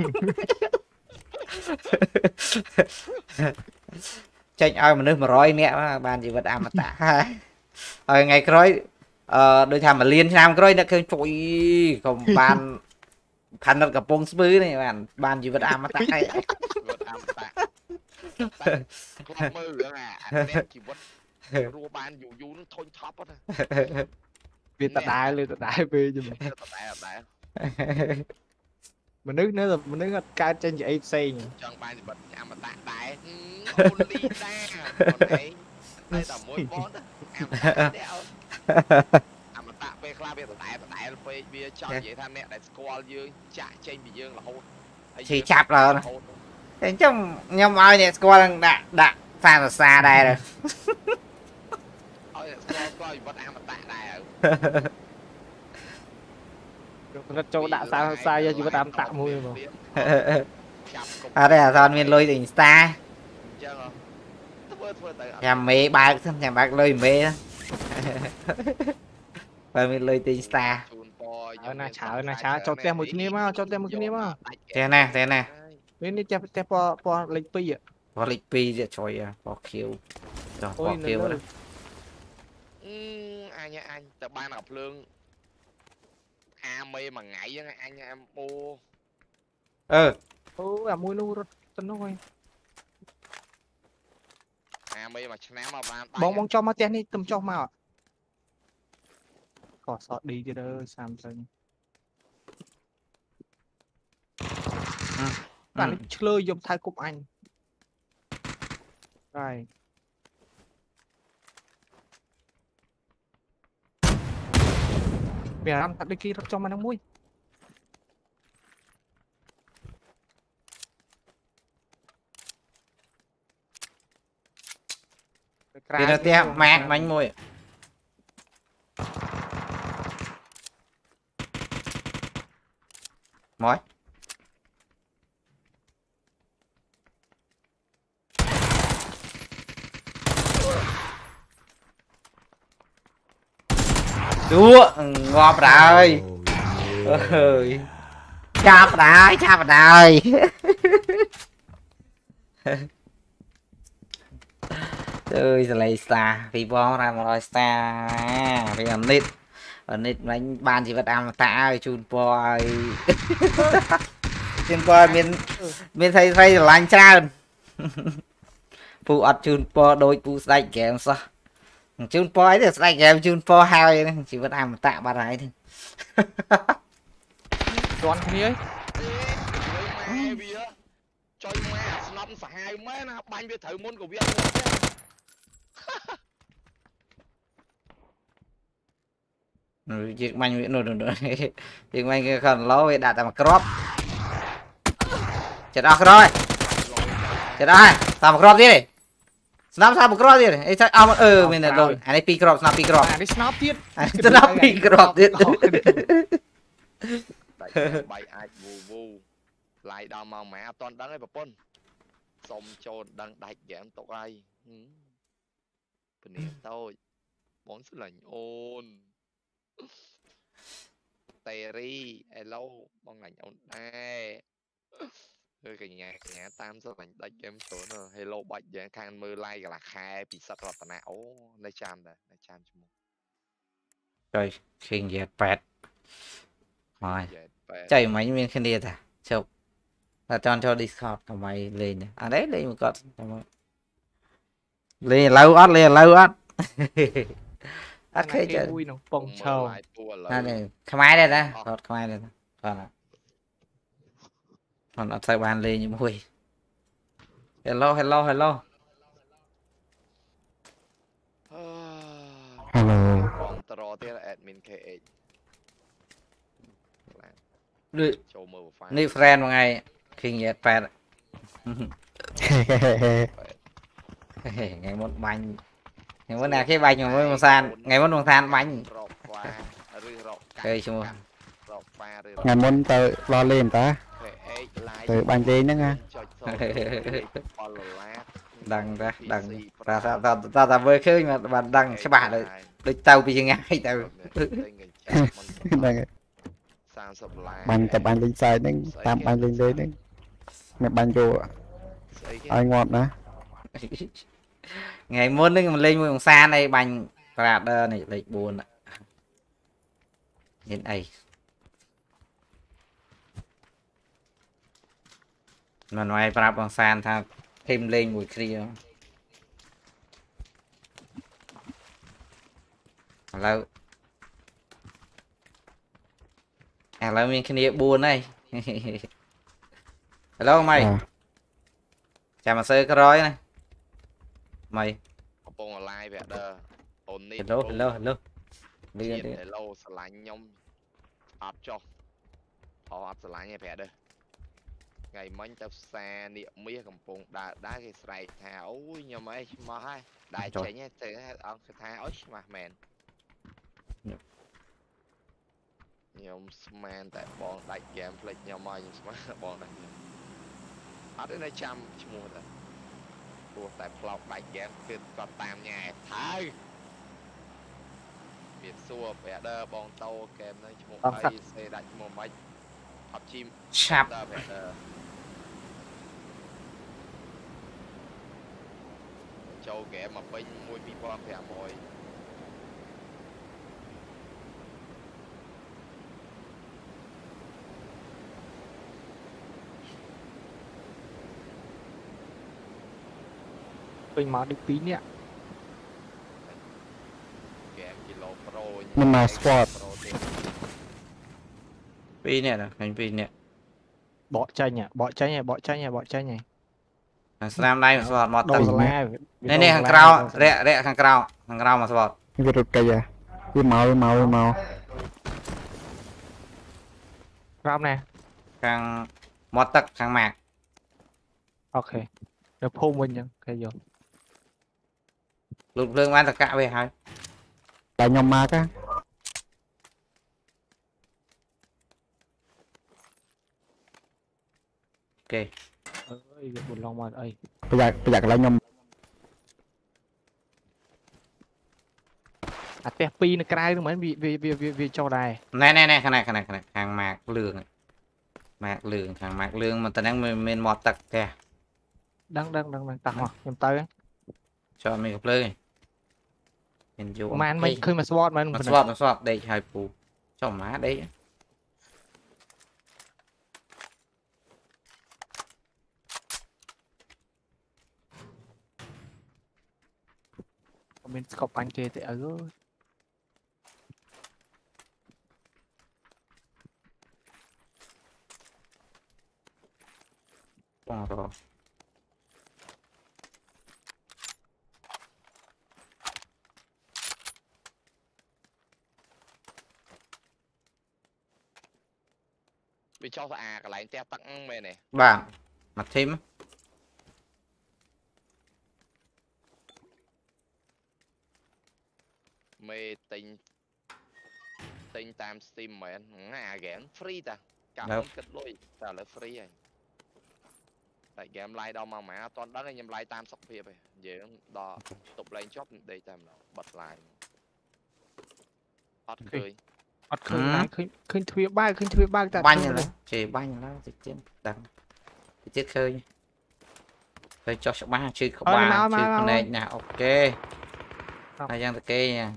tranh ai mà nước mà rồi mẹ ban gì vẫn am tạ rồi ngày rồi đôi thằng mà liên nam rồi nó kêu trội còn ban thành nó gặp bông spứ này ban gì vẫn am tạ này mơ nữa à chỉ vẫn rùa ban dù nó thôi top á vì tạ đại lên tạ đại về cho mình nước nữa là mình nước ca trên chị em xây nhỉ chẳng ban gì bật nhà mà tạ đại only ra còn đấy đây là mối món đó mà tạ về kla về tạ đại về bia cho vậy tham nè đại squall dương chạy trên bị dương là hôn thì chạp rồi trong nhóm ai nè squall đã pha là xa đây rồi ôi coi vật am mà tạ đài rất châu đã sao sai cho chúng ta tạm mùi mà ở đây là son miền lôi tỉnh Insta nhà mê ba nhà bác lôi mê đó và miền lôi tỉnh Insta na chả cho tem một cái mà cho tem một cái mà thế nè bên đi tem po lịch pi ạ có lịch pi vậy trời à có kêu rồi có kêu đó ai nha anh tập ban học lương mê mà ngại với anh em mua mùi nu rất tân thôi mê mà chém mà bong cho mà tem đi tầm cho mà có sọt đi chứ đó Samsung bạn chơi dùng thay cục anh rồi bây giờ ăn thật đi kia cho mà nó muối thì nó tiếp mát bánh môi mỏi đúa ngọt rồi ơi chạp rồi ơi lấy xa vì bó ra một đôi xa vì ẩn nít đánh ban chỉ vật ăn tạ ơi chun bò chun bò mình thấy là anh trao phụ ọt chun bò đôi phụ sạch kèm sao chun bò ấy thì sạch kèm chun bò hai chỉ vật ăn tạ bà này thôi đoán cái ấy cho mẹ năm hai mấy na banh với thử môn của viên việc manh rồi việc manh còn lố về đạt mà crop chết ác rồi chết ai sao một crop đi snap sao một crop đi ấy sao mình là rồi anh ấy pi crop snap anh ấy snap tiếp snap pi crop tiếp bay ai vù lại đào màu mẹ toàn đắng ấy bà pôn xong cho đăng đại giảm tộc ai bên này tôi món sự lạnh ôn Terry hello mong lạnh ôn đây cái nhà tam rất lạnh đại game số nữa hello bạch dạng khang mưa like là khai bị sắp lọt não lấy cham đây lấy cham cho rồi khinh dệt pet rồi chạy máy miền khinh điệt à chụp là cho Discord của mày lên à đấy lên một con lên lâu ắt ắt cái chơi bông trâu này khai đây đó khai đây còn nó thay bàn lên như mùi hello còn tro thế là admin KH đi friend một ngày khi nhiệt pet ngày một bánh ngày một nào cái bánh mà mới một sàn ngày một sàn bánh chơi chung ngày môn tự lo lên ta tự bánh đi nữa nha đăng ra với khơi mà bạn đăng các bạn rồi được tàu bị ngay tàu bánh tập bánh lên sai đấy tam bánh lên đấy đấy mẹ bánh vô ai ngọt nữa ngày muốn mình lên một xa này bánh rạt này lại buồn ạ nhìn ấy mà ngoài rạp bằng sàn tha thêm lên một kia lâu lâu mình kia buồn này hello mày chào mà sơ cái rối này mày hello hello slide nhông áp cho áp slide nghe vẻ đây ngày mấy tập xa niệm mía cầm bông đá cái sài thà ôi nhưng mà mà hai đại chạy nhé thì ông thà ôi mà mền nhiều man tại bọn đại game play nhiều mai nhưng bọn này ở đây này trăm mua rồi của tại blog đại game cứ còn tam nhà thái biệt xua vẻ đơ bọn tàu kèm này một ai xe đại một máy học chim chạp châu kẻ mà bên môi bị bom kẻ mồi mình mở được tí nè kẻ kilo pro nhưng mà sport pi nè hành pi nè bỏ chai nhỉ bỏ chai nhỉ bỏ chai nhỉ bỏ chai nhỉ Slam đây mà sport một tầng này này hàng cao rẽ rẽ hàng cao mà sport cái rụt cây à cái màu ram nè hàng một tầng hàng mạc ok được phun mình nhá cái gì lục lương ban tất cả về hai tại nhom ma á ok ơi buồn lòng mà ơi bây giờ lại nhom à tép pi nó cay nó mới vì cho đài này cái này hàng mạc lương hàng mạc lương mà ta đang men một tầng kìa đang tặng hoặc nhầm tới cho mình gặp lương mình vô mình khơi mà sword mà sword đây hai phù cho má đấy mình cọc anh kia thì ở rồi bị cho cái lại te tặng mày này bạn mặt thêm mày tình tam steam mày ngà game free ta cả kết lôi ta là free rồi tại game like đâu mà mẹ toàn đó là nhầm like tam sọc phê vậy dễ đo tục lên job đây tam bật lại hot cười khơi thuê ba banh rồi chỉ banh nó thì chết đằng thì chết khơi khơi cho số ba chứ không ba chứ con này nè ok thời gian ok nha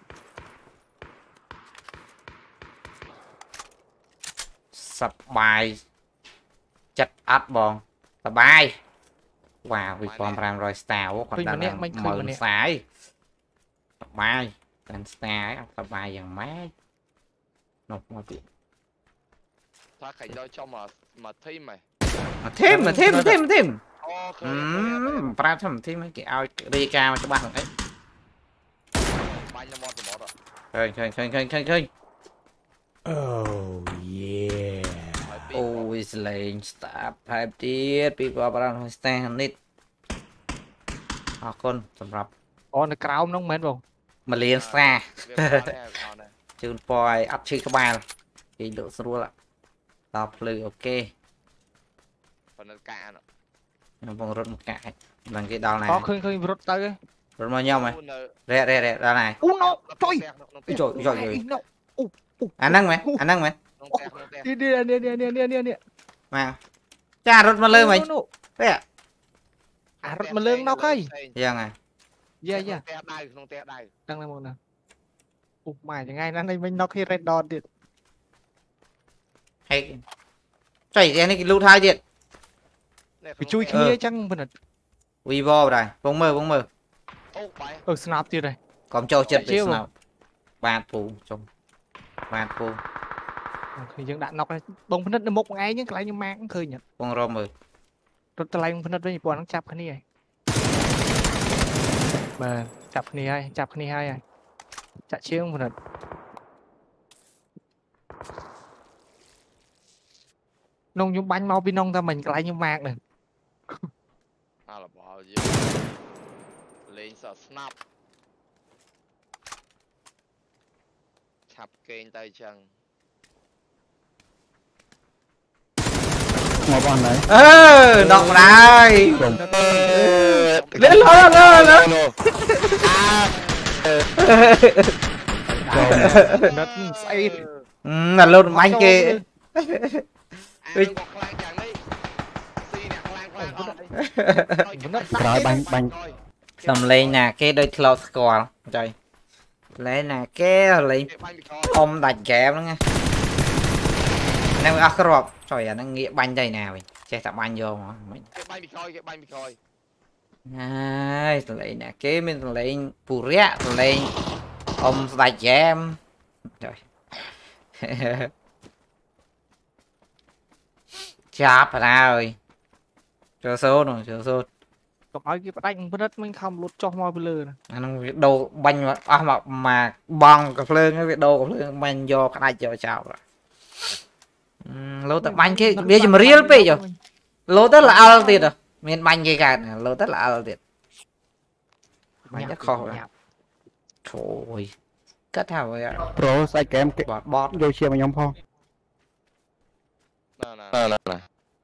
sập bài chặt ắt bòn sập bài wow vì còn làm rồi style còn đang mở sải sập bài đang style sập bài dần máy nộp một chuyện ta cảnh đó cho mà thêm mày thêm pra thầm thêm mấy cái ao đi cao cho ba thằng ấy khơi Oh yeah. always lane stop type tiết people around stand it អរគុណសម្រាប់អូននៅក្រោមហ្នឹងមែនបងមកលៀនសាជូនពណ៌ឲ្យអត់ឈឺក្បាលគេលក់ស្រួលដល់ភ្លឺអូខេប៉ុន្តែកាក់ខ្ញុំបងរត់មកកាក់ឡើងគេដល់ណាឃើញរត់ទៅរត់មកខ្ញុំហ៎រ៉េដល់ណាអូណូចុយអាហ្នឹងមែននេះមកចារត់មកលើមិញទេអារត់មកលើងដល់ហើយយ៉ាងហ៎យ៉ាក្នុងផ្ទះដៅដឹងហើយមកណាអូម៉ែថ្ងៃណានេះមិញដល់គេ red dot ទៀតហើយចុយនេះគេលូតហើយទៀតវាជួយគ្នាអញ្ចឹងមិន Vivo ដែរបងមើលអូបាយស្នាប់ទៀតហើយកុំចូលចិត្តពីស្នាប់បាទពូចុំបាទពូគឺយើងដាក់ណុកបងភ្និតនៅមុខថ្ងៃហ្នឹងកន្លែងខ្ញុំម៉ាកឃើញបងរមមើលរត់កន្លែងភ្និតវិញព្រោះហ្នឹងចាប់គ្នាហើយបាទចាប់គ្នាហើយចាក់ជាងភ្និតអ nông nhung bánh mau pin nông ta mình lại nhung mạc này à là bỏ gì lên sợ snap chập kênh tay chân ngồi bọn này đọc này lên lên nó say là luôn anh kia rồi banh tầm lên nè cái đôi close score trời lấy nè cái lấy ông đặt kẹp đó nghe em rộp trời ơi nó nghĩa banh đây nào che tập banh vô mà ai lấy nè cái mình lấy pù rẽ lấy ông đặt kẹp trời chạp rồi chờ số rồi chờ số còn nói cái đánh rất mình không lút cho mọi lừa anh đồ banh mà bằng cà phê cái việc đồ cà phê banh vô cái này chờ chào rồi lô tập banh cái bây giờ mà real pay rồi lô tất là ao tiền rồi miền banh cái cả lô tất là ao tiền banh rất khó rồi trời cất thảo vậy pro sai kém cái bọt vô chia mà nhóm phong nè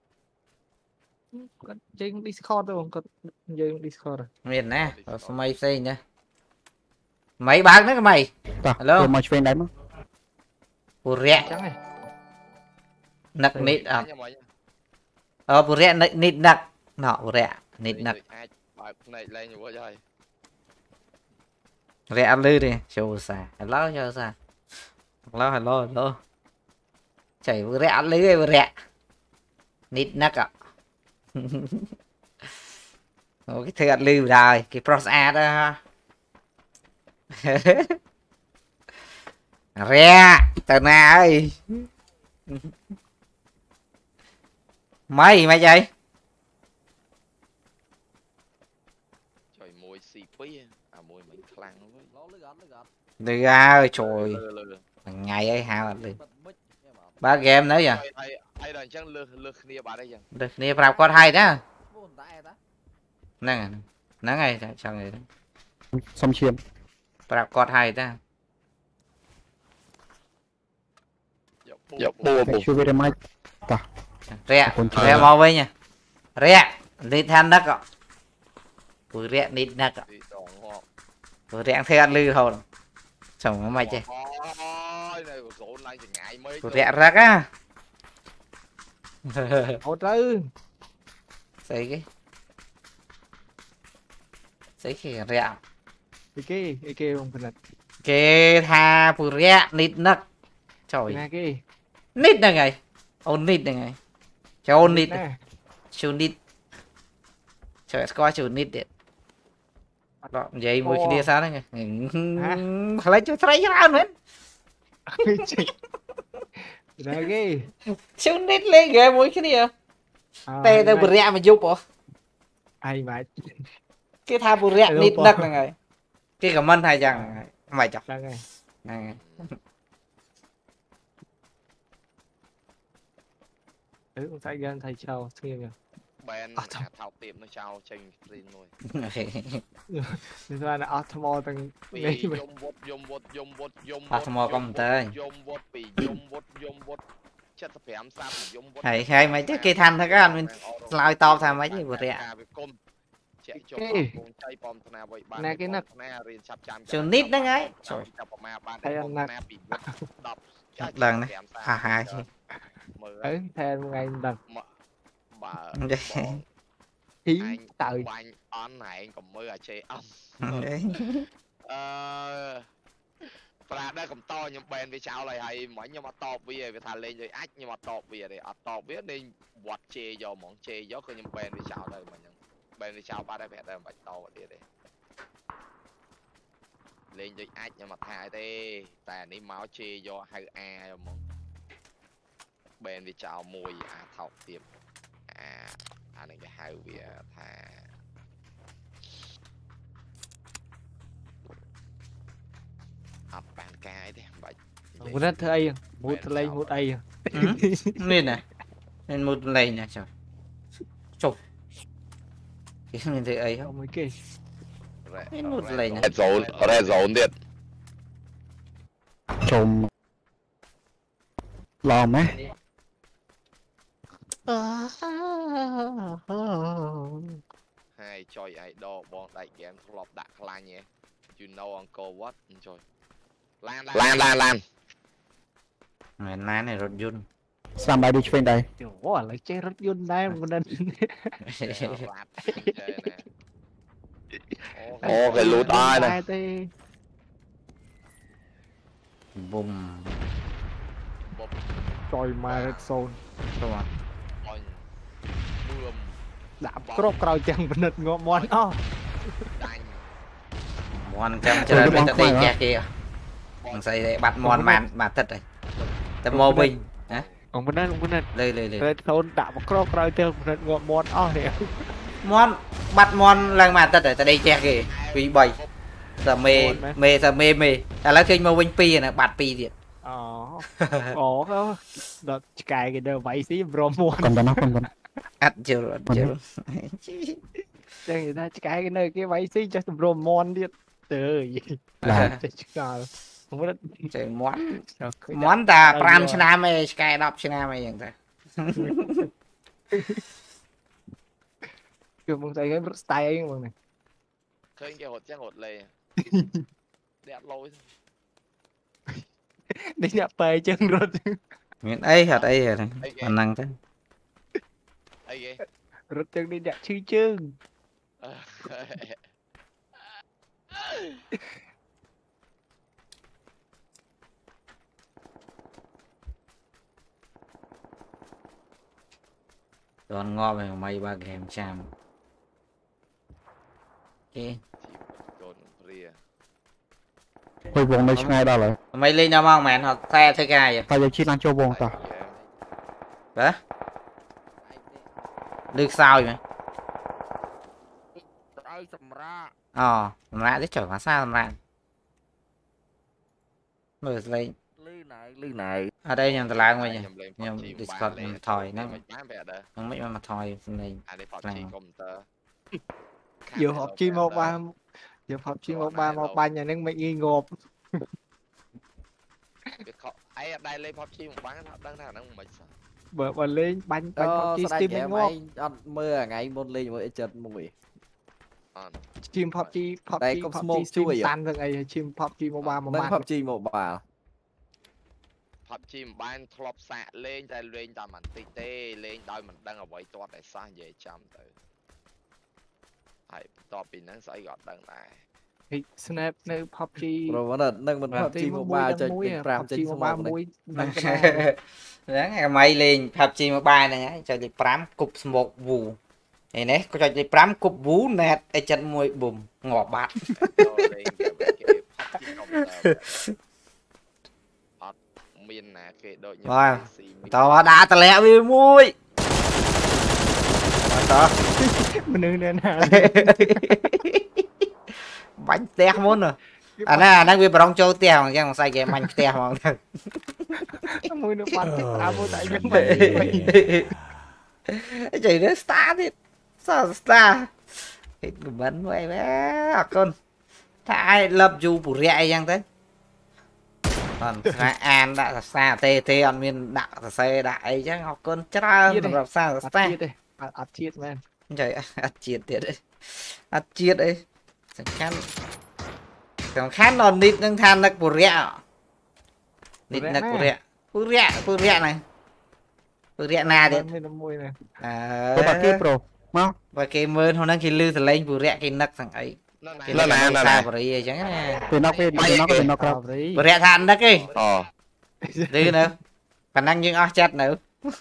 trên Discord rồi còn chơi Discord rồi miền nè mày xây nhá mấy bác nữa mày hello mà chuyên đấy mà bù rẽ nặc nít à bù rẽ nít nặc nọ bù rẽ nít nặc rẽ lư đi show xa hello cho xa hello chảy bù rẽ lư bù rẽ nít nặc ạ cái thứ ăn lưu rồi cái prosa đó re từ nào ơi mấy vậy trời mùi xì pí mùi mình khăn được ra trời ngày ấy hao đi ba game nữa giờ được nè vào con hay đó nè nó ngay sao người đó xong chiêm vào con hay đó chưa biết mai rẽ mau với nha rẽ đi than đất ạ vừa rẽ đi đất ạ vừa rẽ theo ăn lư thôi chồng nó mày chứ vừa rẽ ra á hỗ trợ cái rẽ cái không phải là cái tha vừa rẽ nít nấc trời cái nít là ngày ôn nít là ngày cho ôn nít chú nít trời coi chú nít điện đó vậy mỗi khi đi sao đấy lấy cho thấy ra nữa cái chú nít lên ghê mỗi khi đi à tè tao vừa rẽ mà giúp hả ai mà cái tha vừa rẽ nít nấc là ngày cái cảm ơn hai chàng mày chọc này thầy gan thầy chào thiên à bên thảo tiệm nó chào trình tin rồi nên là Atmo từng Atmo công tơi chất phải ám sát hay mấy chứ cây thanh thôi các anh mình lôi to tham mấy chứ vừa rẻ nè cái nấc chiều nít đó ngay thầy ăn nấc lần này hai thầy một ngày lần anh tự anh on này anh còn mơ chơi âm và đây còn to nhưng bên với cháu này hay mấy nhưng mà to bây giờ thà lên rồi ách nhưng mà to bây giờ để to biết nên quạt chê do món chê gió cơ nhưng bên với cháu đây mà nhưng bên với cháu ba đây mẹ đây mà to đi đây lên rồi ách nhưng mà thà thế tại ní máu chê do hai a món bên với cháu mùi thọc tiệm anh này cái hai việc thà bàn cái đấy vậy một đất thầy một lấy một ai nên này nên một này nè trời chụp cái mình thấy ấy không mấy kì nên một này nè red zoneទៀត chùm lo mấy ហើយចុយ idol បងដៃហ្គេមធ្លាប់ដាក់ខ្លាញ់ហ៎ you know Uncle what ចុយឡាន ngày nay này rốt dun ស្ដាំដៃដូចឆ្វេងដៃ Ủa lại chơi rất vui đây mà nên អូគេលូតអើយណា tê bùm trời mà xôn rồi អញបឿម đã crop cào chẳng bên đất ngõ món ó ដាញ់ mòn trăm chơi bên tay kia kia thằng xây đây bắt mòn mà thật rồi tao mò bình hả ông bên đây lên rồi xôn đã crop cào chẳng bên đất ngõ món ó thì mòn bắt mòn lần mà thật rồi tao đây che kìa vì bầy giờ mê là lấy khi mò bình pi này bắt pi điện ồ đó đợt cài cái đầu vậy xí bro mua còn tao nó còn tao ăn chưa chơi người ta cài cái nơi cái vậy xí cho bro mon đi từ gì là không biết chơi món ta pram china mày sky đọc china màyอย่างta kiểu muốn thấy cái style ấy mà này ឃើញគេហត់ចឹងហត់លេដាក់លយ đi nhập về chân rồi miễn ấy hạt ấy rồi anh năng thế អីគេ rồi chân đi đặt chư chân còn ngon về mày ba game cham ok កូនព្រាហុយវងនៅឆ្ងាយដល់ហើយ mày lên nhau mong mày hoặc xe thôi cái vậy តែយើងជិះឡើងចូលវងតោះ hả được sao vậy sầm rạ thế trở mà sao sầm rạ mở lên lư này ở đây nhầm tao lại mày nhỉ ខ្ញុំលេង nhầm PUBG Discord nhầm thòi nó មិនបានបែរដែរ nó mấy mà thòi này អានេះ PUBG កុំព្យូទ័រ vừa họp chi một ba vừa họp chi một ba nhà nên mày nghi ngộp វាខកអីអត់ដែរលេង PUBG មិនបានអត់ដឹងថាហ្នឹងមិនសោះ bờ lên bánh họp chi steam nên ngộp អត់មើលថ្ងៃមុនលេងជាមួយ agent មួយ steam họp chi steam tan rồi ấy steam họp chi một ba mà នឹង bạn PUBG Mobile PUBG មិនបានធ្លាប់សាកលេងតែលេងតែបន្តិចទេលេងដោយមិនដឹងអ្វីទាត់តែសោះនិយាយចាំទៅហើយបន្ទាប់ពីហ្នឹងស្អីក៏អត់ដឹងដែរ snap នៅ PUBG ព្រោះមិននឹងមិន PUBG Mobile ចុច5ចេញស្មោកនេះ đấy ngày mày lên PUBG Mobile này cho đi pram cục một vù này nè có cho đi pram cục vú nè để chân môi bùm ngọt bát លេងគេ PUBG កុំព្យូទ័រអត់មានណាគេដូចខ្ញុំ tao đã tao lẹ với mui tao mình đừng nên bánh tét muốn rồi à nè đang bị bong châu tèo mà cái sai cái bánh tét mà mui nó bắn tao vô tại những chỉ đến star đi sao star cái bắn vậy bé con ai lập dù bù rẹ chăng thế còn an đã xa tê tê ăn miên đạo xe đại chứ học con chết ra lập xa xa ắt chiết men trời ắt chiết đấy còn khán non nít nâng than nấc bù rẹ nít nấc bù rẹ này bù rẹ na đấy và cái mơn hôm nay khi lư thì lên bù rẹ cái nấc thằng ấy cái nấc xa bù rẹ chẳng bù rẹ than nấc ấy đi nữa khả năng nhưng chết nữa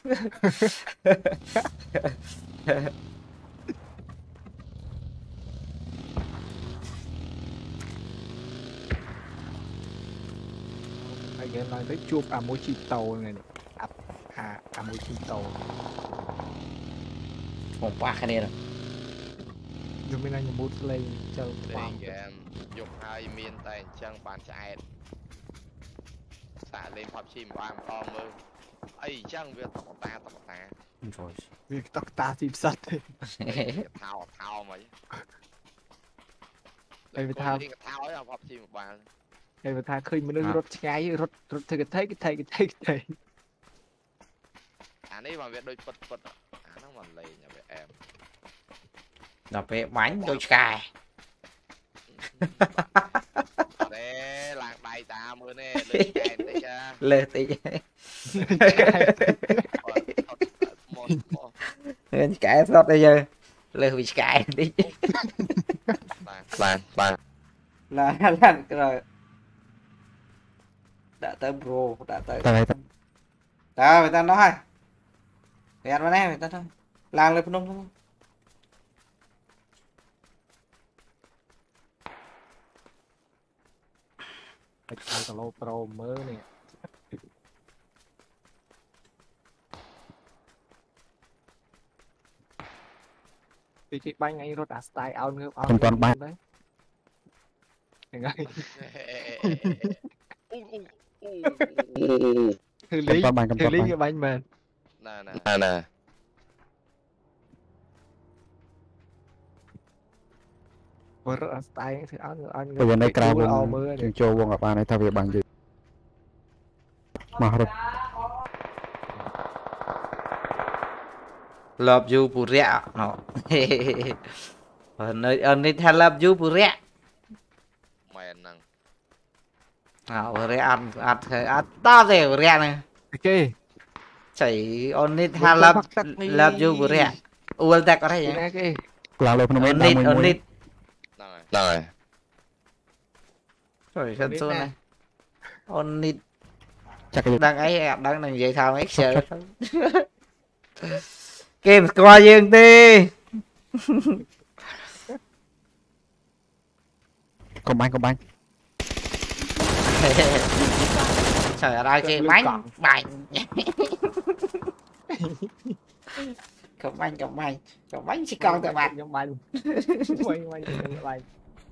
game nói tới chụp môi chi tàu này môi chi tàu một qua cái này rồi dùng bên này một bút lên cho លេងហ្គេមយកហើយមានតែអញ្ចឹងបានឆ្អែត xả lên PUBG mà ba con mơ ấy chẳng việc tao ta rồi việc tóc ta tìm sắt thao thao mày đây phải thao thao ấy là PUBG mà ba đây phải thao khơi mình rút ngay rút cái thấy à đấy mà việc đôi bật nó mà lầy nhà mẹ em đập về bánh đôi cài để làng đầy ta mưa nè lên kèn đấy cha lên tí lên cài sót đây giờ lên bị cài đi là rồi đã tới bro đã tới đó người ta nói kẹt vào đây người ta nói làng lên phun không cái lô pro mới nè vì chị banh anh rút style out nữa không toàn banh đấy ngay thư lý cái banh mà nè vừa rút style thì anh bây giờ đây cài trường châu vòng ở bàn này thay vì bằng gì mà rồi love you bù rẹ nó nơi anh đi theo love you bù rẹ mày năng bù rẹ ăn to rồi bù rẹ này ok chảy on đi theo love you bù rẹ uống ta có thấy vậy là lời phun on đi rồi rồi sân xuân này on đi chắc cái đang ấy đang làm vậy thao ấy sợ game score dương đi còn banh trời ở đây chơi bánh cầm bánh chỉ còn tại bạn trong banh banh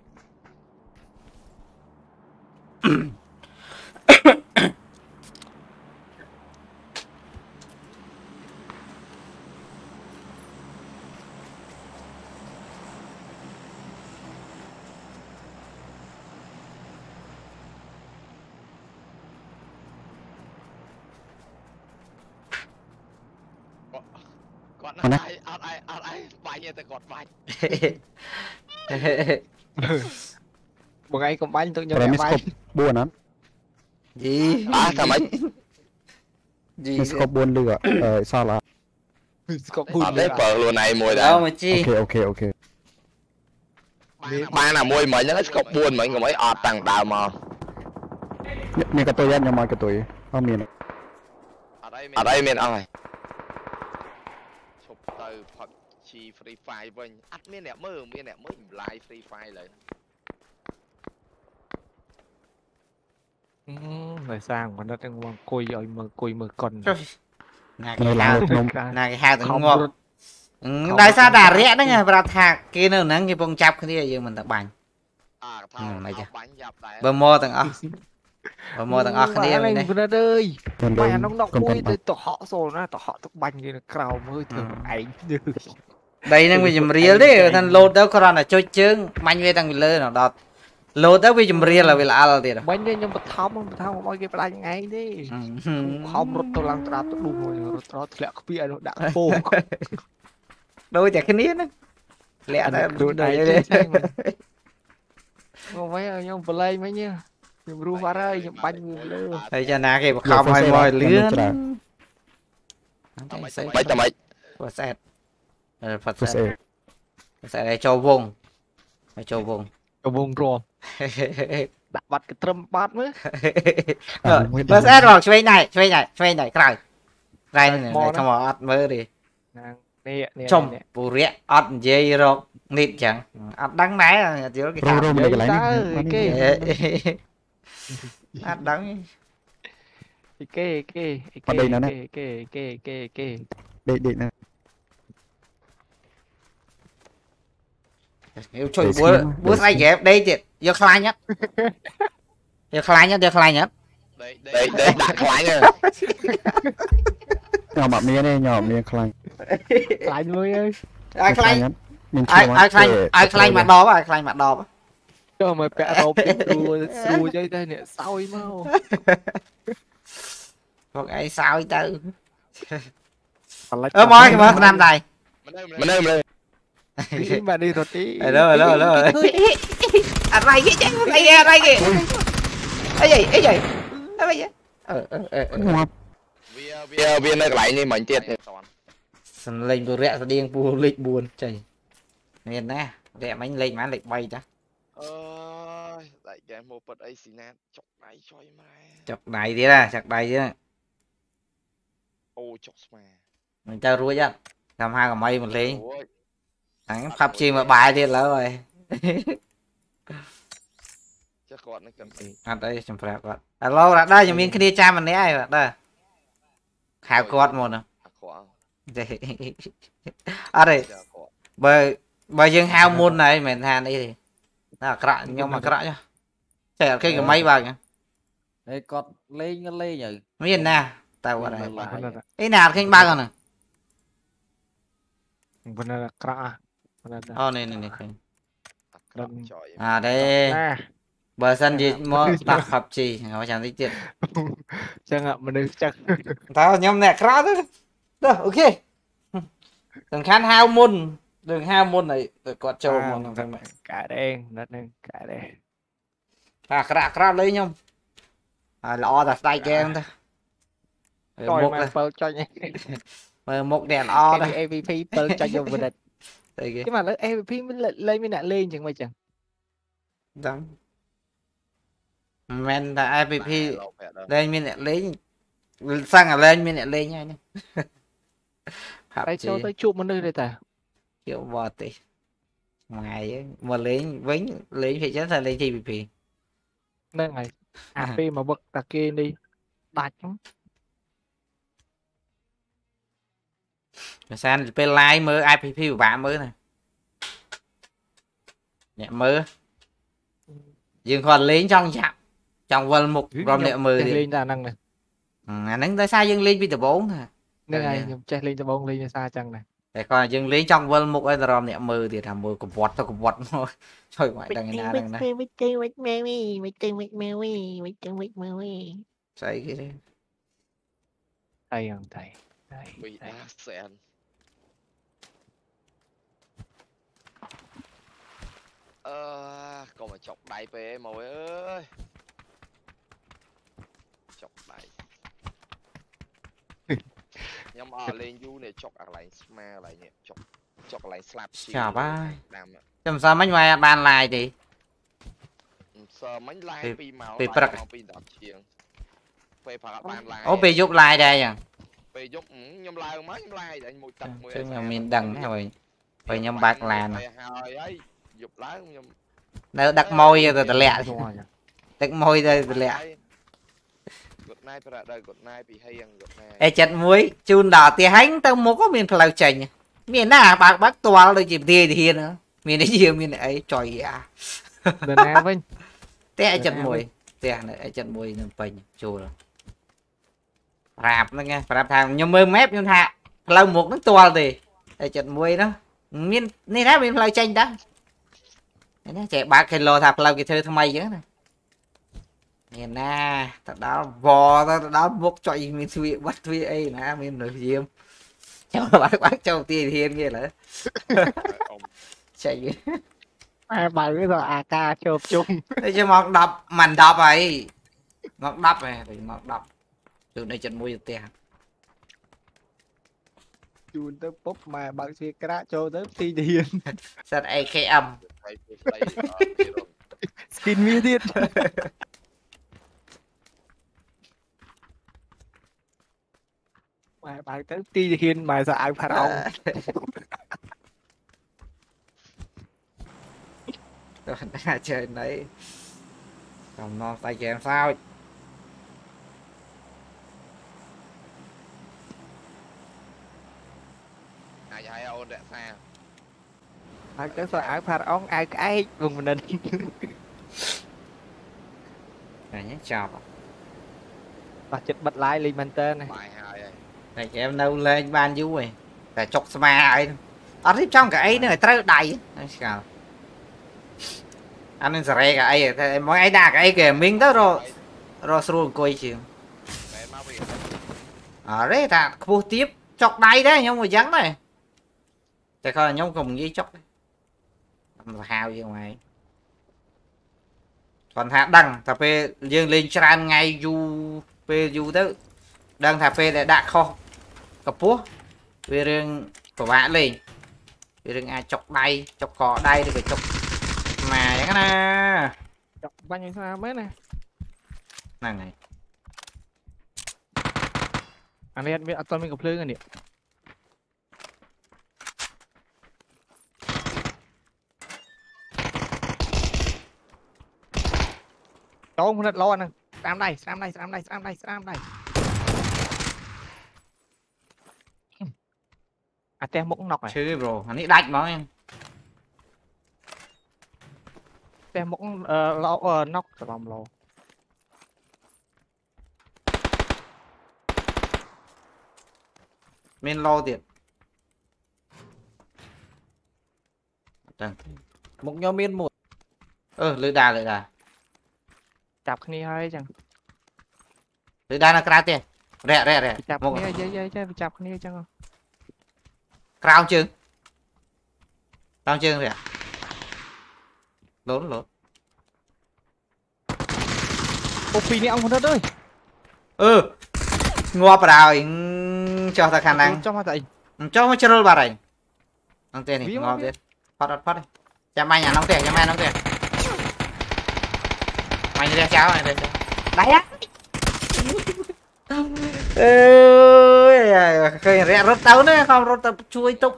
ai bài như ta gọt bài một ngày còn bánh tôi nhớ bánh buồn lắm gì thằng mấy gì có buồn lửa sao là đấy vợ luôn này mùi đâu mà chi ok ba là mùi mới nhớ có buồn mấy người mới ọt tặng đào mà miền cái tôi ăn nhà mọi cái tôi không miền ở đây miền ơi chụp từ PUBG Free Fire bên ắt miền nè mới live Free Fire lại người sang mà nó đang cùi mờ con này cái hai thằng ngọt đại sao đà rẽ đó nghe và thạc kia nữa nắng cái bông chắp cái gì giờ mình tập bánh này chứ bơ mô thằng cái gì này vừa đây mày nó đọc cùi từ tỏ họ rồi nó tỏ họ tập bánh kia là cào mới thường ảnh đây năng bị chìm riêng đấy thằng lột đó còn là chơi chướng mạnh về thằng bị lơ nào đọt lột đó bị chìm riêng là vì là al thì bánh đây nhưng mà thăm mọi cái bánh ngay đi không rút tôi lăng trap tôi đúng rồi rút lẹ có bia nó đã phô đôi chả cái nít á lẹ ta đủ đầy đấy không phải nhưng play mấy nhá nhưng ru vào đây nhưng bánh lơ đây cho na cái không hay mồi lươn mấy tầm mấy Phật sẽ để cho vùng rồi đặt bắt cái trâm bát mới Phật sẽ rồi xoay này cài này không ở mới đi trong bù rẽ ọt dây rồi nít chẳng ọt đắng nái là chỉ cái thảo ọt đắng cái đây nè yêu chơi búa say ghép đây chị vô khai nhất Để đặt lại nha. Nhỏ bạc miếng đây, nhỏ miếng khăn. Lại nuôi ơi. Ai khanh Mình ai khanh mặt đỏ ai khanh mặt đỏ Cho mà bẹ rộp đi xu chơi đây nè soi mau. còn ai sao chứ Mọi mà năm này Mình ơi. đi mà đi thật tí. Hello anh này cái chứ đây kìa ấy gì bây giờ Viên nó lại như mình chết. sân lên tôi rẽ điên bu lịch buồn trời nên nè rẽ bánh lên má lịch bay đó Đại game một bật ấy xí nè chọc này cho em chọc này đi ra chọc đây chứ ô chọc mà mình cho ruồi chứ làm hai cái mây một lên thằng pháp chi mà bài đi lỡ rồi chắc còn nó cần anh đây chấm phạt quá alo đã đây miếng kia cha mình đấy rồi đây hào cọt một nè à đây bởi dương hao môn này mình than đi thì là cọ nhưng mà cọ chứ chạy cái máy vào nhá đây cọt lên nó lên nhỉ miền nè tao vào đây cái nào kênh ba con nè Bên này là cọ. này à đây bờ sân gì mua đặt hợp gì họ chẳng thấy chuyện Chẳng ạ mình được chắc tao nhóm nè cọ đó ok đừng khan hao môn này quạt trâu mà thằng mày cả đen đất đen cả đen cọ lấy nhông lo đặt tay kem thôi coi mà phơi cho nhanh mà một đèn o đây MVP phơi cho vô vừa địch cái mà lấy MVP mới lên mới nạ lên chẳng mày chẳng đúng men là MVP lên mình lại lấy sang là lên mình lại lên nha đây cho tới chụp một nơi đây ta kiểu vọt thì ngày mà lấy phải chết là lên MVP nên ngày AP mà bật ta kia đi đạt sang p like mơ IPP của bạn mới này nhẹ mơ dừng còn lên trong chạm trong vần mục rom nhẹ mơ đi lên đà năng này nắng tới xa dừng lên vì 4 nè nên ngày nhầm chạy lên cho bông lên xa chăng này để coi dừng lên trong vần mục ấy rom nhẹ mơ thì thằng mơ của vọt thôi thôi ngoại đằng này đằng này xây cái đấy thầy không thầy bị đá sen còn mà chọc đáy về mồi ơi chọc đáy nhưng mà lên du này chọc lại smile lại nhẹ chọc lại slap chào ba làm sao mấy ngoài bàn lại thì sờ mấy like pi màu pi đỏ chieng phê phạt bàn lại ốp giúp like đây à phê giúp nhom like mấy nhom like để một tập chứ mà mình đằng rồi phải nhom bạc là dục lái nhom nó đặt môi rồi lẹ đặt môi rồi lẹ ê chặt muối chun đỏ thì hánh tao mua có miền phèo chành miền nào bác toa rồi chìm tiền thì nữa miền ấy gì miền ấy trời à té chặt muối té này chặt muối nên pin chua rồi rạp nó nghe rạp thằng nhom mơ mép nhom hạ lâu một nó toa thì ê chặt muối đó miền này đó miền phèo chành đó nó chạy 3 kg thạp lâu cái thơ thằng mày chứ này nhìn nè tao đã vò tao đã bốc chạy mình suy bắt suy ấy nè mình nổi diêm cho bác châu tiền thiên kia là chạy bài cái rồi AK chụp chung đây cho mọc đập màn đập ấy mọc đập này thì mọc đập từ đây chân mũi tiền chun tới bốc mà bằng xe cá cho tới ti điên sao ai cái âm skin mi điên mày bài tới ti điên mày sợ ai phải đâu chơi đấy còn non tay chèm sao ai ôn đẹp xa ai tới sợ ai phải ông ai cái vùng mình này nhé chào Và chết bật lái lên mentor này. Bài 2 đây. Này em đâu lên ban vui tại chọc sma ấy ở tiếp trong cái ấy nữa tới đầy anh nên sẽ cái ấy mỗi ấy đa cái ấy kìa miếng đó rồi rồi coi chịu ở đấy ta vô tiếp chọc đầy đấy nhưng mà vắng này tại coi là nhóm cùng với chọc hao gì ngoài còn hạ đăng thà phê dương lên tràn ngay du tới đăng thà phê để đạt kho cặp búa về rừng của bạn lên về rừng ai chọc đây chọc cỏ đây thì phải chọc mà vậy nè Chọc bao nhiêu sao mấy nè. này Anh em biết tôi mình gặp lương rồi nè. Đâu không thật lo nè. Sam đây. À tem mốc nọc này. chứ bro anh ấy đánh nó em Tem mốc lo nọc rồi vòng lô. men lo tiền một nhóm miên một lưỡi đà Chạp khní hơi chẳng. lưỡi đà là cào tiền rẻ Chạp một khní hơi chơi chạp khní hơi chẳng. cào chưa rẻ lốn Ô phi này ông con đất ơi. ngọt vào cho ta khả năng Cho mà tại. cho mới chơi bà này ông tiền thì ngọt đi phát đi chạm mai nhà nóng tiền mày ra cháu này đây đấy á khơi rẽ rớt tấu nữa không rớt tập chui túc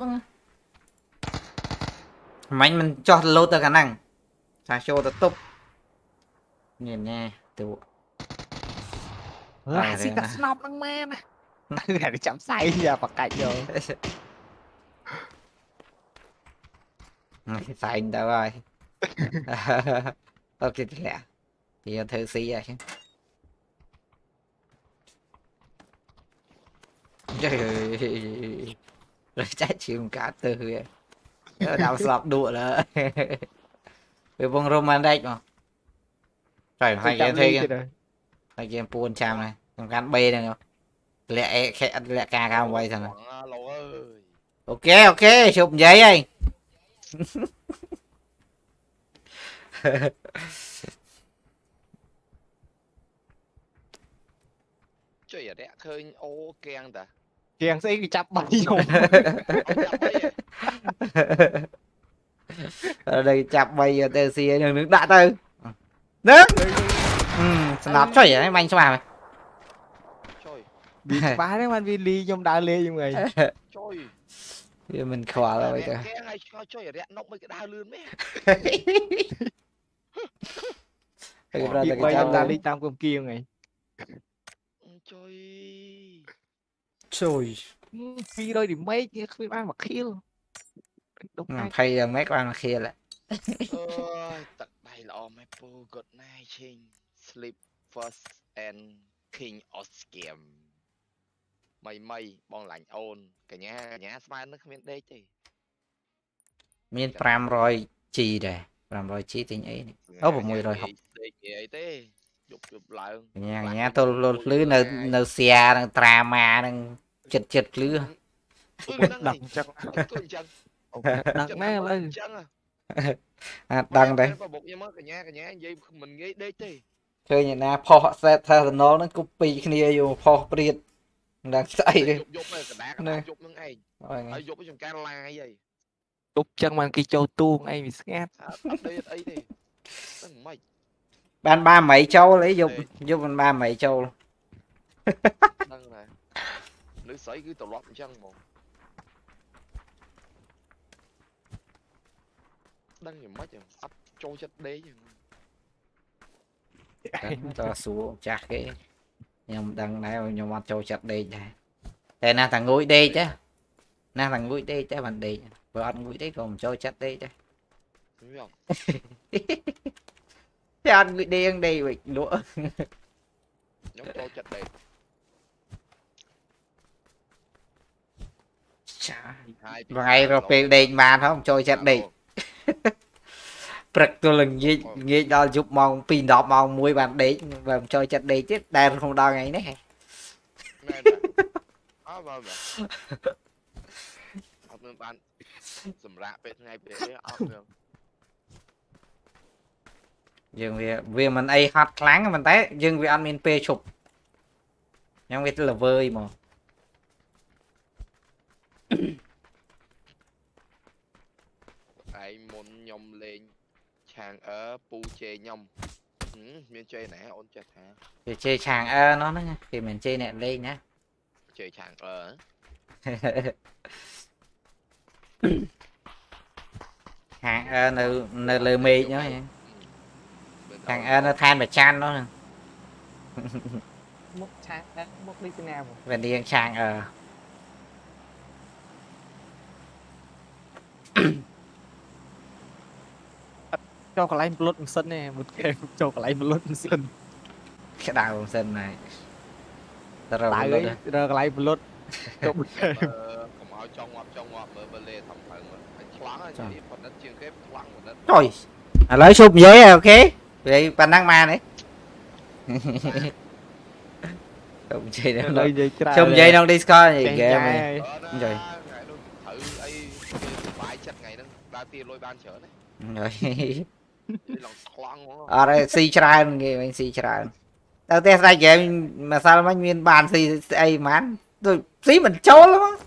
mình cho lô tờ khả năng sao show tờ túc nhìn nha tụ Xin ta snob năng mê nè. Để chấm say giờ bật cạnh rồi. xanh đâu rồi ok lẹ thì thử xí rồi chứ rồi trái chịu cả từ đào sọp đụa là về vòng roman đây mà trời hai game thi hai game buôn chàm này còn gắn b này không lẹ ca cao quay thằng này ok chụp giấy anh chơi ở đấy khơi ô keng ta Keng sẽ chắp bay rồi. ở đây chắp bay từ xì nước đã tư nước snap chơi vậy anh sao mà Bị phá đấy man Vili trong đá lê như người. Bây mình khỏa rồi bây giờ chơi ở đấy nó mới cái đá lươn mấy Bị bay trong đá lê tam cầm kia người. trời phi đôi thì mấy kia phi ăn mà kill phay là mấy con kia lại tận đây là all my poor good night sleep first and king of scam mày bong lạnh ôn cả nhà smile nó không biết đây chứ miền pram rồi chi đây pram rồi chi tính ấy ốp một mùi rồi học nhà tôi lưới nơi xe đang drama đang chật lưới đằng chắc đằng này lên đằng đây mình nghĩ đây chứ chơi như na pho set theo nó copy kia vô pho priệt đang say đi chụp chân mang kia châu tuông ai bị skate ban ba mấy châu lấy dục ban ba mấy châu nữ sấy cứ tàu lót chân một đăng nhiều mất rồi ấp trôi chất đế cho xuống chặt cái nhưng đằng này nhưng mà trôi chặt đây này đây là thằng ngũi đây chứ na thằng ngũi đây chứ bạn đi vợ anh ngũi đấy còn trôi chặt đây chứ anh ngũi đi ăn đây vậy lúa nhóm trôi chặt đây ngày rồi về đèn màn không trôi chết đi bật tôi lần nghe đó giúp mong pin đỏ mong muối bàn đấy và trôi chết đi chứ đang không đo ngày đấy dừng vì mình ai hot kháng mình té dừng vì ăn min p chụp nhưng vì là vơi mà ai muốn nhom lên chàng ở pu chê nhom miền chơi nè ôn chặt hả thì chơi chàng nó nữa nha thì mình chơi nè lên nhá chơi chàng hàng nơi lơ mì nhá hàng nó than và chan nó múc chán múc đi thế nào về đi chàng cho cái line blood sân này một cái cho cái line blood sân cái đào sân này tại cái line blood cho một cái không ở trong ngoặc bờ lê thầm phẳng thoáng thì phần đất chuyên kép thoáng một đất rồi lấy sụp dưới ok vậy bạn đang mà đấy không chơi đâu sụp dây đâu đi score gì kìa mày rồi thử ấy vài chất ngày đó ra tiền lôi ban chở đấy rồi ở đây si trai nghe mình si trai tao test ra game mà sao mấy miền bàn si ai mán tôi xí mình chó lắm á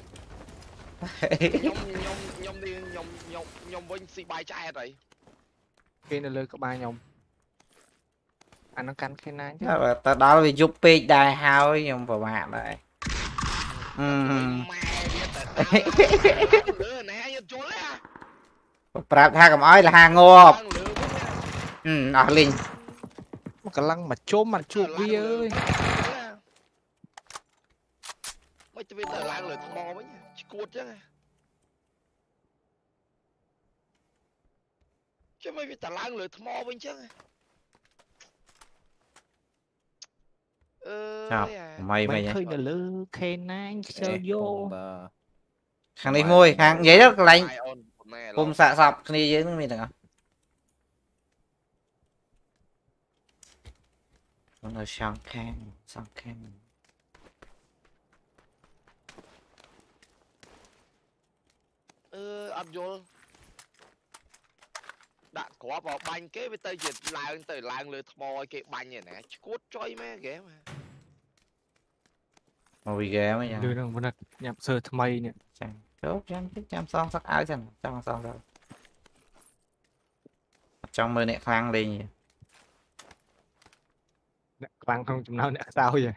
nhom với si bài trai rồi kia là lơ có ba nhom anh nó cắn cái này chứ tao đó là giúp page đài hao nhưng vào mạng này Prap tha cầm ói là hàng ngô ở linh cái lăng mà chôm mặt chuột vi ơi mấy tôi biết là lăng lửa thò mấy cuột chứ mấy biết là lăng lửa thò bên chứ mày khơi là lư khen anh sơ vô hàng đi môi hàng giấy đó lạnh cùng xạ sọc đi dưới nước mình được không nó là sang khen ăn vô đạn có vào banh kế với tay dịch làng lừa thò cái banh này nè cốt chơi mấy ghé mà mồi ghé mấy đưa nó vẫn nhập sơ tham mây nè chốt chăm xong sắc áo chẳng xong rồi trong mơ nè khoang đi nhỉ khoang không chùm nào nè sao vậy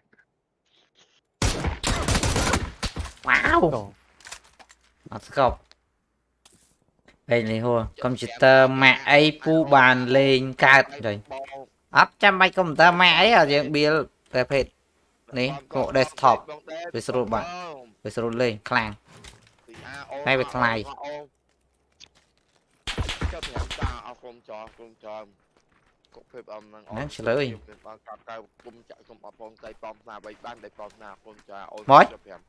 wow cọc đây này hùa computer mẹ ấy pu bàn lên cao rồi áp trăm mấy computer mẹ ấy ở diện bia về phết này cổ desktop với số bạn với số lên clang hay với slide nắng trả lời mỗi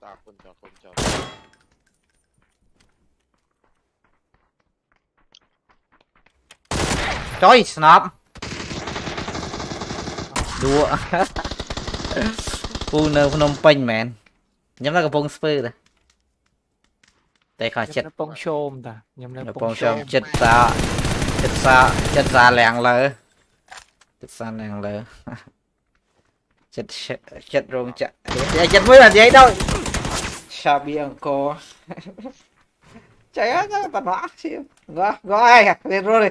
trời snap đùa Phu Phnom Penh mẹn nhắm là cái bông spur rồi đây khỏi chết bông shôm ta nhắm là bông shôm chết xa lẹng lỡ chết rung chạy chết mới là vậy đâu sao bị ông cô chạy á tao nói xíu gọi lên rồi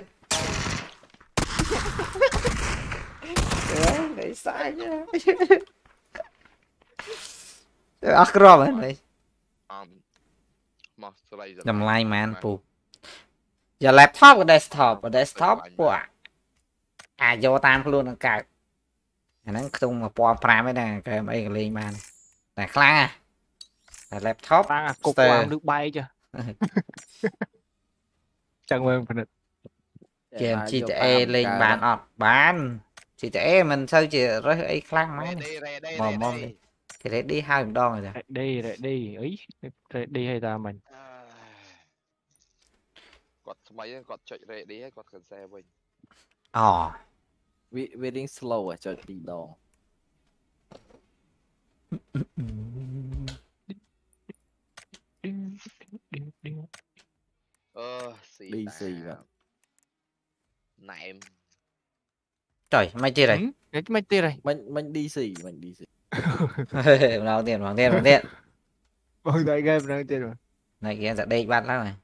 đấy sai nhá rồi này nằm like man pu giờ laptop và desktop của vô tam luôn là cả nó tung mà po pra mới nè cái mấy cái lên man là khlang là laptop cục quang được bay chưa chẳng quên phần game chị e lên bàn ọt bán chị e mình sao chị rồi ấy khlang máy mồm đi thì đấy đi hai đòn rồi Rệ đi ấy rệ đi hay ta mình quạt mấy quạt chạy rệ đi hay quạt cần xe mình Reading slow à trời đi đòn. Đi gì vậy? Này em. Trời mấy chia này cái mấy tia này Mình đi gì bằng tiền bằng đại game đang chơi rồi này kia ra đây bắt lắm rồi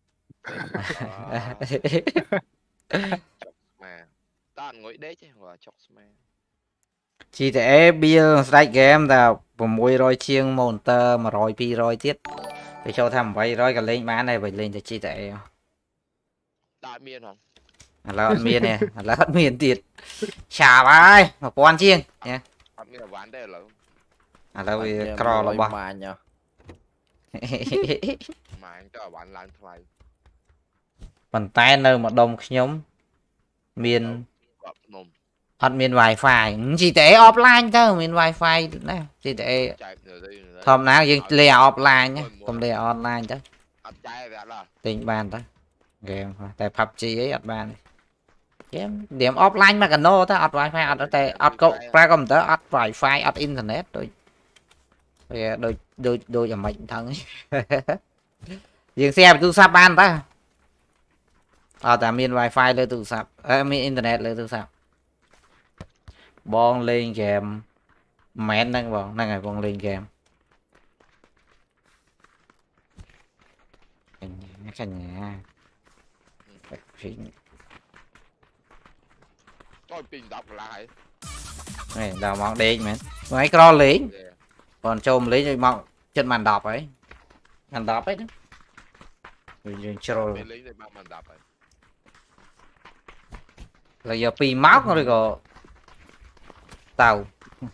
Mà ta ngồi đấy chứ và chọc mà chỉ để bia strike game là một mùi rồi chiêng monster mà rồi pi rồi tiết để cho thằng vậy rồi cả lên bán này phải lên để chi để đại miên không là ăn miên nè là ăn miên tiệt xả vai một con chiêng nha đại miên là bán đây là là vì cro là bao mà nhờ. mà anh cho bạn làm phải bàn tay nơi mà đông nhóm miền ăn miền wifi chỉ để offline thôi miền wifi này chỉ để hôm nào dừng lè offline nhé không lè online chứ tình bàn đó game tại PUBG ấy ở bàn game điểm offline mà cần nô ta ở wifi ở tại ở có ra công tớ ở wifi ở internet rồi đôi cho mình thân dừng xe tôi sắp ban ta tại miền wifi lên từ sạp miền internet lên từ sạp bon lên game mẹ năng vào năng ngày bon lên game cả nhà tôi pin đọc lại này đào mong đi mẹ máy cro lý còn chôm lý cho mong chân màn đọc ấy màn đọc ấy đó là giờ pi máu rồi có tàu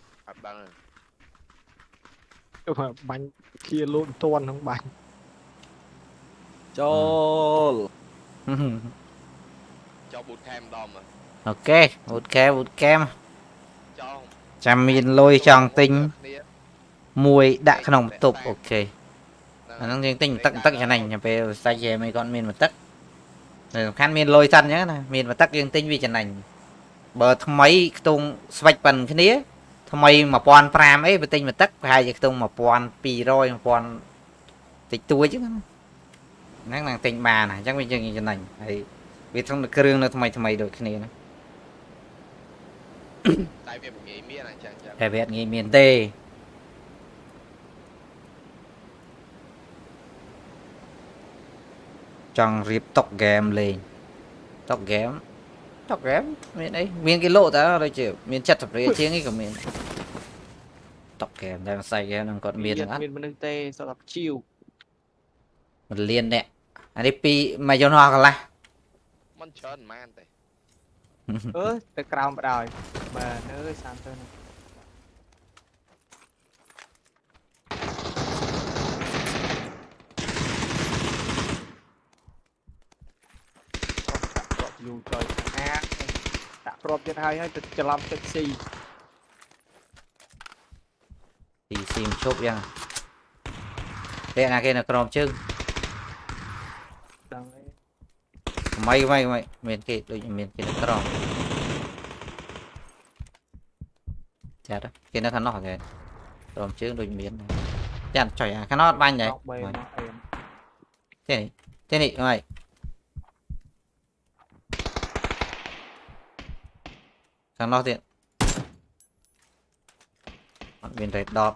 mà bánh kia luôn toan không bánh cho bootcamp đom mà ok bootcamp chăm miên lôi tròn tinh mùi đã không tục ok nó riêng tinh tắc cho này nhà về sai về mấy con miên mà tắc rồi khăn miên lôi săn nhá này miên mà tắc riêng tinh vì chân này bờ mấy tung svạch bần cái nía mấy mà pon pram ấy về tinh mà tắc hai cái tung mà pon pi rồi pon tịch túi chứ năng năng tinh bà này chắc bây giờ như chân này thì vì trong cái rương nó mấy được cái này tại vì nghĩ miên này chẳng phải việt nghĩ miền tây trong rip tóc game lên tóc game miền ấy miền cái lộ ta rồi chịu miền chặt tập riêng tiếng ấy của miền tóc game đang say game đang còn miền nữa miền bên tây sao gặp chiều mình liên nè anh đi pi mà cho nó là mình chơn man tệ tới crown bắt đầu mà nơi sang tên dù trời đã prop cho hai hay cho làm taxi thì sim chốt ra đây là cái là crom chứ mày miền kia đôi miền kia là crom chả đó kia nó thằng nó rồi crom chứ đôi miền này chả trời à cái nó banh này thế này mày thằng nó tiện bên này đọt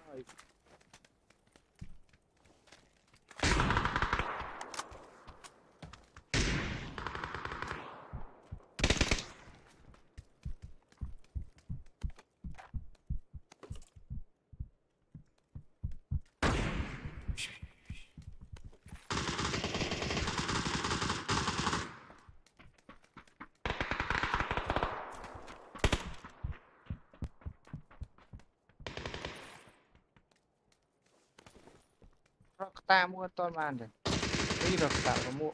ta mua toàn màn rồi đi được tạo có mua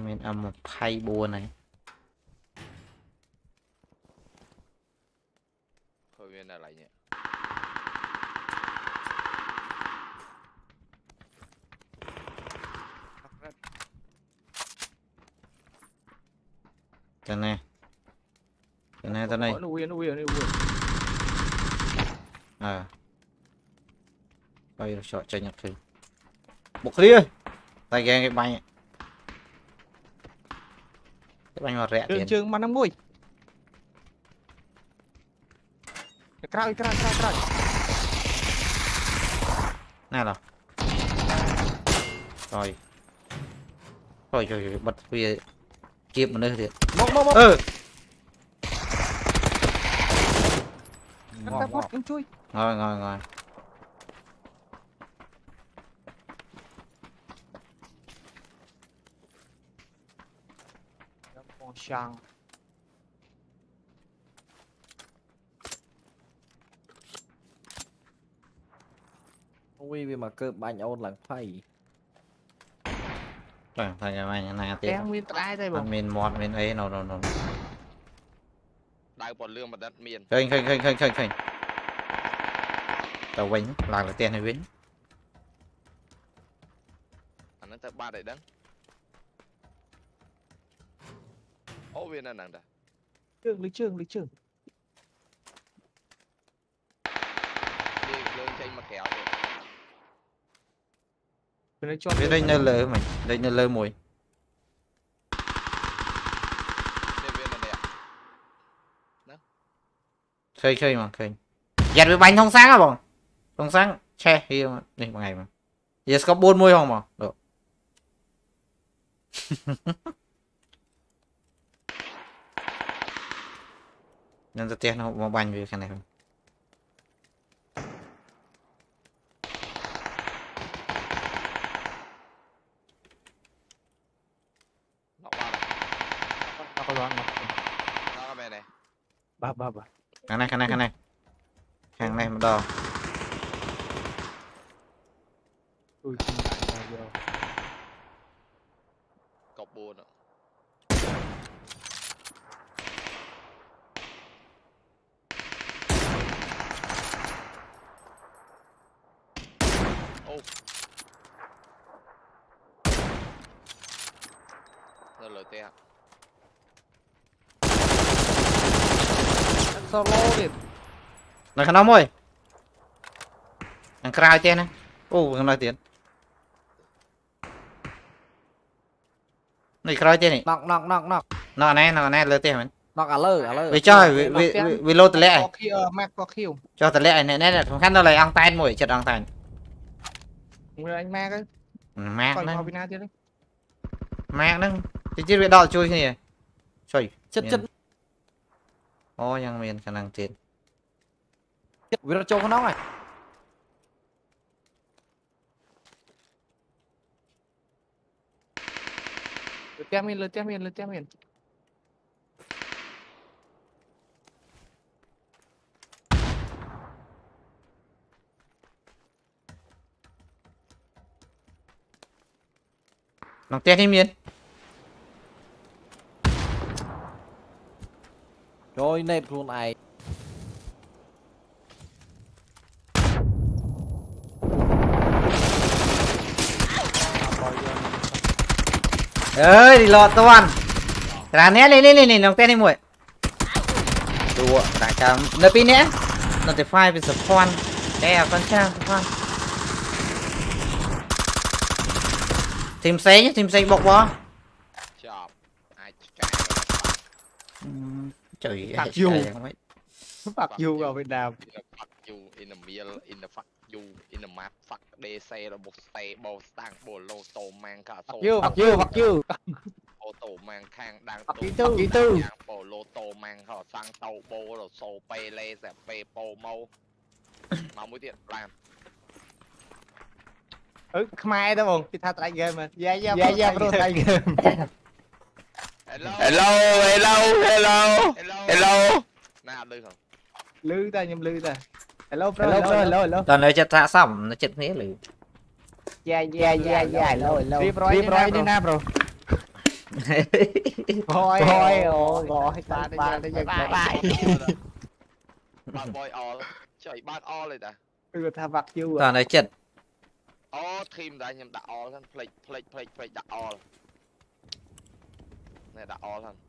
mình âm một phay bùa này thôi viên là lại nhỉ cái này tới này nó quyền coi chọn chơi nhập thử bộ kia tay ghe cái bánh mà rẻ tiền trường mà năm mùi cray này nào rồi bật về kịp một nơi thì một ngon chui ngon sang ui vì mà cơ bánh ôn lặng phay rồi thay cái này này tiền em nguyên trai đây bộ mình mọt mình ấy nó đại bọn lương mà đất miền khinh tàu quánh là tiền hay quánh anh nó tới ba đại đắng ô viên là nàng đã lý trường đi lương tranh mà khéo rồi đây nhờ lơ mày đây nhờ lơ mùi khơi mà khơi dạt với bánh thông sáng à bọn thông sáng che đi mà đi một ngày mà giờ có 4 môi không mà được nên ta tiền nó bánh về cái này không nó có về này ba cái này hàng này mà đo cọc buồn ạ nó lời tè solo đi nói khả năng ơi thằng cray trên này không nói tiền này cray trên này nó này lơ tiền mình nó cả lơ vì chơi vì lô tele có khiêu cho tele này là không khăn đâu lại ăn tay mồi chật ăn tay người anh ma cái mạc coi nó vào Việt Nam mạc nó thì chỉ biết đo chui cái gì trời chất ô nhưng mình khả năng tiền vì nó trông nó này lừa tem miền nó tiền đi miền rồi nệp luôn này ơi đi lọt toàn là né lên nó tên đi muội đùa đại cả nơi pin nhé nó thể phai với spawn đè con trang spawn tìm xe bọc bó trời fuck you vào Việt Nam fuck you in the middle in the fuck you in the map fuck DC là một xe bò tăng bò lô tô mang cả số fuck you ô tô mang khang đang kỹ tư bò lô tô mang họ sang tàu bò rồi sổ pê lê dẹp pê bò mâu mà mũi tiện làm Khmer đó bọn, cái thằng tay game mà dạ bro tay game hello nào lư không lư ta nhầm lư ta hello bro toàn nơi chặt xong nó chết nghĩa lử dạ hello đi na bro thôi rồi ba nó dừng lại bạn boy all chạy bạn allเลยta tha vặt chưa toàn này chết team đã nhầm đã all thân play đã all này đã all thân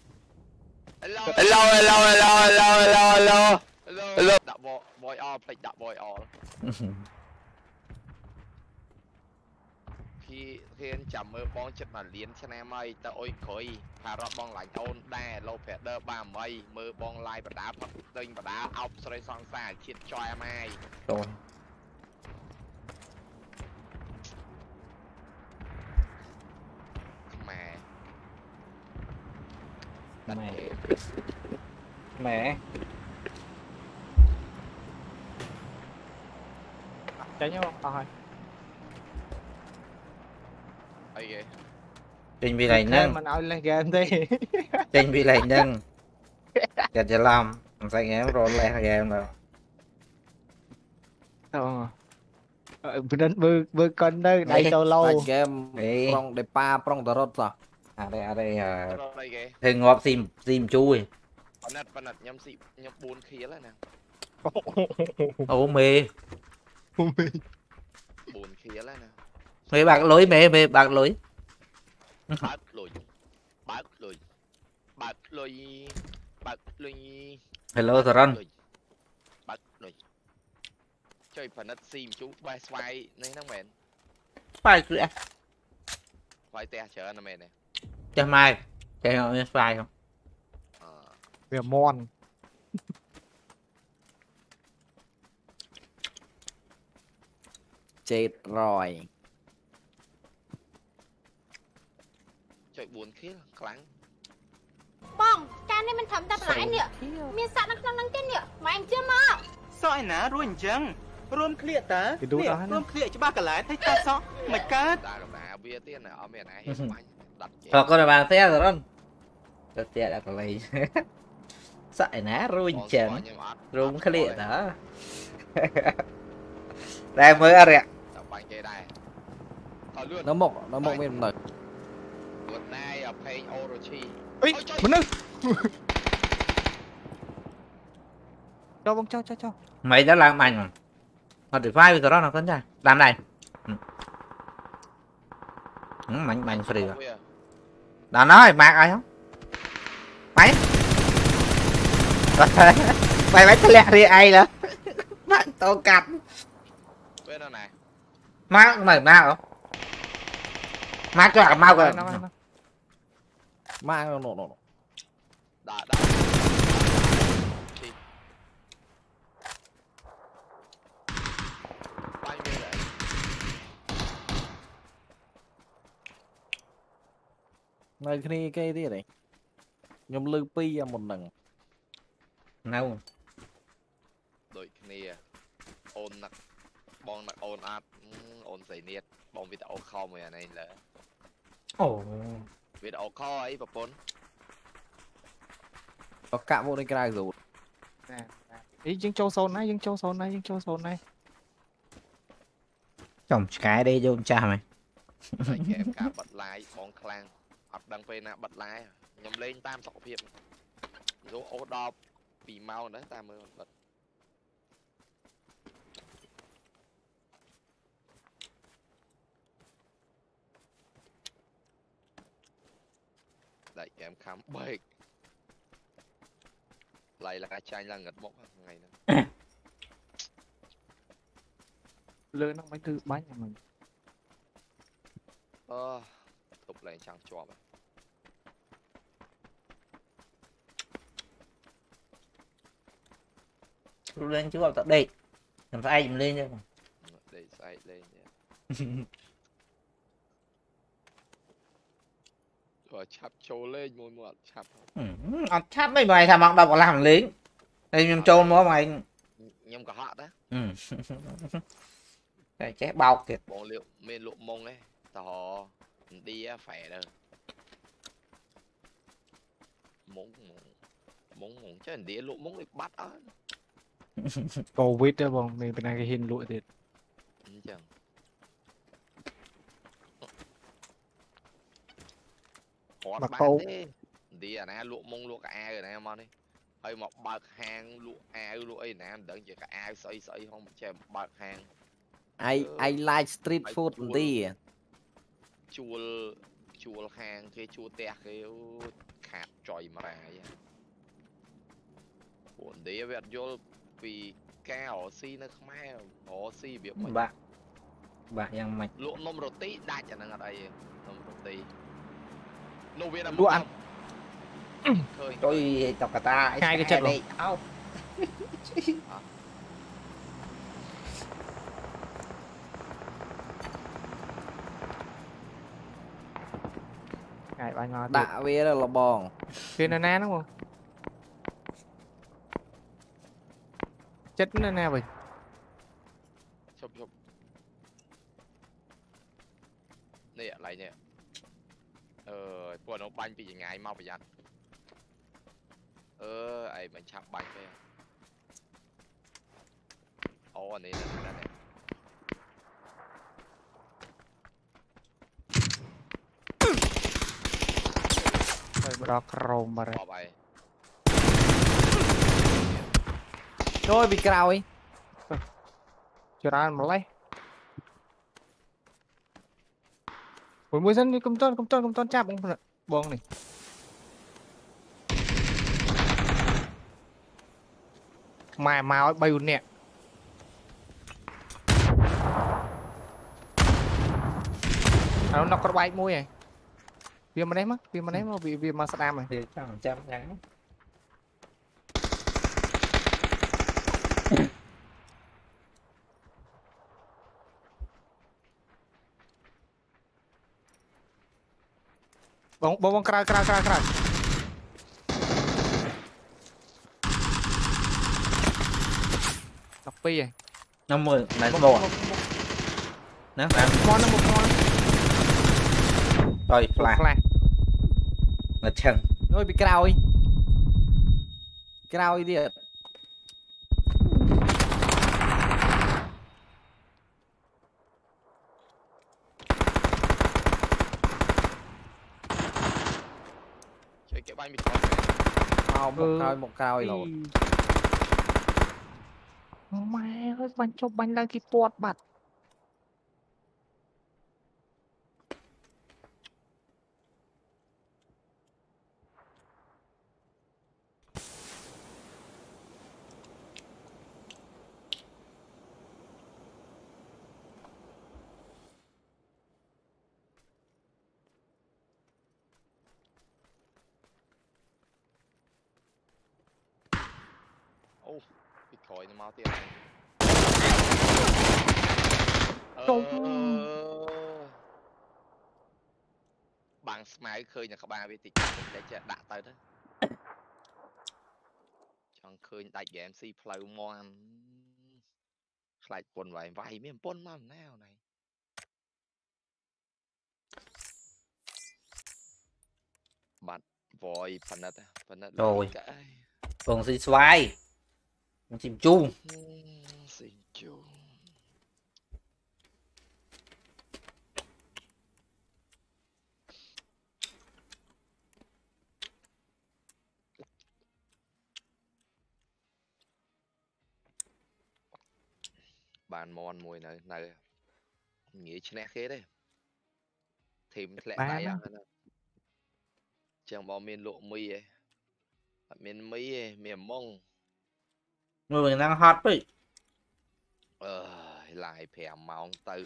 hello đã boy all play đã boy all khi anh chậm mơ bong chất mà liên cho em ơi ta ôi khối hà rót bong lạnh ôn đa lâu phẹt đơ ba mây mơ bong lai và đá thật tinh và đá ốc xoay son xa chiết cho em ai rồi mẹ chạy nhau rồi trình bị lạnh nâng mình ao lên game đi trình bị lạnh nâng chặt chặt làm sẽ nghe rồi lên game rồi đến bư con đây đây lâu lâu game prong để pa prong tờ rốt sao ở đây thì ngọt sim chui bạn nặt nhâm xị nhâm 4 khía lại nè ô mê 4 khía lại nè mê bạc lối bạc lối hello Tron bạc lối chơi phần nặt sim chú bay xoay này nó mền phải cứ phải te chờ anh mền này chơi mai chơi phải không về mon chết rồi chơi 4 khía clang bong cái này mình thầm tập lại nè miền sạn nó năng trên nè mà anh chưa mà soi ná rồi chăng rôm khịa ta nè rôm khịa cho ba cả lái thấy ta sao mày cát bia tiên này ở miền này họ có là bàn xe rồi đó xe đã có lấy sợi ná rồi chừng rôm khịa đó đây mới ở đây nó mộc mình nổi ấy mình ơi cho bông cho mày đã làm mạnh mà họ được vai rồi đó nó con trai làm này mạnh phải được đó nói mạc ai không mày mày cái lẹ đi ai nữa tao cặp mạc mày mau không mạc cho mau rồi mang nổ đã bay về đấy này cái gì này nhom lư pi một lần đâu đội kia ôn nặc bong nặc ôn áp ôn dày niết bong video không rồi này là video call ấy và bốn có cạm vô đây cái rồi nè ý dương châu sôn này chồng cái đây vô cha mày em cả bật lái bong clang hoặc đăng phê nè bật lái nhầm lên tam sọ phiền số ô đo bị mau đấy ta mới bật đấy em khám bạch lại là cái chai là ngật mốc ngày nữa lớn nó mới từ bánh nhà mình tục lại chẳng cho mà lên chú vào tập đây làm sao ai dùm lên chứ để sai lên rồi chắp trâu lên một chắp chắp mấy bài thằng bạn đâu có làm lính đây nhầm trâu nó mày nhầm cả họ đó cái chết bao kìa bọn liệu men lộ mông ấy tao đi phải đâu mông chứ đi lộ mông được bắt á Covid đó bông mình bên này cái hình lụi thiệt อดบักบ้าโตนเด้ดีอ่ะนะลวกมงลวกกะอาเลยนะมอนี่เฮ้ยมาบักหางลวกอาลวกไอ้นะเดินจากกะอาใส่ห้องมันแช่บักหาง I like street food ទីជួលហាងគេជួលផ្ទះគេខាតចុយមករាយពួកនេះវាអត់យល់ពីការរស៊ីនៅខ្មែររស៊ីរបៀបមិនបាក់យ៉ាងម៉េចលក់នំរ៉ូទីដាច់អាហ្នឹងអត់អីទេនំរ៉ូទីនោះវាតែលក់អាឃើញ tôi đọc cả ta Hai cái trận này áo ថ្ងៃបាញ់មកដាក់វាទៅលបងវានៅណាហ្នឹងបងចិត្តនៅណាវិញឈប់នេះอะไรเนี่ยពួកនោះបាញ់ពីចង្ងាយមកប្រយ័ត្នអីមិនឆាប់បាញ់ទេអូនេះនេះហើយបដក្រមបាត់បបអីចូលពីក្រោយច្រើនម្លេះមួយសិននេះកុំតន់ចាប់បងនេះម៉ែមកឲ្យ3នាក់អើនោះក៏បែកមួយហ៎វាម្នេះមកវាមកស្ដាំហ៎ thì chẳng chăm nhắn បងក្រៅ12ហ៎ 50 này có đồ nè មកនឹងមក rồi flash ខ្លះ là chừng ចូលពីក្រោយទៀត chơi cái banh bị khó មកក្រោយរហូតម៉ែអើយបាញ់ជប់បាញ់ឡើងគេពាត់បាត់ ô bị khỏi nó mau tiền bằng smile khơi nhà các bạn bị tịch để đã tới đó chẳng khơi đại game MC play mon lại quần vài miếng pon man nào này bạn vội phần rồi còn xin xoay chìm chung xin chung bàn mòn mùi này nghĩ chén khế đấy thêm lẹ tay à chẳng bỏ miền lộ mì ấy miền mì ấy miền mông người mình đang hot đấy lại phèm màu từ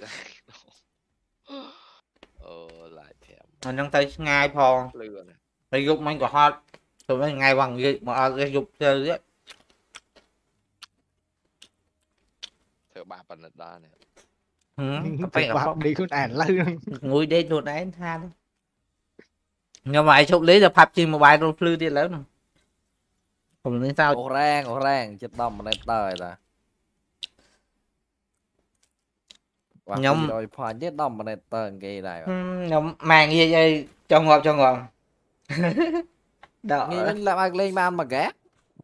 lại phèm mình đang thấy ngay phò phải dục mình của hot rồi mới ngay bằng gì mà dục chơi đấy theo ba phần đa này phải là đi con ảnh lư ngồi đây đồ đấy tha đó nhưng mà ai chụp lấy được phạt chim mobile rồi flư đi lớn rồi không nên sao អូរ៉ាងចិត្ត10ម៉ឺនតើតាខ្ញុំ100ផាញ់ទៀត10ម៉ឺនតើគេដែរខ្ញុំម៉ែងាយអីចង់ងាប់ដកងាយវិញឡើងឲ្យលេងបានមួយហ្គេម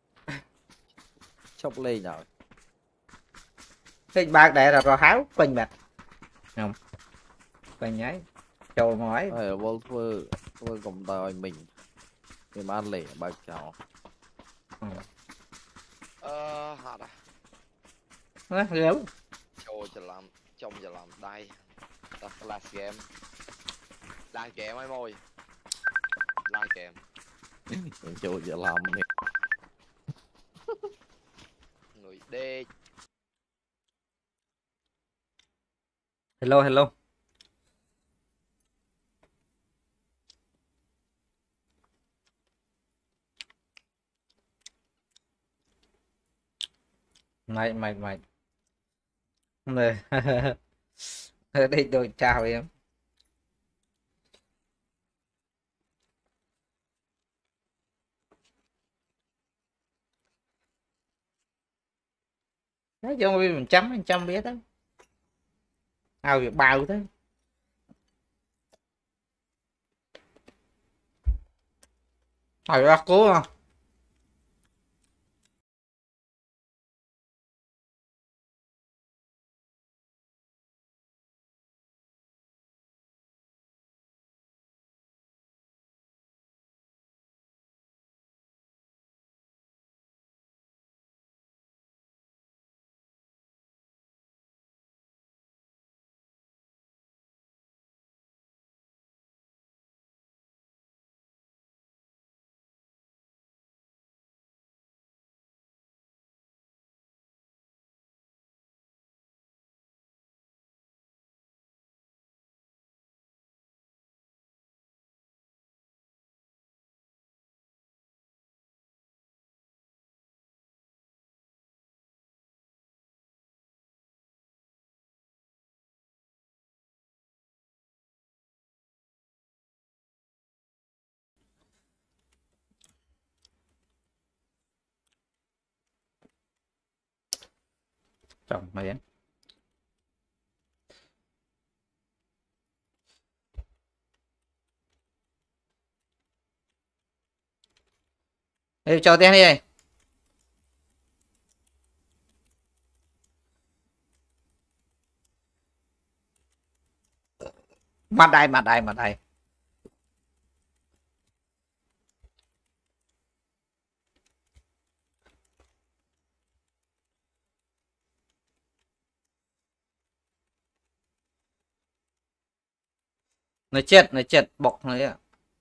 ឈប់លេងហើយ thích ba để rồi háo quanh mặt không quanh nháiចូលមកហើយវល់ធ្វើ tôi cũng đòi mình ăn lẻ bạch cháu hạt à Gớm. Châuจะlàm trôngจะlàm đây ta last game mấy môi last game chỗ giờ làm này người đê Hello hello. Mày này. Ở đây tôi chào em. Nói chung mình trăm biết đó. Ao việc bao thế. Hỏi ra cố không? Chồng mày á. Ê, cho tên đi ơi. Mặt đây. Nó chết bọc này ạ.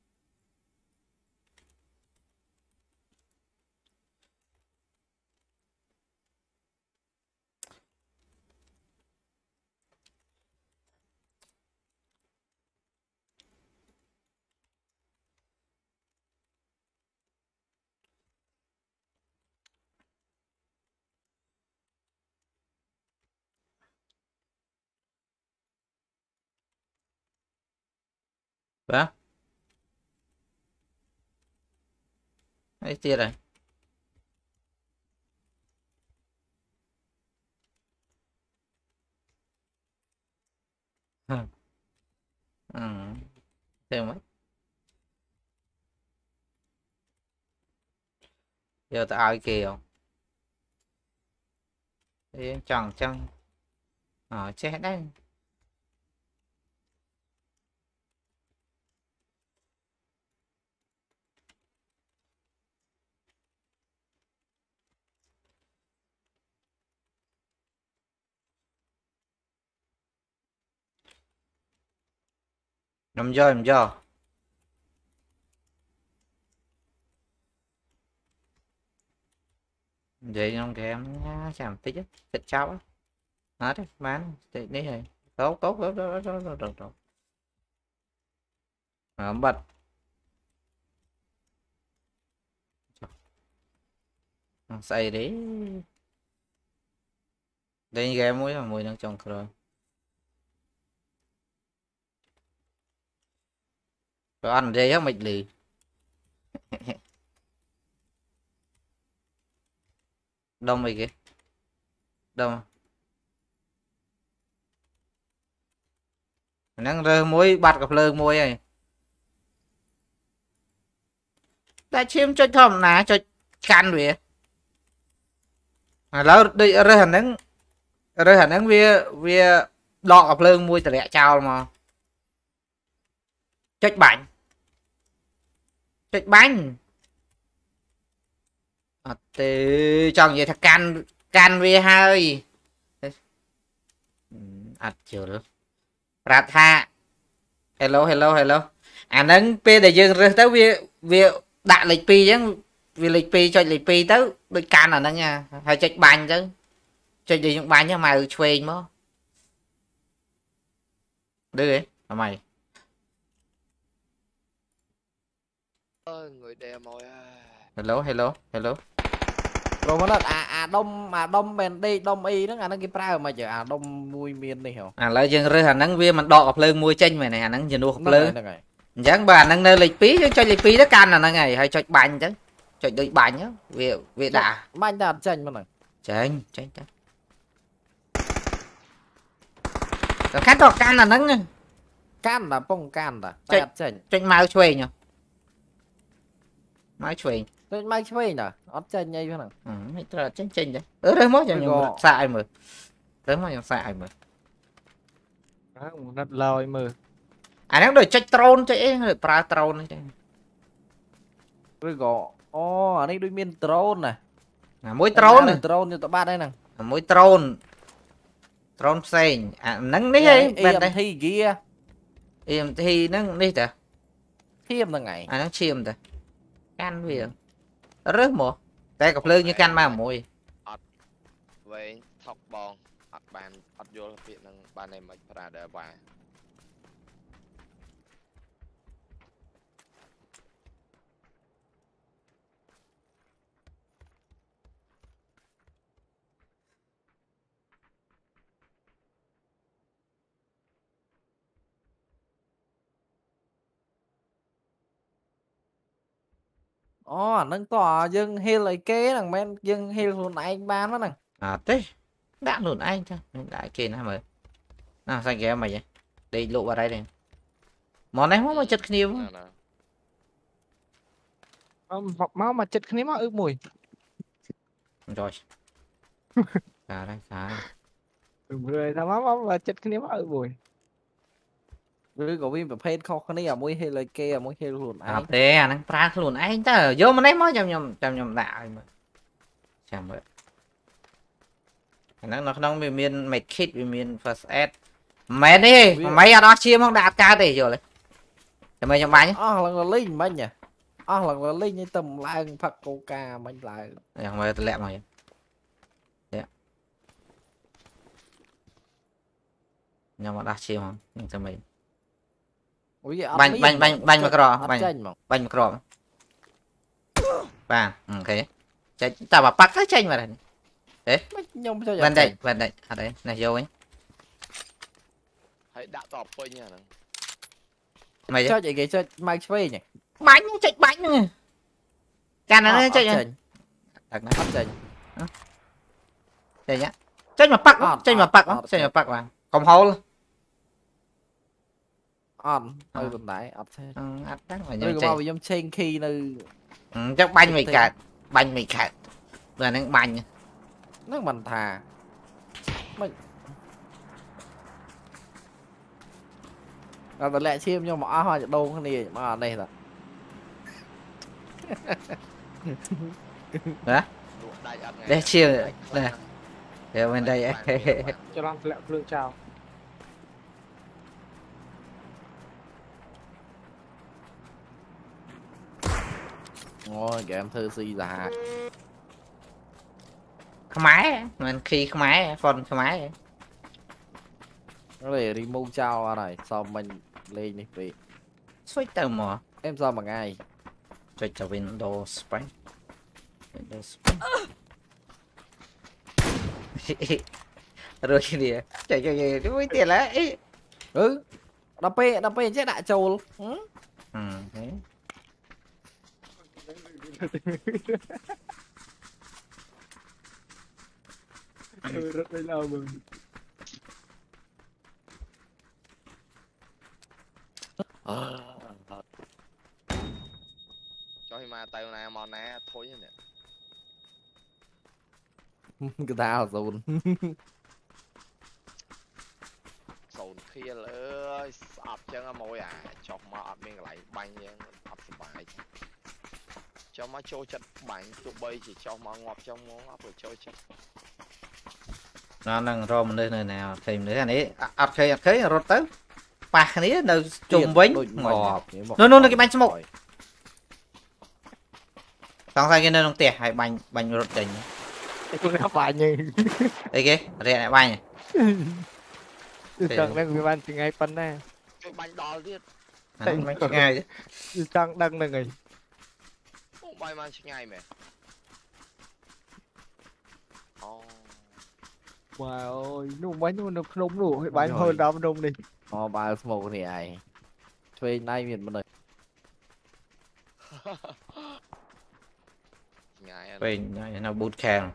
Đó. Đấy tiệt rồi. Ừ. Thêm mấy. Giờ tao ai kìa. Thế chẳng chăng. Chết đấy. Nằm do. Vậy trong kìa em chạm tí chứ. Thịt cháu á. Đó đấy, bán. Đấy rồi. Tốt. Bật. Xay đi. Đây ghé muối mà mùi đang trồng rồi. Rồi ăn đây á mịch lì. Đông mày kìa. Đông. Năng rơ muối bạt gặp lơ muối này. Ta chim cho thòm ná cho can vậy. Lâu đi rơ hẳn nắng vì đọ gặp lơ muối tờ lẹ chào mà. Chết bảnh. Chích bánh chọn vậy thật can vi hơi chưa rát ha hello anh nâng p để dừng rồi tới việc đặt lịch pi chứ vì lịch pi cho lịch pi tới đôi can là nó nha hay chích bánh chứ chơi gì những bánh nhưng mà chơi mà đưa đi mày người đeo mồi hello rồi mà đông bên đi đông y nó cái prao mà giờ đông mùi miên đi hiểu lấy dừng rồi anh nâng viên mình đọ gặp lương mùi chanh mày này anh nâng dừng đua gặp lương chẳng bà nâng nơi lịch phí chứ cho lịch phí đó can là nó ngày hay cho bánh chứ cho đôi bánh nhá vì đã bánh đã chanh mà này chanh khách đọc can là nâng can là bông can là chanh mau chuê nhá mau chuê mai chuê nè ớt chanh như thế nào là chanh đấy đấy mất cho xài mà đấy mất xài mà rất lâu mà anh đang đợi check drone chứ pra drone này rồi gõ anh ấy đôi miên drone này mỗi drone như tụi ba đây nè mỗi drone xanh nắng đấy ấy bên đây thi kia em thì nó đi ta thêm là ngày nó chiêm ta can việc rất một tay cặp lưng như can mà mùi về thọc bòn bàn vô việc năng ban này mình ra để và nâng tỏ dừng hill lại kế thằng men dừng hill luôn anh ban đó nè thế đã luôn anh thôi đại kia nó mới nào sang kìa mày vậy đi lộ vào đây này món này không có chất nhiều máu mà chật khné máu ướp mùi rồi xả đây rồi thằng máu mà chật khné máu ướp mùi rồi có viên phê khó khăn này mỗi hill lại kế mỗi hill luôn anh thế anh pra luôn anh ta vô mà đấy mới trong đạo mà chẳng vậy nó không bị miền mệt khít bị miền first aid mẹ đi mấy ở đó chiêm không đạt ca thì rồi thì mày trong bánh là linh mấy nhỉ là linh như tầm lại phật coca mình lại mày lẹ mày nhưng mà đã chiêm không nhưng cho mày bánh macro bánh macro ba ok ta bảo bắt cái chanh vào đây đấy bên đây ở đây này vô ấy hãy đã tọp thôi nha mày cho chị cái cho mai phê nhỉ bánh chạy bánh này can nó chạy đặt nó bắt chạy đây nhá chạy mà bắt vào còn hole hơi còn đái đắt mà nhưng mà vì trên khi nơi chắc bánh mày cạn vừa nó bánh nó mình thà mình là tao lẹ chiêm nhưng mà hoa đâu cái này mà đây là đó đây chiêm này để bên đây cho làm lẹ phương chào ôi kìa em thơ si già máy mình khi máy phần máy nó để đi mua trao này sau mình lên đi về suýt tao mà em sao mà ngay cho Windows Spring rồi đi chạy cho vui tiền lại đập pe chết đại châu luôn thế rất là lâu rồi cho mà tay này mòn nè thôi nhỉ cái tao dồn kia ơi sập chân môi chọc mà ọt miếng lại banh vậy ọt bài cho mà trôi chất bánh tụi bay chỉ cho mà ngọt trong món ấp rồi trôi chất nó đang rô mình đây nào tìm nữa anh ấy ập khế rồi tới bạc này đâu trùng vĩnh ngọt nó cái bánh một xong sai cái nơi nông tiệt hay bánh rốt đỉnh tôi đã phải như đây kia rẻ lại bánh chẳng đang ban từ ngày phân nè cái bánh đỏ liệt bánh ngay chẳng đang là người bay mang ngay mẹ mà ơi nó bánh nó không đủ bánh hơn đau đông đi ba smoke thì ai thuê nay miền bên này về nó boot camp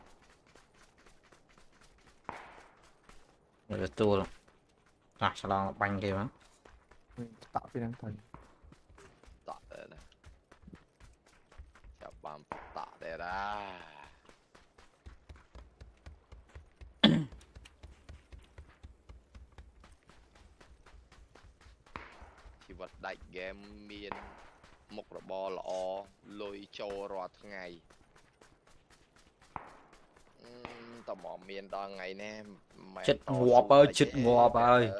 rồi tua luôn à sao lo bánh kia mà tạo cái năng thần tạo đây này chào bạn tạo đây ra chỉ vật đại game miền một là bò lọ lôi châu rọt ngày tao mỏ miền đó ngày nè chết ngọp ơi chết ngọp ơi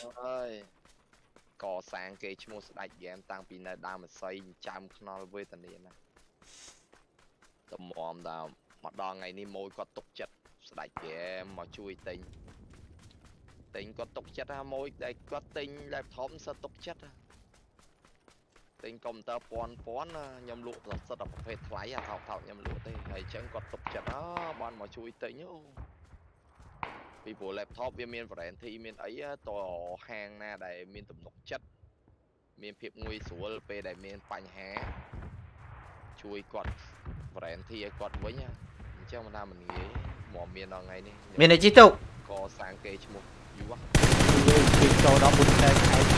cò sang cái chung một đại game tăng pin này đang mà xây trăm knol với tận này tao mỏ tao mà đo ngày ní môi có tục chất đại game mà chui tính có tục chất ha môi đây có tính laptop sẽ tục chất tính công ta pon nhầm lụa là sẽ đọc phê thoái à thảo nhầm lụa đây hay chẳng có tục chất đó bọn mà chui tính nhớ vì bộ laptop với miền vẹn thì miền ấy to hàng na để miền tầm nọc chất miền phiệp nguy số p để miền bánh hé chui quạt vẹn thì quạt với nha chứ mà nào mình nghĩ mỏ miền đó ngày đi miền này chi tục có sang kê cho một dữ quá cho đó một cái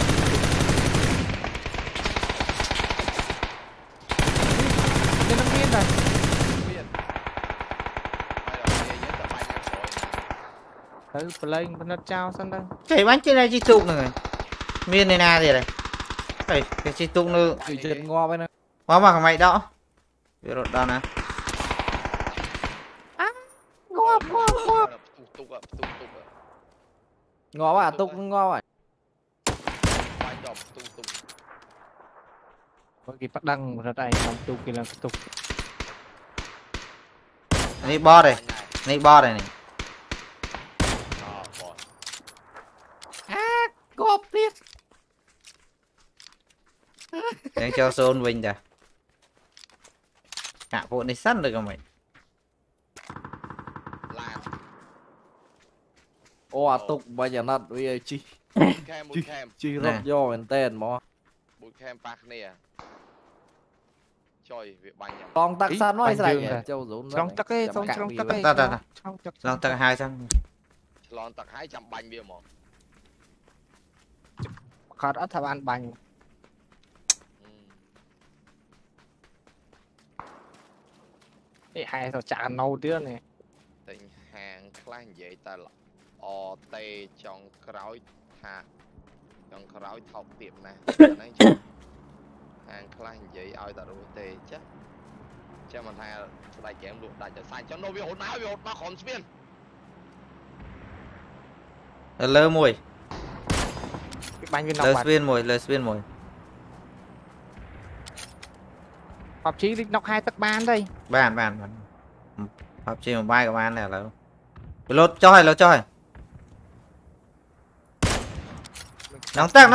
nó miên rồi lên bên nó trao sân đây chảy bánh trên này chi tục này miền này na gì này cái chi tục nữa chuyện ngon với nó quá mà mày đó rồi đó nè ngon quá tục ngon rồi có cái bắt đăng ra đây không tục kia là tục này bo đây này cọp biết đang cho zone Vinh ra hạ bộ này sẵn được không mày ô tục bây giờ nó bây chi rất do bên tên mà bụi kem bạc nè trời việc bánh nhầm con tắc sao nói ra châu dũng trong tắc ấy trong tắc ấy trong tắc hai trăm lon tắc 200 bánh bia một khó đã thằng ăn bánh hai thằng chả nâu tiếc này tình hàng khăn vậy ta là o tê trong khói ha trong khói thọc tiệm này hàng khăn vậy ai ta rồi tê chắc cho mình hay đại kém luôn đại sai cho nó bị hỗn má còn xuyên lơ mùi bánh viên lơ xuyên mùi Pháp Chí nọc 2 tắc ban đây bàn Pháp Chí một bay của ban này là lột cho hay nóng tắc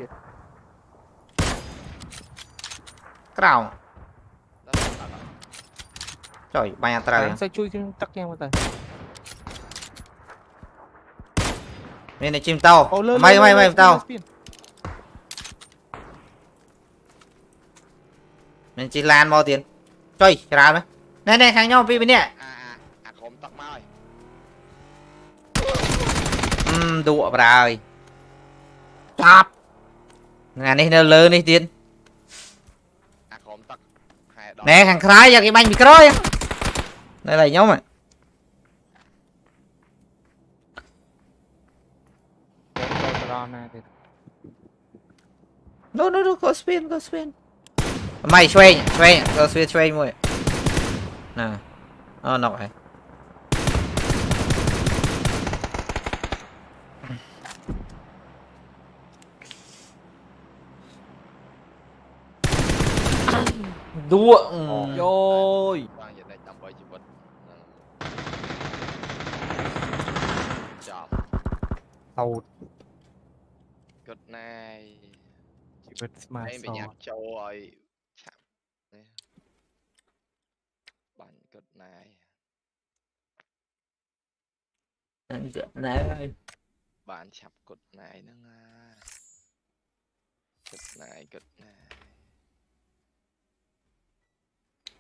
cào trời bay ăn trời sao chui cái tắc nhau mà bên này chim tàu may tàu mình chỉ lan bao tiền trời ra đấy này hàng nhau vì bên nè không tắc mai đụa rồi chọc này này nó lớn đi tiền nè hàng khai ra cái bánh bị cối đây là nhóm này no go spin mày xoay rồi xoay mùi nè nọc này đua Rồi. Vang giờ đây tầm bơi chỉ vật. Chọn. Tàu Good night. chỉ vật mà Em bị sò. nhạc châu rồi. Chạm. Bắn good night. này Bạn chập good night nữa nha. Good night, good night.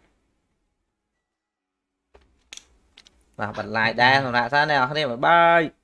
và bật lại đa rồi lại ra nào không đi mà bye